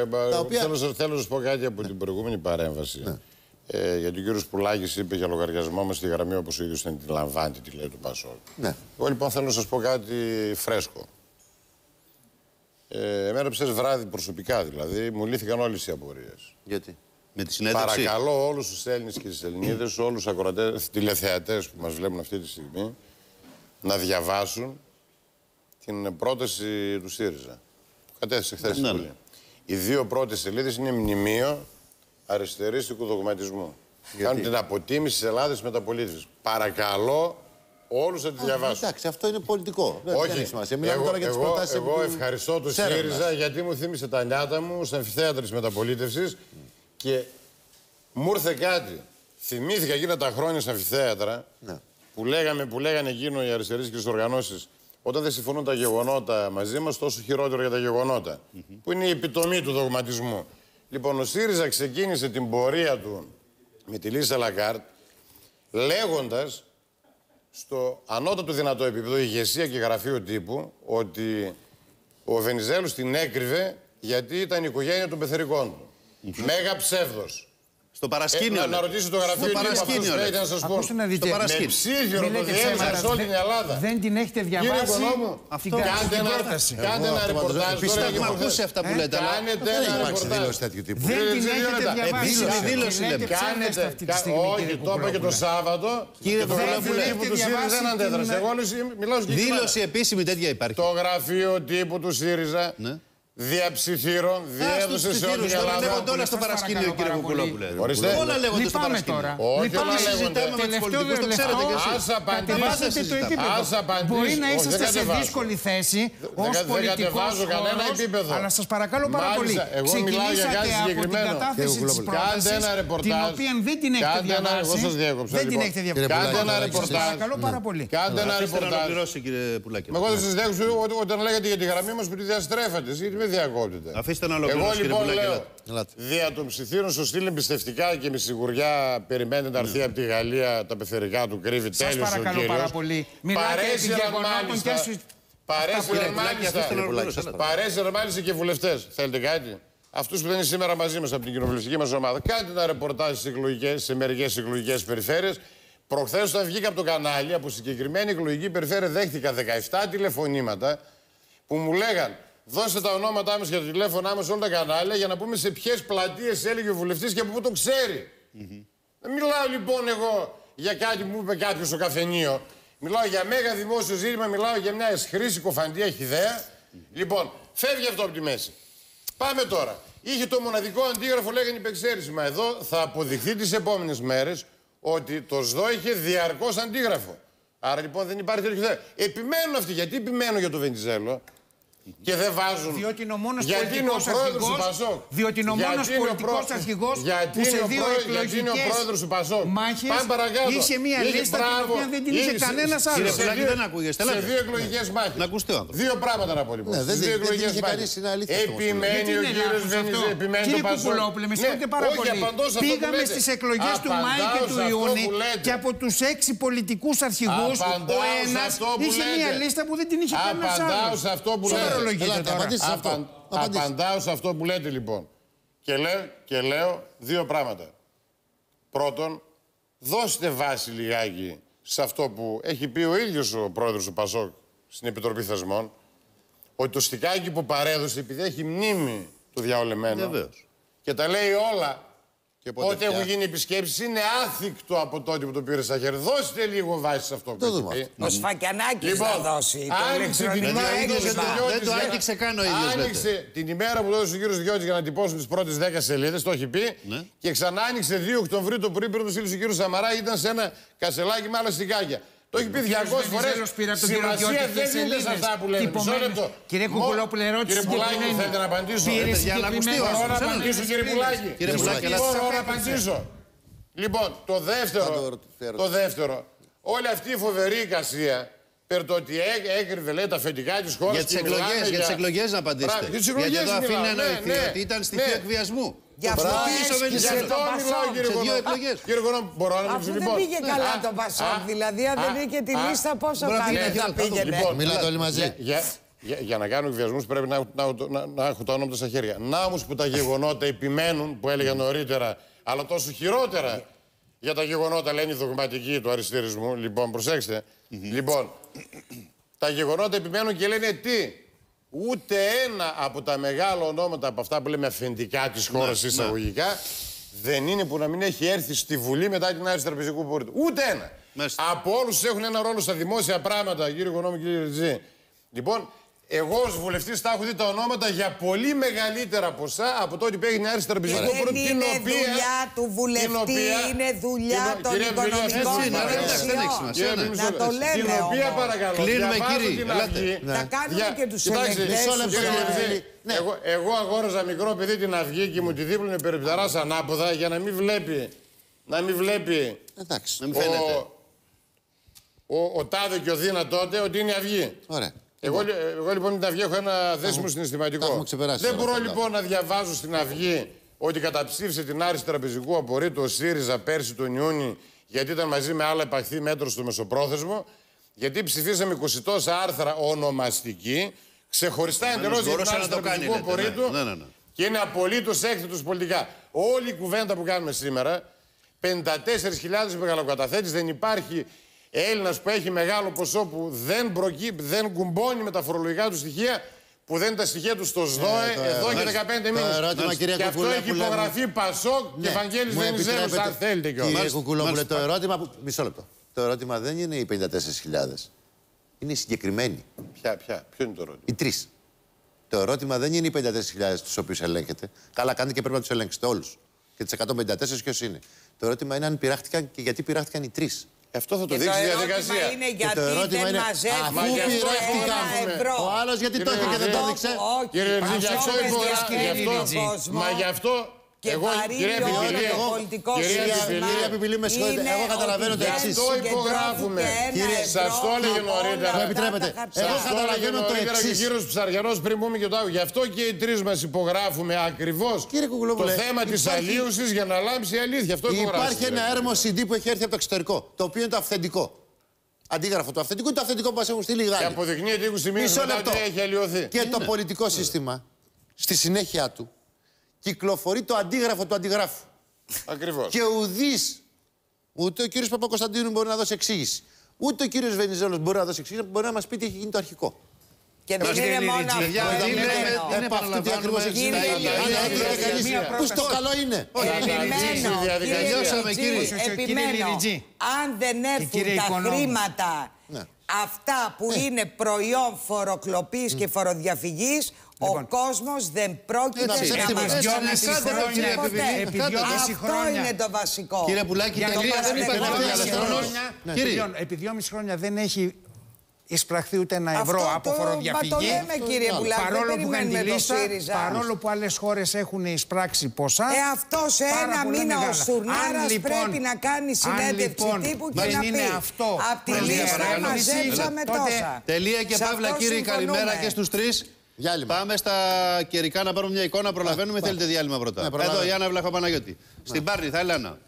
Θέλω να σου πω κάτι από την προηγούμενη παρέμβαση. Ε, γιατί ο κύριος Πουλάκης είπε για λογαριασμό μας στη γραμμή όπως ο ίδιος δεν την λαμβάνει, τη λέει του Πασόκ. Ναι. Εγώ λοιπόν θέλω να σας πω κάτι φρέσκο. Ε, εμένα ψες βράδυ προσωπικά δηλαδή μου λύθηκαν όλες οι απορίες. Γιατί? Με τη συνέντευξη. Παρακαλώ όλους τους Έλληνες και τις Ελληνίδες, όλους τους ακροατές, τηλεθεατές που μας βλέπουν αυτή τη στιγμή, να διαβάσουν την πρόταση του ΣΥΡΙΖΑ. Που κατέθεσε χθες στην Βουλή. Οι δύο πρώτες σελίδες είναι μνημείο αριστερίστικου δογματισμού. Κάνουν την αποτίμηση της Ελλάδας μεταπολίτευσης. Παρακαλώ όλους να τη διαβάσουν. Εντάξει, αυτό είναι πολιτικό. Όχι, δεν σημασία. Μιλάμε τώρα για τις προτάσεις. Εγώ, εγώ ευχαριστώ τον ΣΥΡΙΖΑ γιατί μου θύμισε τα νιάτα μου στα αμφιθέατρα της μεταπολίτευσης και μου ήρθε κάτι. Θυμήθηκα εκείνα τα χρόνια στα αμφιθέατρα ναι. που, λέγαμε, που λέγανε εκείνο οι αριστερίστικες οργανώσεις. Όταν δεν συμφωνούν τα γεγονότα μαζί μας, τόσο χειρότερο για τα γεγονότα. Mm-hmm. Που είναι η επιτομή του δογματισμού. Λοιπόν, ο ΣΥΡΙΖΑ ξεκίνησε την πορεία του με τη Λίσσα Λαγκάρτ, λέγοντας στο ανώτατο δυνατό επίπεδο, ηγεσία και γραφείο τύπου, ότι ο Βενιζέλος την έκρυβε γιατί ήταν η οικογένεια των πεθερικών του. Mm-hmm. Μέγα ψεύδος. Στο παρασκήνιο. Ε, να ρωτήσω το γραφείο τύπου αυτούς πρέπει να σας πω. Με ψήφιρο το διέβησα σε όλη την Ελλάδα. Δεν την έχετε διαβάσει. Κύριε Οικονόμου, αυτό κάντε ένα, κάντε ένα ρεπορτάζ. Πιστεύω ακούσει αυτά που λέτε. Κάνετε ένα ρεπορτάζ. Δεν την έχετε διαβάσει. Επίσημη δήλωση λέτε. Κάνετε. Όχι, το είπα και το Σάββατο. Κύριε Βουλόπουλε, του ΣΥΡΙΖΑ δεν αντέδρασε. Εγώ μιλάω συγκεκριμένα. Δήλωση επίσημη τέτοια υπάρχει. Το γραφείο τύπου του ΣΥΡΙΖΑ διαψηφίρων, διέδωσε σε όλη την Ελλάδα. Λέγονται όλα στο παρασκήνιο, κύριε Κουκουλόπουλε. Όλα λέγονται στο παρασκήνιο. Όχι, όλα λέγονται. Το ξέρετε κι εσείς. Ας απαντήσω. Μπορεί να είσαστε σε δύσκολη θέση ως πολιτικός χώρος, αλλά σας παρακαλώ πάρα πολύ. ξεκινήσατε από την κατάθεση της πρότασης, την οποία δεν την έχετε διαβάσει. Δεν την έχετε διαβάσει. Κάντε ένα ρεπορτάζ. Παρακαλώ πάρα πολύ. Κάντε ένα ρεπορτάζ. Εγώ δεν σας διάκουσα όταν λέγατε για τη γραμμή μας που τη διαστρέφατε. Διακόπτεται. Αφήστε να ολοκληρώσει, εγώ λοιπόν λέω, δια των ψιθύρων σου στείλει εμπιστευτικά και με σιγουριά περιμένετε να έρθει από τη Γαλλία τα πεθερικά του κρύβει. Τέλειος ο κύριος. Σας παρακαλώ πάρα πολύ. Παρέσυραν μάλιστα, παρέσυραν μάλιστα και βουλευτές. Θέλετε κάτι? Αυτούς που δεν είναι σήμερα μαζί μας από την κοινοβουλευτική μας ομάδα. Κάντε ένα ρεπορτάζ σε μερικές εκλογικές περιφέρειες. Προχθές όταν βγήκα από το κανάλι, από συγκεκριμένη εκλογική περιφέρεια δέχτηκα δεκαεπτά τηλεφωνήματα που μου λέγαν δώστε τα ονόματά μας και τα τηλέφωνά μας όλα τα κανάλια για να πούμε σε ποιες πλατείες έλεγε ο βουλευτής και από πού το ξέρει. Mm-hmm. Δεν μιλάω λοιπόν εγώ για κάτι που είπε κάποιος στο καφενείο. Μιλάω για μέγα δημόσιο ζήτημα, μιλάω για μια εσχρή συκοφαντία χυδαία. Mm-hmm. Λοιπόν, φεύγει αυτό από τη μέση. Πάμε τώρα. Είχε το μοναδικό αντίγραφο, λέγανε υπεξαίρεση. Μα εδώ θα αποδειχθεί τις επόμενες μέρες ότι το ΣΔΟ είχε διαρκώς αντίγραφο. Άρα λοιπόν δεν υπάρχει τέτοιο θέμα. Επιμένουν αυτοί. Γιατί επιμένουν για το Βενιζέλο? Και δεν βάζουν. Διότι είναι ο μόνος πολιτικός αρχηγός. Διότι είναι ο μόνος πολιτικός αρχηγός που σε δύο εκλογικές μάχες είχε μία λίστα την οποία δεν την είχε κανένας άλλος. Κύριε Πουλάκη, δεν ακούγεστε. Σε δύο εκλογικές μάχες. Να ακουστεί ο άνθρωπος. Δύο πράγματα να πω λοιπόν. Σε δύο εκλογικές μάχες. Επιμένει ο κύριος Βενιζέλος. Επιμένει το Πασόκ. Κύριε Κουκουλόπουλε, με συγχωρείτε πάρα πολύ. Πήγαμε στις εκλογές του Μάη και του Ιούνιου και από τους έξι πολιτικούς αρχηγούς ο ένας είχε μία λίστα που δεν την είχε κανένας άλλος. Απαντάω σε αυτό που λέτε. Ελάτε, απαντήστε σε αυτό. Απαντάω σε αυτό που λέτε λοιπόν. Και λέω, και λέω δύο πράγματα. Πρώτον, δώστε βάση λιγάκι σε αυτό που έχει πει ο ίδιος ο πρόεδρος του Πασόκ στην Επιτροπή Θεσμών, ότι το στικάκι που παρέδωσε, επειδή έχει μνήμη του διαολεμένου και τα λέει όλα, ό,τι έχουν γίνει επισκέψεις, είναι άθικτο από τότε που το πήρε στα χέρια. Δώστε λίγο βάση σε αυτό που έχει πει. Ο Σφακιανάκης λοιπόν, θα δώσει. Άνοιξε την ημέρα που έδωσε ο Διώτης. Δεν το άνοιξε καν ο ίδιος. Άνοιξε την ημέρα που έδωσε ο κύριος Διώτης για να τυπώσουν τις πρώτες δέκα σελίδες, το έχει πει. Ναι. Και ξανά άνοιξε δύο Οκτωβρίου το πρωί πριν το στείλει ο κύριος Σαμαρά, ήταν σε ένα κασελάκι με άλλα στικάκια. Το έχει πει διακόσιες φορές. Σημασία δεν είναι σε αυτά που λέμε. Μισό λεπτό. Κύριε Κουκουλόπουλε, ερώτηση. Κύριε Πουλάκη, θέλετε να απαντήσω? Για να ακουστεί. Μπορώ να απαντήσω, κύριε Πουλάκη? Μπορώ να απαντήσω. Λοιπόν, το δεύτερο, το δεύτερο, όλη αυτή η φοβερή εικασία περί το ότι έκρυβε, λέει, τα αφεντικά της χώρας. Για τις εκλογές, για τις εκλογές να απαντήσετε. Για τις εκλογές γιατί εδώ αφήνει να εννοηθεί ότι ήταν στοιχείο εκβιασμού. Γι' αυτό μιλάω, κύριε Οικονόμου. Κύριε Οικονόμου, μπορώ να αφού δεν πήγε καλά το Πασόκ, δηλαδή αν δεν είχε τη λίστα πόσο καλά θα πήγαινε. Μιλάτε όλοι μαζί. Για να κάνω εκβιασμούς πρέπει να έχω τα ονόματα στα χέρια. Να όμως που τα γεγονότα επιμένουν, που έλεγα νωρίτερα, αλλά τόσο χειρότερα για τα γεγονότα λένε οι δογματικοί του αριστερισμού. Λοιπόν, προσέξτε. Λοιπόν, τα γεγονότα επιμένουν και λένε τι? Ούτε ένα από τα μεγάλα ονόματα από αυτά που λέμε αφεντικά της χώρας εισαγωγικά δεν είναι που να μην έχει έρθει στη Βουλή μετά την άρση τραπεζικού απορρίτου. Ούτε ένα. Μάλιστα. Από όλους έχουν ένα ρόλο στα δημόσια πράγματα, κύριε Οικονόμη, κύριε Ριτζή. Λοιπόν, εγώ ως βουλευτής θα έχω δει τα ονόματα για πολύ μεγαλύτερα ποσά από το ότι πήγαινε άρση τραπεζικού απορρίτου. Δεν είναι οποία, δουλειά του βουλευτή, οποία, είναι δουλειά των οικονομικών υπηρεσιών. Να το λέμε την οποία, όμως. Παρακαλώ, κλείνουμε, κύριε. Την Αυγή. Θα κάνουμε και τους ελεγκτές. Εγώ, εγώ αγόρασα μικρό παιδί την Αυγή και μου τη δίπλωνε περιπταράς ανάποδα για να μην βλέπει. Να μην βλέπει. Εντάξει, να μην φαίνεται. Ο, ο, ο Τάδε και ο Δίνα τότε ότι είναι Αυγή. Ωραία. Εγώ, εγώ λοιπόν με την Αυγή έχω ένα δέσιμο συναισθηματικό. Δεν μπορώ λοιπόν να διαβάζω στην Αυγή ότι καταψήφισε την άρση τραπεζικού απορρίτου ο ΣΥΡΙΖΑ πέρσι τον Ιούνιο γιατί ήταν μαζί με άλλα επαχθή μέτρο στο μεσοπρόθεσμο. Γιατί ψηφίσαμε είκοσι τόσα άρθρα ονομαστική, ξεχωριστά εντελώς για την άρση τραπεζικού απορρίτου ναι, ναι, ναι. και είναι απολύτως έκθετος πολιτικά. Όλη η κουβέντα που κάνουμε σήμερα, πενήντα τέσσερις χιλιάδες μεγαλοκαταθέτες, δεν υπάρχει Έλληνας που έχει μεγάλο ποσό που δεν, προκύ... δεν κουμπώνει με τα φορολογικά του στοιχεία, που δεν είναι τα στοιχεία του στο ΣΔΟΕ ε, εδώ και δεκαπέντε μήνες. Και αυτό έχει υπογραφεί Πασόκ ναι. και Ευαγγέλης Βενιζέλος, αν θέλετε κιόλας. Κύριε Κουκουλόπουλε, το ερώτημα που... Μισό λεπτό. Το ερώτημα δεν είναι οι πενήντα τέσσερις χιλιάδες. Είναι οι συγκεκριμένοι. Ποια, ποια, ποιο είναι το ερώτημα? Οι τρεις. Το ερώτημα δεν είναι οι πενήντα τέσσερις χιλιάδες τους οποίους ελέγχετε. Καλά κάνετε και πρέπει να τους ελέγξετε όλους. Και τις εκατόν πενήντα τέσσερα ποιος είναι. Το ερώτημα είναι αν πειράχτηκαν και γιατί πειράχτηκαν οι τρεις. Αυτό θα το και δείξει η διαδικασία. Είναι γιατί το ερώτημα δεν είναι αφού πειράχτηκαν. Ο άλλος γιατί το είχε και δεν το έδειξε. Κύριε Ριτζή, μα γι' αυτό. Και εγώ, κυρία Επιπηλή, με συγχωρείτε. Εγώ καταλαβαίνω το εξής. Γι' αυτό υπογράφουμε. Σας το έλεγε νωρίτερα. Μου επιτρέπετε. Εγώ καταλαβαίνω το εξής. Και ο κύριος Ψαριανός πριν πούμε και το άλλο. Γι' αυτό και οι τρεις μας υπογράφουμε ακριβώς το θέμα της αλλίωσης για να λάμψει η αλήθεια. Αυτό υπάρχει ένα έρμο σι ντι που έχει έρθει από το εξωτερικό. Το οποίο είναι το αυθεντικό. Αντίγραφο του αυθεντικού είναι το αυθεντικό που μας έχουν στείλει οι Γάλλοι. Και αποδεικνύεται είκοσι μήνες μετά ότι έχει αλλοιωθεί. Και το πολιτικό σύστημα στη συνέχεια του κυκλοφορεί το αντίγραφο του αντιγράφου. Ακριβώς. Και ουδής, ούτε ο κύριος Παπακοσταντίνου μπορεί να δώσει εξήγηση, ούτε ο κύριος Βενιζέλος μπορεί να δώσει εξήγηση, μπορεί να μας πει τι έχει γίνει το αρχικό. Και δεν είναι μόνο αυτό. Δεν επαναλαμβάνουμε. Πού στο καλό είναι. Επιμένω, αν δεν έρθουν τα χρήματα αυτά που είναι προϊόν φοροκλοπής και φοροδιαφυγής, ο κόσμος δεν πρόκειται να μας ξανασυγχωρήσει ποτέ. Αυτό είναι το βασικό. Κύριε Πουλάκη, επί δυόμιση χρόνια δεν έχει εισπραχθεί ούτε ένα ευρώ από φοροδιαφυγή. Παρόλο που κάνει τη λίστα, παρόλο που άλλες χώρες έχουν εισπράξει ποσά. Ε, αυτό σε ένα μήνα ο Στουρνάρας πρέπει να κάνει συνέντευξη τύπου και να πει απ' τη λίστα μαζέψαμε τόσα. Τελεία και παύλα, κύριε, καλημέρα και στους τρεις. Διάλειμμα. Πάμε στα καιρικά να πάρουμε μια εικόνα. Προλαβαίνουμε. Θέλετε διάλειμμα πρώτα? Ναι, εδώ η Άννα Βλαχοπαναγιώτη. Ναι. Στην Πάρνηθα, Έλενα.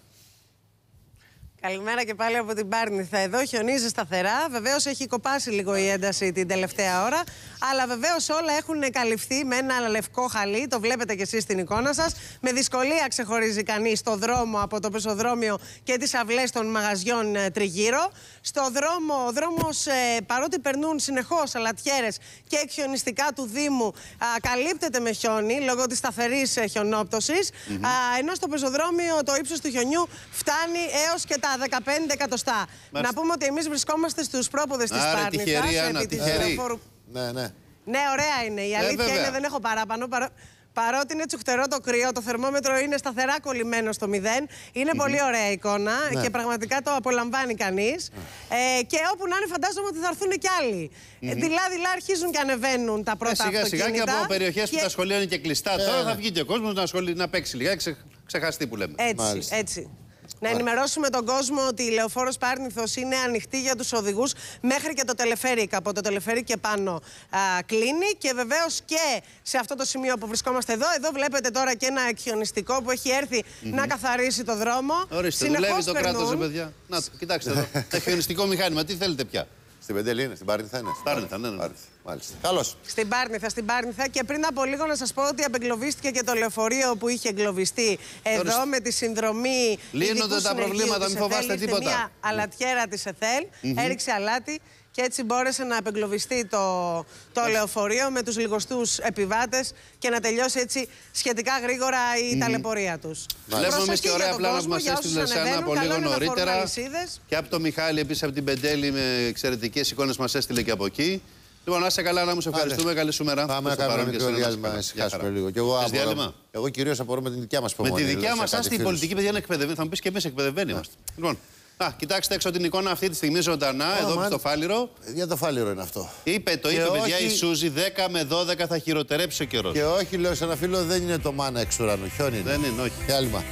Καλημέρα και πάλι από την Πάρνηθα. Εδώ χιονίζει σταθερά. Βεβαίως έχει κοπάσει λίγο η ένταση την τελευταία ώρα. Αλλά βεβαίως όλα έχουν καλυφθεί με ένα λευκό χαλί. Το βλέπετε κι εσείς στην εικόνα σας. Με δυσκολία ξεχωρίζει κανείς το δρόμο από το πεζοδρόμιο και τις αυλές των μαγαζιών ε, τριγύρω. Στο δρόμο, ο δρόμος, ε, παρότι περνούν συνεχώς αλατιέρες και εκχιονιστικά του Δήμου, α, καλύπτεται με χιόνι λόγω της σταθερής ε, χιονόπτωσης. Mm-hmm. α, ενώ στο πεζοδρόμιο το ύψος του χιονιού φτάνει έως και τα δεκαπέντε εκατοστά. Να πούμε ότι εμείς βρισκόμαστε στους πρόποδες της Πάρνηθας. Τυχερή, Άννα, τυχερή. Ναι, ναι. Ναι, ωραία είναι. Η αλήθεια ε, είναι δεν έχω παράπανο. Παρό... Παρότι είναι τσουχτερό το κρύο, το θερμόμετρο είναι σταθερά κολλημένο στο μηδέν. Είναι mm-hmm. πολύ ωραία εικόνα ναι. και πραγματικά το απολαμβάνει κανείς. Mm. Ε, και όπου να είναι, φαντάζομαι ότι θα έρθουν κι άλλοι. Mm-hmm. Ε, δειλά-δειλά αρχίζουν και ανεβαίνουν τα πρώτα ε, σιγά, αυτοκίνητα. Σιγά και από περιοχές και... που τα σχολεία είναι και κλειστά. Ε, τώρα θα βγει και ο κόσμος να, σχολεί, να παίξει λίγα, ξε, ξεχαστεί που λέμε. Έτσι, Μάλιστα. έτσι. Να ενημερώσουμε τον κόσμο ότι η Λεωφόρος Πάρνηθος είναι ανοιχτή για τους οδηγούς μέχρι και το τελεφέρικ. Από το τελεφέρικ και πάνω α, κλείνει. Και βεβαίως και σε αυτό το σημείο που βρισκόμαστε εδώ, εδώ βλέπετε τώρα και ένα εκχιονιστικό που έχει έρθει mm-hmm. να καθαρίσει το δρόμο. Ορίστε, δουλεύει το κράτος, παιδιά. Να, κοιτάξτε εδώ. Εκχιονιστικό μηχάνημα, τι θέλετε πια. Στην Πεντέλη είναι, στην Πάρνηθα είναι. Πάρνηθα, ναι, ναι. Μάλιστα. Καλώς. Στην Πάρνηθα, στην Πάρνηθα. Και πριν από λίγο να σας πω ότι απεγκλωβίστηκε και το λεωφορείο που είχε εγκλωβιστεί εδώ Τώρα... με τη συνδρομή. Λύνονται τα προβλήματα, μην φοβάστε τίποτα. Μια αλατιέρα της ΕΘΕΛ, mm-hmm. έριξε αλάτι και έτσι μπόρεσε να απεγκλωβιστεί το, το λεωφορείο με τους λιγοστούς επιβάτες και να τελειώσει έτσι σχετικά γρήγορα η mm. ταλαιπωρία τους. Βλέπουμε εμείς και ωραία πλάνα που μας έστειλε Σάνα από λίγο νωρίτερα. Και από το Μιχάλη, επίσης από την Πεντέλη, με εξαιρετικές εικόνες μας έστειλε και από εκεί. Λοιπόν, να είσαι καλά, να μου σε ευχαριστούμε. Καλή σου μέρα. Πάμε να κάνουμε ένα μικρό διάλειμμα. λίγο. Και εγώ, απορώ, εγώ κυρίως απορώ με την δικιά μας υπομονή. Με τη δικιά μας, άστη η πολιτική παιδιά είναι εκπαιδευμένη. Θα μου πεις και εμείς εκπαιδευμένοι είμαστε. Λοιπόν, να, κοιτάξτε έξω την εικόνα αυτή τη στιγμή ζωντανά, oh, εδώ man. στο Φάληρο. Για το Φάληρο είναι αυτό. Είπε, το είπε, παιδιά, όχι... η Σούζη δέκα με δώδεκα θα χειροτερέψει ο καιρός. Και όχι, λέω σε ένα φίλο, δεν είναι το μάνα εξ ουρανού. Χιόνι είναι. Δεν είναι, όχι. Διάλειμμα.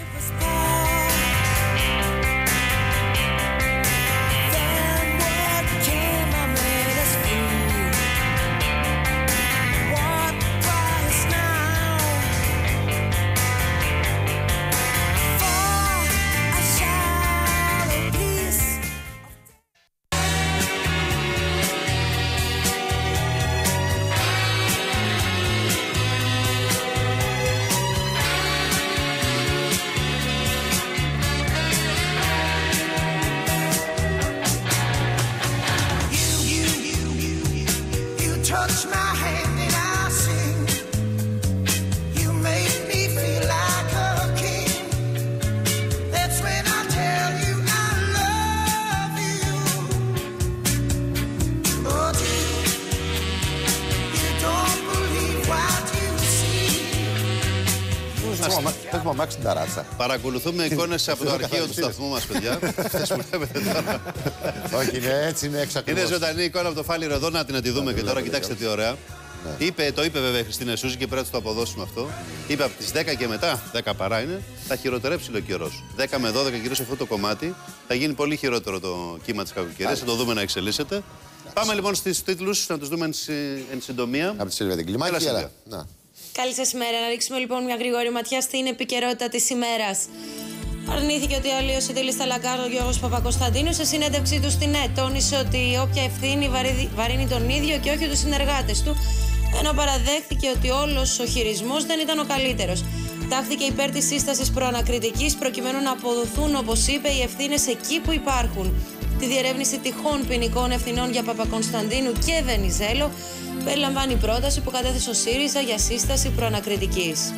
Έχουμε αμάξει την ταράτσα. Παρακολουθούμε εικόνες από το αρχείο του σταθμού μας, παιδιά. Αυτές που βλέπετε τώρα. Όχι, είναι έτσι, είναι έξω ακριβώς. Είναι ζωντανή εικόνα από το Φάληρο εδώ, να την να τη δούμε και τώρα. Κοιτάξτε τι ωραία. Είπε, το είπε βέβαια η Χριστίνα Σούζη και πρέπει να το αποδώσουμε αυτό. Είπε από τις δέκα και μετά, δέκα παρά είναι, θα χειροτερέψει ο καιρός. δέκα με δώδεκα κυρίως σε αυτό το κομμάτι θα γίνει πολύ χειρότερο το κύμα της κακοκαιρίας. Θα το δούμε να εξελίσσεται. Πάμε λοιπόν στους τίτλους, να τους δούμε εν συντομία. Από τη Σίλβια την Κλιμάκη. Καλή σας ημέρα. Να ρίξουμε λοιπόν μια γρήγορη ματιά στην επικαιρότητα της ημέρας. Αρνήθηκε ότι αλλίωσε τη λίστα Λαγκάρντ ο Γιώργος Παπακοσταντίνου. Σε συνέντευξή του στην ΕΤ τόνισε ότι όποια ευθύνη βαρύνει τον ίδιο και όχι τους συνεργάτες του, ενώ παραδέχθηκε ότι όλος ο χειρισμός δεν ήταν ο καλύτερος. Τάχθηκε υπέρ της σύστασης προανακριτικής προκειμένου να αποδοθούν, όπως είπε, οι ευθύνες εκεί που υπάρχουν. Τη διερεύνηση τυχών ποινικών ευθυνών για Παπακοσταντίνου και Βενιζέλο περιλαμβάνει πρόταση που κατέθεσε ο ΣΥΡΙΖΑ για σύσταση προανακριτικής.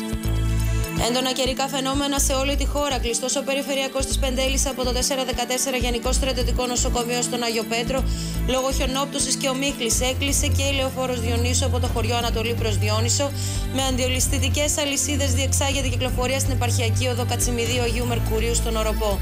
Έντονα καιρικά φαινόμενα σε όλη τη χώρα. Κλειστός ο περιφερειακός της Πεντέλης από το τετρακόσια δεκατέσσερα Γενικό Στρατιωτικό Νοσοκομείο στον Άγιο Πέτρο λόγω χιονόπτωσης και ομίχλης. Έκλεισε και η λεωφόρος Διονύσου από το χωριό Ανατολή προς Διόνυσο. Με αντιολισθητικές αλυσίδες διεξάγεται η κυκλοφορία στην επαρχιακή οδό Κατσιμιδίου Αγίου Μερκουρίου στον Οροπό.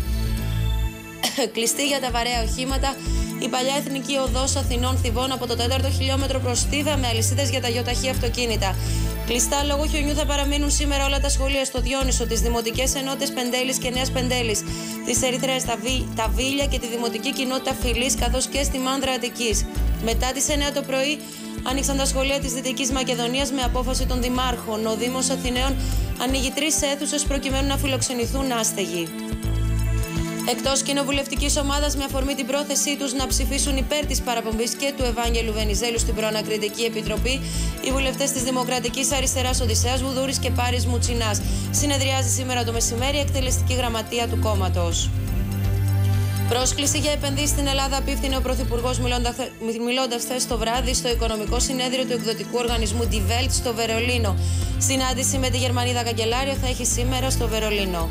Κλειστή για τα βαρέα οχήματα η παλιά εθνική οδός Αθηνών Θηβών από το τέταρτο χιλιόμετρο προς Στίβα με αλυσίδες για τα γιοταχή αυτοκίνητα. Κλειστά λόγω χιονιού θα παραμείνουν σήμερα όλα τα σχολεία στο Διόνυσο, τις δημοτικές ενότητες Πεντέλης και Νέας Πεντέλης, της Ερυθρέας τα Βίλια και τη δημοτική κοινότητα Φιλής, καθώς και στη Μάνδρα Αττικής. Μετά τις εννιά το πρωί άνοιξαν τα σχολεία της Δυτικής Μακεδονίας με απόφαση των δημάρχων. Ο Δήμος Αθηναίων ανοίγει τρεις αίθουσες προκειμένου να φιλοξενηθούν άστεγοι. Εκτός κοινοβουλευτικής ομάδας, με αφορμή την πρόθεσή τους να ψηφίσουν υπέρ της παραπομπής και του Ευάγγελου Βενιζέλου στην Προανακριτική Επιτροπή, οι βουλευτές της Δημοκρατικής Αριστεράς Οδυσσέας Βουδούρης και Πάρης Μουτσινάς. Συνεδριάζει σήμερα το μεσημέρι η εκτελεστική γραμματεία του κόμματος. Πρόσκληση για επενδύσεις στην Ελλάδα απίφθινε ο Πρωθυπουργός μιλώντας χθες το βράδυ στο Οικονομικό Συνέδριο του Εκδοτικού Οργανισμού Die Welt στο Βερολίνο. Συνάντηση με τη Γερμανίδα Καγκελάριο θα έχει σήμερα στο Βερολίνο.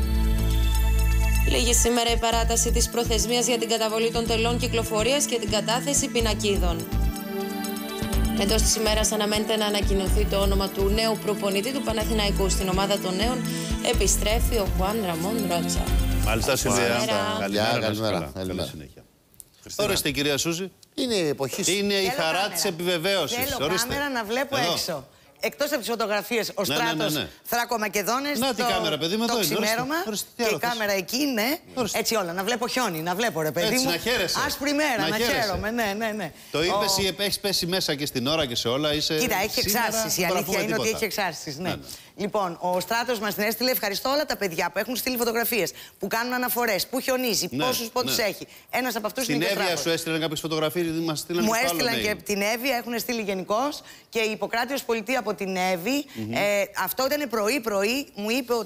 Λίγη σήμερα η παράταση της προθεσμίας για την καταβολή των τελών κυκλοφορίας και την κατάθεση πινακίδων. Εντός της ημέρας αναμένεται να ανακοινωθεί το όνομα του νέου προπονητή του Παναθηναϊκού. Στην ομάδα των νέων επιστρέφει ο Χουάν Ραμόν Ρότσα. Μάλιστα, Σιλβία. Καλημέρα. Καλημέρα. Καλή συνέχεια. Ορίστε, κυρία Σούζη. Είναι η εποχή σου. Είναι η χαρά της επιβεβαίωσης. Θέλω κάμερα να βλέπω έξω. Εκτός από τις φωτογραφίες, ο ναι, στράτος ναι, ναι, ναι. Θράκο-Μακεδόνες. Να, τι κάμερα, παιδί μου, το εδώ ξημέρωμα ορίστε, και η κάμερα εκεί, ναι. Ορίστε. Έτσι όλα, να βλέπω χιόνι, να βλέπω ρε παιδί έτσι, μου. να χαίρεσαι. Άσπρη μέρα, να, να χαίρομαι, ναι, ναι, ναι. Το είπες ή έχεις πέσει μέσα και στην ώρα και σε όλα, είσαι. Κοίτα, έχει εξάρσεις. Η αλήθεια είναι ότι έχει εξάρσεις, ναι. Λοιπόν, ο Στράτος μας την έστειλε. Ευχαριστώ όλα τα παιδιά που έχουν στείλει φωτογραφίες, που κάνουν αναφορές, που χιονίζει, ναι, πόσους πόντους ναι. έχει. Ένας από αυτούς είναι. Στην Εύβοια σου έστειλαν κάποιες φωτογραφίες, μας στείλαν. Μου έστειλαν και την Εύβοια, έχουν στείλει γενικώς και η Ιπποκράτειος Πολιτεία από την Εύη. Mm-hmm. ε, αυτό ήταν πρωί-πρωί, μου είπε ότι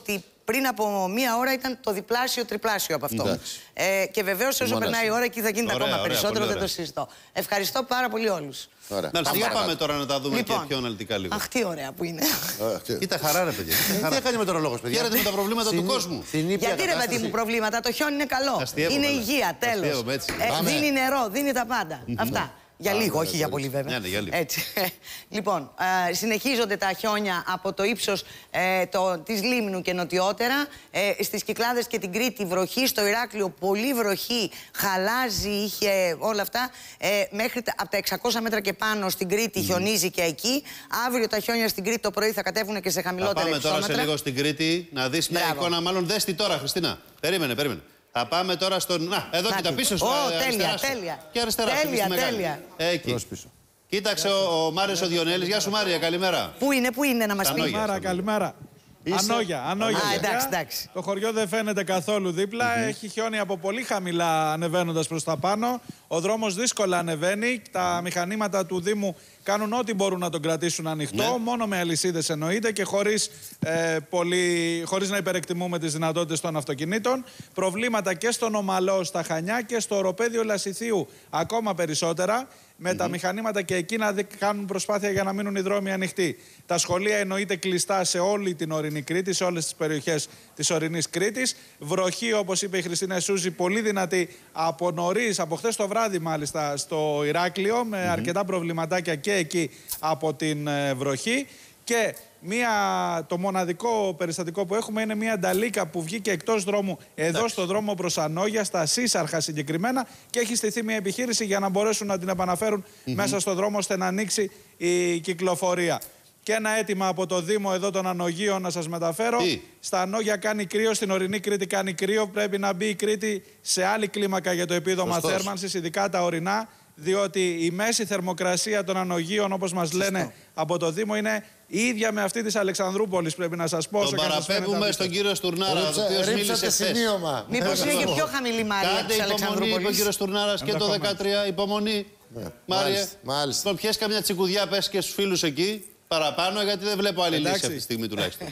πριν από μία ώρα ήταν το διπλάσιο, τριπλάσιο από αυτό. Ε, και βεβαίως όσο περνάει η ώρα εκεί θα γίνεται ωραία, ακόμα ωραία, περισσότερο, δεν το συζητώ. Ευχαριστώ πάρα πολύ όλους. Να για πάμε τώρα να τα δούμε λοιπόν, και πιο αναλυτικά λίγο. Αχ, τι ωραία που είναι. Κοίτα χαρά, ρε παιδιά. Τι έκανε με τον λόγο, παιδιά. Χαίρετε με τα προβλήματα του κόσμου. Γιατί ρε παιδί μου προβλήματα, το χιόνι είναι καλό. Είναι υγεία, τέλος. Δίνει νερό, δίνει τα πάντα. Αυτά. Για λίγο, όχι για πολύ βέβαια. Ναι, για λίγο. Έτσι. Λοιπόν, ε, συνεχίζονται τα χιόνια από το ύψος ε, το, της Λίμνου και νοτιότερα. Ε, στις Κυκλάδες και την Κρήτη βροχή, στο Ηράκλειο πολύ βροχή, χαλάζει, είχε όλα αυτά. Ε, μέχρι τα, από τα εξακόσια μέτρα και πάνω στην Κρήτη mm. χιονίζει και εκεί. Αύριο τα χιόνια στην Κρήτη το πρωί θα κατέβουν και σε χαμηλότερα υψόμετρα. Πάμε τώρα σε λίγο στην Κρήτη να δεις μια Μπράβο. εικόνα, μάλλον δες τη τώρα, Χριστίνα. Περίμενε, περίμενε. Θα πάμε τώρα στον. Να, εδώ κοίτα πίσω στο. Ω, τέλεια, τέλεια. Και αριστερά σου. Τέλεια, τέλεια. Εκεί. Κοίταξε ο, ο Μάριος ο Διονέλης. Γεια σου, Μάρια, καλημέρα. Πού είναι, πού είναι να μας πει. Καλημέρα, καλημέρα. Ανόγια, Ανόγια. Α, εντάξει, εντάξει. Το χωριό δεν φαίνεται καθόλου δίπλα. Mm-hmm. Έχει χιόνι από πολύ χαμηλά ανεβαίνοντας προς τα πάνω. Ο δρόμος δύσκολα ανεβαίνει. Τα μηχανήματα του Δήμου κάνουν ό,τι μπορούν να τον κρατήσουν ανοιχτό. Ναι. Μόνο με αλυσίδες εννοείται και χωρίς, ε, πολύ, χωρίς να υπερεκτιμούμε τις δυνατότητες των αυτοκινήτων. Προβλήματα και στον Ομαλό, στα Χανιά και στο οροπέδιο Λασιθίου ακόμα περισσότερα. Με mm-hmm. τα μηχανήματα και εκεί να κάνουν προσπάθεια για να μείνουν οι δρόμοι ανοιχτοί. Τα σχολεία εννοείται κλειστά σε όλη την ορεινή Κρήτη, σε όλες τις περιοχές της ορεινής Κρήτης. Βροχή, όπως είπε η Χριστίνα Σούζη, πολύ δυνατή από νωρίς, από χθες το βράδυ μάλιστα, στο Ηράκλειο, με mm-hmm. αρκετά προβληματάκια και εκεί από την ε, βροχή. Και μία, το μοναδικό περιστατικό που έχουμε είναι μία νταλίκα που βγήκε εκτός δρόμου, εδώ Εντάξει. στο δρόμο προς Ανόγια, στα Σύσαρχα συγκεκριμένα, και έχει στηθεί μία επιχείρηση για να μπορέσουν να την επαναφέρουν mm-hmm. μέσα στο δρόμο ώστε να ανοίξει η κυκλοφορία. Και ένα αίτημα από το Δήμο εδώ των Ανογίων να σας μεταφέρω. Τι? Στα Ανόγια κάνει κρύο, στην ορεινή Κρήτη κάνει κρύο. Πρέπει να μπει η Κρήτη σε άλλη κλίμακα για το επίδομα Σωστός. θέρμανσης, ειδικά τα ορεινά. Διότι η μέση θερμοκρασία των Ανογίων, όπως μας Σωστό. λένε από το Δήμο, είναι η ίδια με αυτή της Αλεξανδρούπολης, πρέπει να σας πω. Τον παραπέμπουμε στον κύριο Στουρνάρα, ο οποίος μίλησε χθες. Μήπως είναι και πιο χαμηλή Μάρια της Αλεξανδρούπολης. Κάντε υπομονή, είπε ο κύριος Στουρνάρας και το δεκατρία, υπομονή. Μάρια, λοιπόν, πιες καμιά τσικουδιά, πες και στους φίλους εκεί, παραπάνω, γιατί δεν βλέπω άλλη λύση αυτή τη στιγμή τουλάχιστον.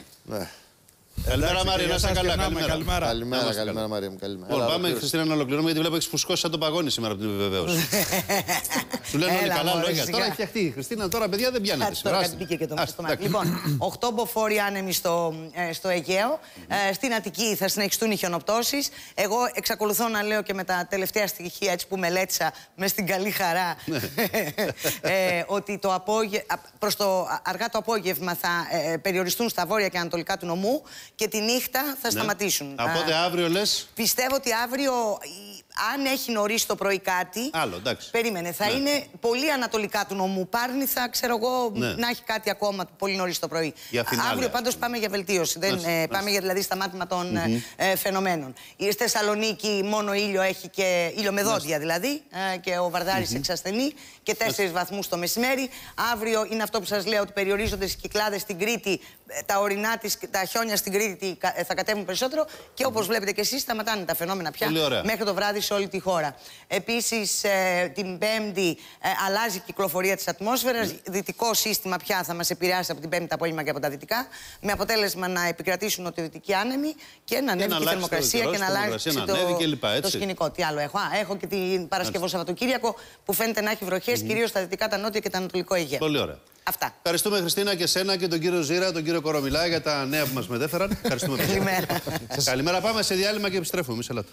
Καλημέρα, Μάρια, να είσαι καλά. Καλημέρα, καλημέρα, καλημέρα, Μάρια μου. Λοιπόν, πάμε, Χριστίνα, να ολοκληρώνουμε, γιατί βλέπω έχει φουσκώσει σαν το παγόνι σήμερα από την επιβεβαίωση. Σου λένε όλοι καλά λόγια. Τώρα έχει φτιαχτεί η Χριστίνα, τώρα παιδιά δεν πιάνεται σήμερα. Λοιπόν, οκτώ μποφόρ άνεμοι στο Αιγαίο. Στην Αττική θα συνεχιστούν οι χιονοπτώσεις. Εγώ εξακολουθώ να λέω και με τα τελευταία στοιχεία έτσι που μελέτησα με στην καλή χαρά ότι προς το αργά το απόγευμα θα περιοριστούν στα βόρεια και ανατολικά του νομού. Και τη νύχτα θα ναι. σταματήσουν. Από τότε αύριο λες. Πιστεύω ότι αύριο, αν έχει νωρίς το πρωί κάτι. Άλλο, εντάξει. Περίμενε, θα ναι. είναι πολύ ανατολικά του νομού. Πάρνη θα ξέρω εγώ ναι. να έχει κάτι ακόμα πολύ νωρίς το πρωί. Αύριο πάντως πάμε για βελτίωση. Δεν, ναι. ε, πάμε για δηλαδή σταμάτημα των mm-hmm. ε, φαινομένων. Στη Θεσσαλονίκη μόνο ήλιο έχει και ήλιο με δόντια δηλαδή. Ε, και ο Βαρδάρης mm-hmm. εξασθενεί και τέσσερις βαθμούς το μεσημέρι. Αύριο είναι αυτό που σας λέω ότι περιορίζονται στις Κυκλάδες στην Κρήτη. Τα ορεινά της, τα χιόνια στην Κρήτη θα κατέβουν περισσότερο και όπως βλέπετε και εσείς σταματάνε τα φαινόμενα πια μέχρι το βράδυ σε όλη τη χώρα. Επίσης ε, την Πέμπτη ε, αλλάζει η κυκλοφορία της ατμόσφαιρας. Mm. Δυτικό σύστημα πια θα μας επηρεάσει από την Πέμπτη απόγευμα και από τα δυτικά, με αποτέλεσμα να επικρατήσουν νοτιοδυτικοί άνεμοι και να ανέβει και η θερμοκρασία και να αλλάξει το, το, το σκηνικό. Τι άλλο έχω. Α, έχω και την Παρασκευό Σαββατοκύριακο που φαίνεται να έχει βροχές mm. κυρίως στα δυτικά, τα νότια και τα ανατολικό Αιγαίο. Πολύ ωραία. Αυτά. Ευχαριστούμε, Χριστίνα, και σένα και τον κύριο Ζήρα, τον κύριο Κορομιλά για τα νέα που μας μετέφεραν. Ευχαριστούμε πολύ. Καλημέρα. Καλημέρα. Πάμε σε διάλειμμα και επιστρέφουμε. Εμείς ελάτε.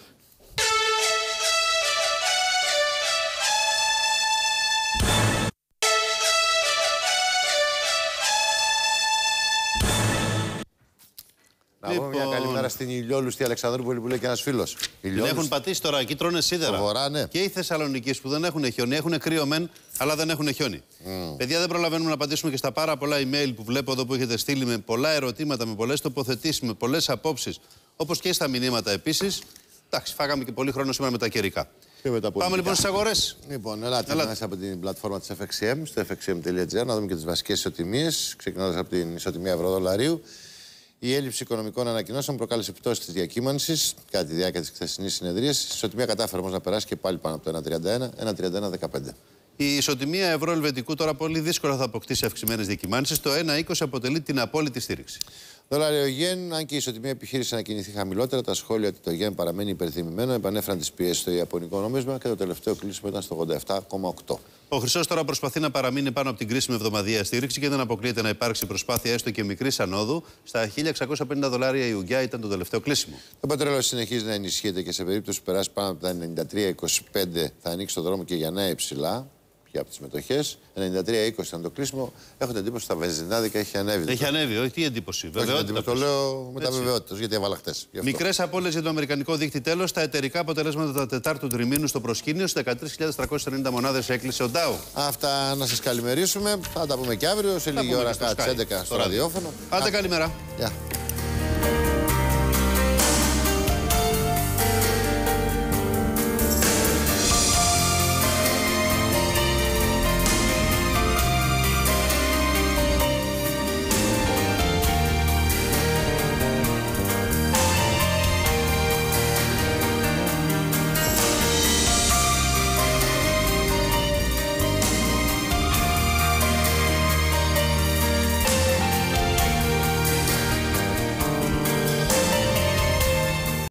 Να πούμε λοιπόν... μια καλημέρα στην ηλιόλουστη Αλεξανδρούπολη που λέει και ένας φίλος. Την έχουν πατήσει τώρα, εκεί τρώνε σίδερα. Βορρά, ναι. Και οι Θεσσαλονίκης που δεν έχουν χιόνι, έχουν κρύο μεν, αλλά δεν έχουν χιόνι. Mm. Παιδιά, δεν προλαβαίνουμε να απαντήσουμε και στα πάρα πολλά email που βλέπω εδώ που έχετε στείλει με πολλά ερωτήματα, με πολλές τοποθετήσεις, με πολλές απόψεις, όπως και στα μηνύματα επίσης. Εντάξει, φάγαμε και πολύ χρόνο σήμερα με τα καιρικά. Πάμε λοιπόν στις αγορές. Λοιπόν, ελάτε, ελάτε μέσα από την πλατφόρμα της εφ εξ εμ, στο εφ εξ εμ τελεία τζι άρ, να δούμε και τις βασικές ισοτιμίες, ξεκινώντας από την ισοτιμία ευρώ-δολαρίου. Η έλλειψη οικονομικών ανακοινώσεων προκάλεσε πτώση της διακύμανσης κατά τη διάρκεια της χθεσινής συνεδρίας. Η ισοτιμία κατάφερε όμως να περάσει και πάλι πάνω από το ένα τριάντα ένα, ένα τριάντα ένα δεκαπέντε. Η ισοτιμία ευρώ-ελβετικού τώρα πολύ δύσκολα θα αποκτήσει αυξημένες διακυμάνσεις. Το ένα είκοσι αποτελεί την απόλυτη στήριξη. Δολάριο γεν, αν και η ισοτιμία επιχείρησε να κινηθεί χαμηλότερα, τα σχόλια ότι το γεν παραμένει υπερτιμημένο επανέφεραν τις πιέσεις στο ιαπωνικό νόμισμα και το τελευταίο κλείσιμο ήταν στο ογδόντα επτά κόμμα οκτώ. Ο χρυσός τώρα προσπαθεί να παραμείνει πάνω από την κρίσιμη εβδομαδιαία στήριξη και δεν αποκλείεται να υπάρξει προσπάθεια έστω και μικρής ανόδου. Στα χίλια εξακόσια πενήντα δολάρια η ουγγιά ήταν το τελευταίο κλείσιμο. Το πετρέλαιο συνεχίζει να ενισχύεται και σε περίπτωση που περάσει πάνω από τα ενενήντα τρία είκοσι πέντε θα ανοίξει το δρόμο και για νέα υψηλά. Από τις μετοχές. ενενήντα τρία είκοσι ήταν το κλείσιμο. Έχω την εντύπωση ότι τα βενζινάδικα έχει ανέβει. Έχει ανέβει, όχι τι εντύπωση. Βεβαιότητα. Το λέω με τα βεβαιότητα, γιατί έβαλα χτες. Μικρές απώλειες για το αμερικανικό δίκτυο. Τέλος, τα εταιρικά αποτελέσματα τα τετάρτου τριμήνου στο προσκήνιο. Στις δεκατρείς χιλιάδες τριακόσιες ενενήντα μονάδες έκλεισε ο Dow. Αυτά να σας καλημερίσουμε. Θα τα πούμε και αύριο σε λίγη ώρα, στις έντεκα στο ραδιόφωνο. Άντε καλημέρα. Yeah.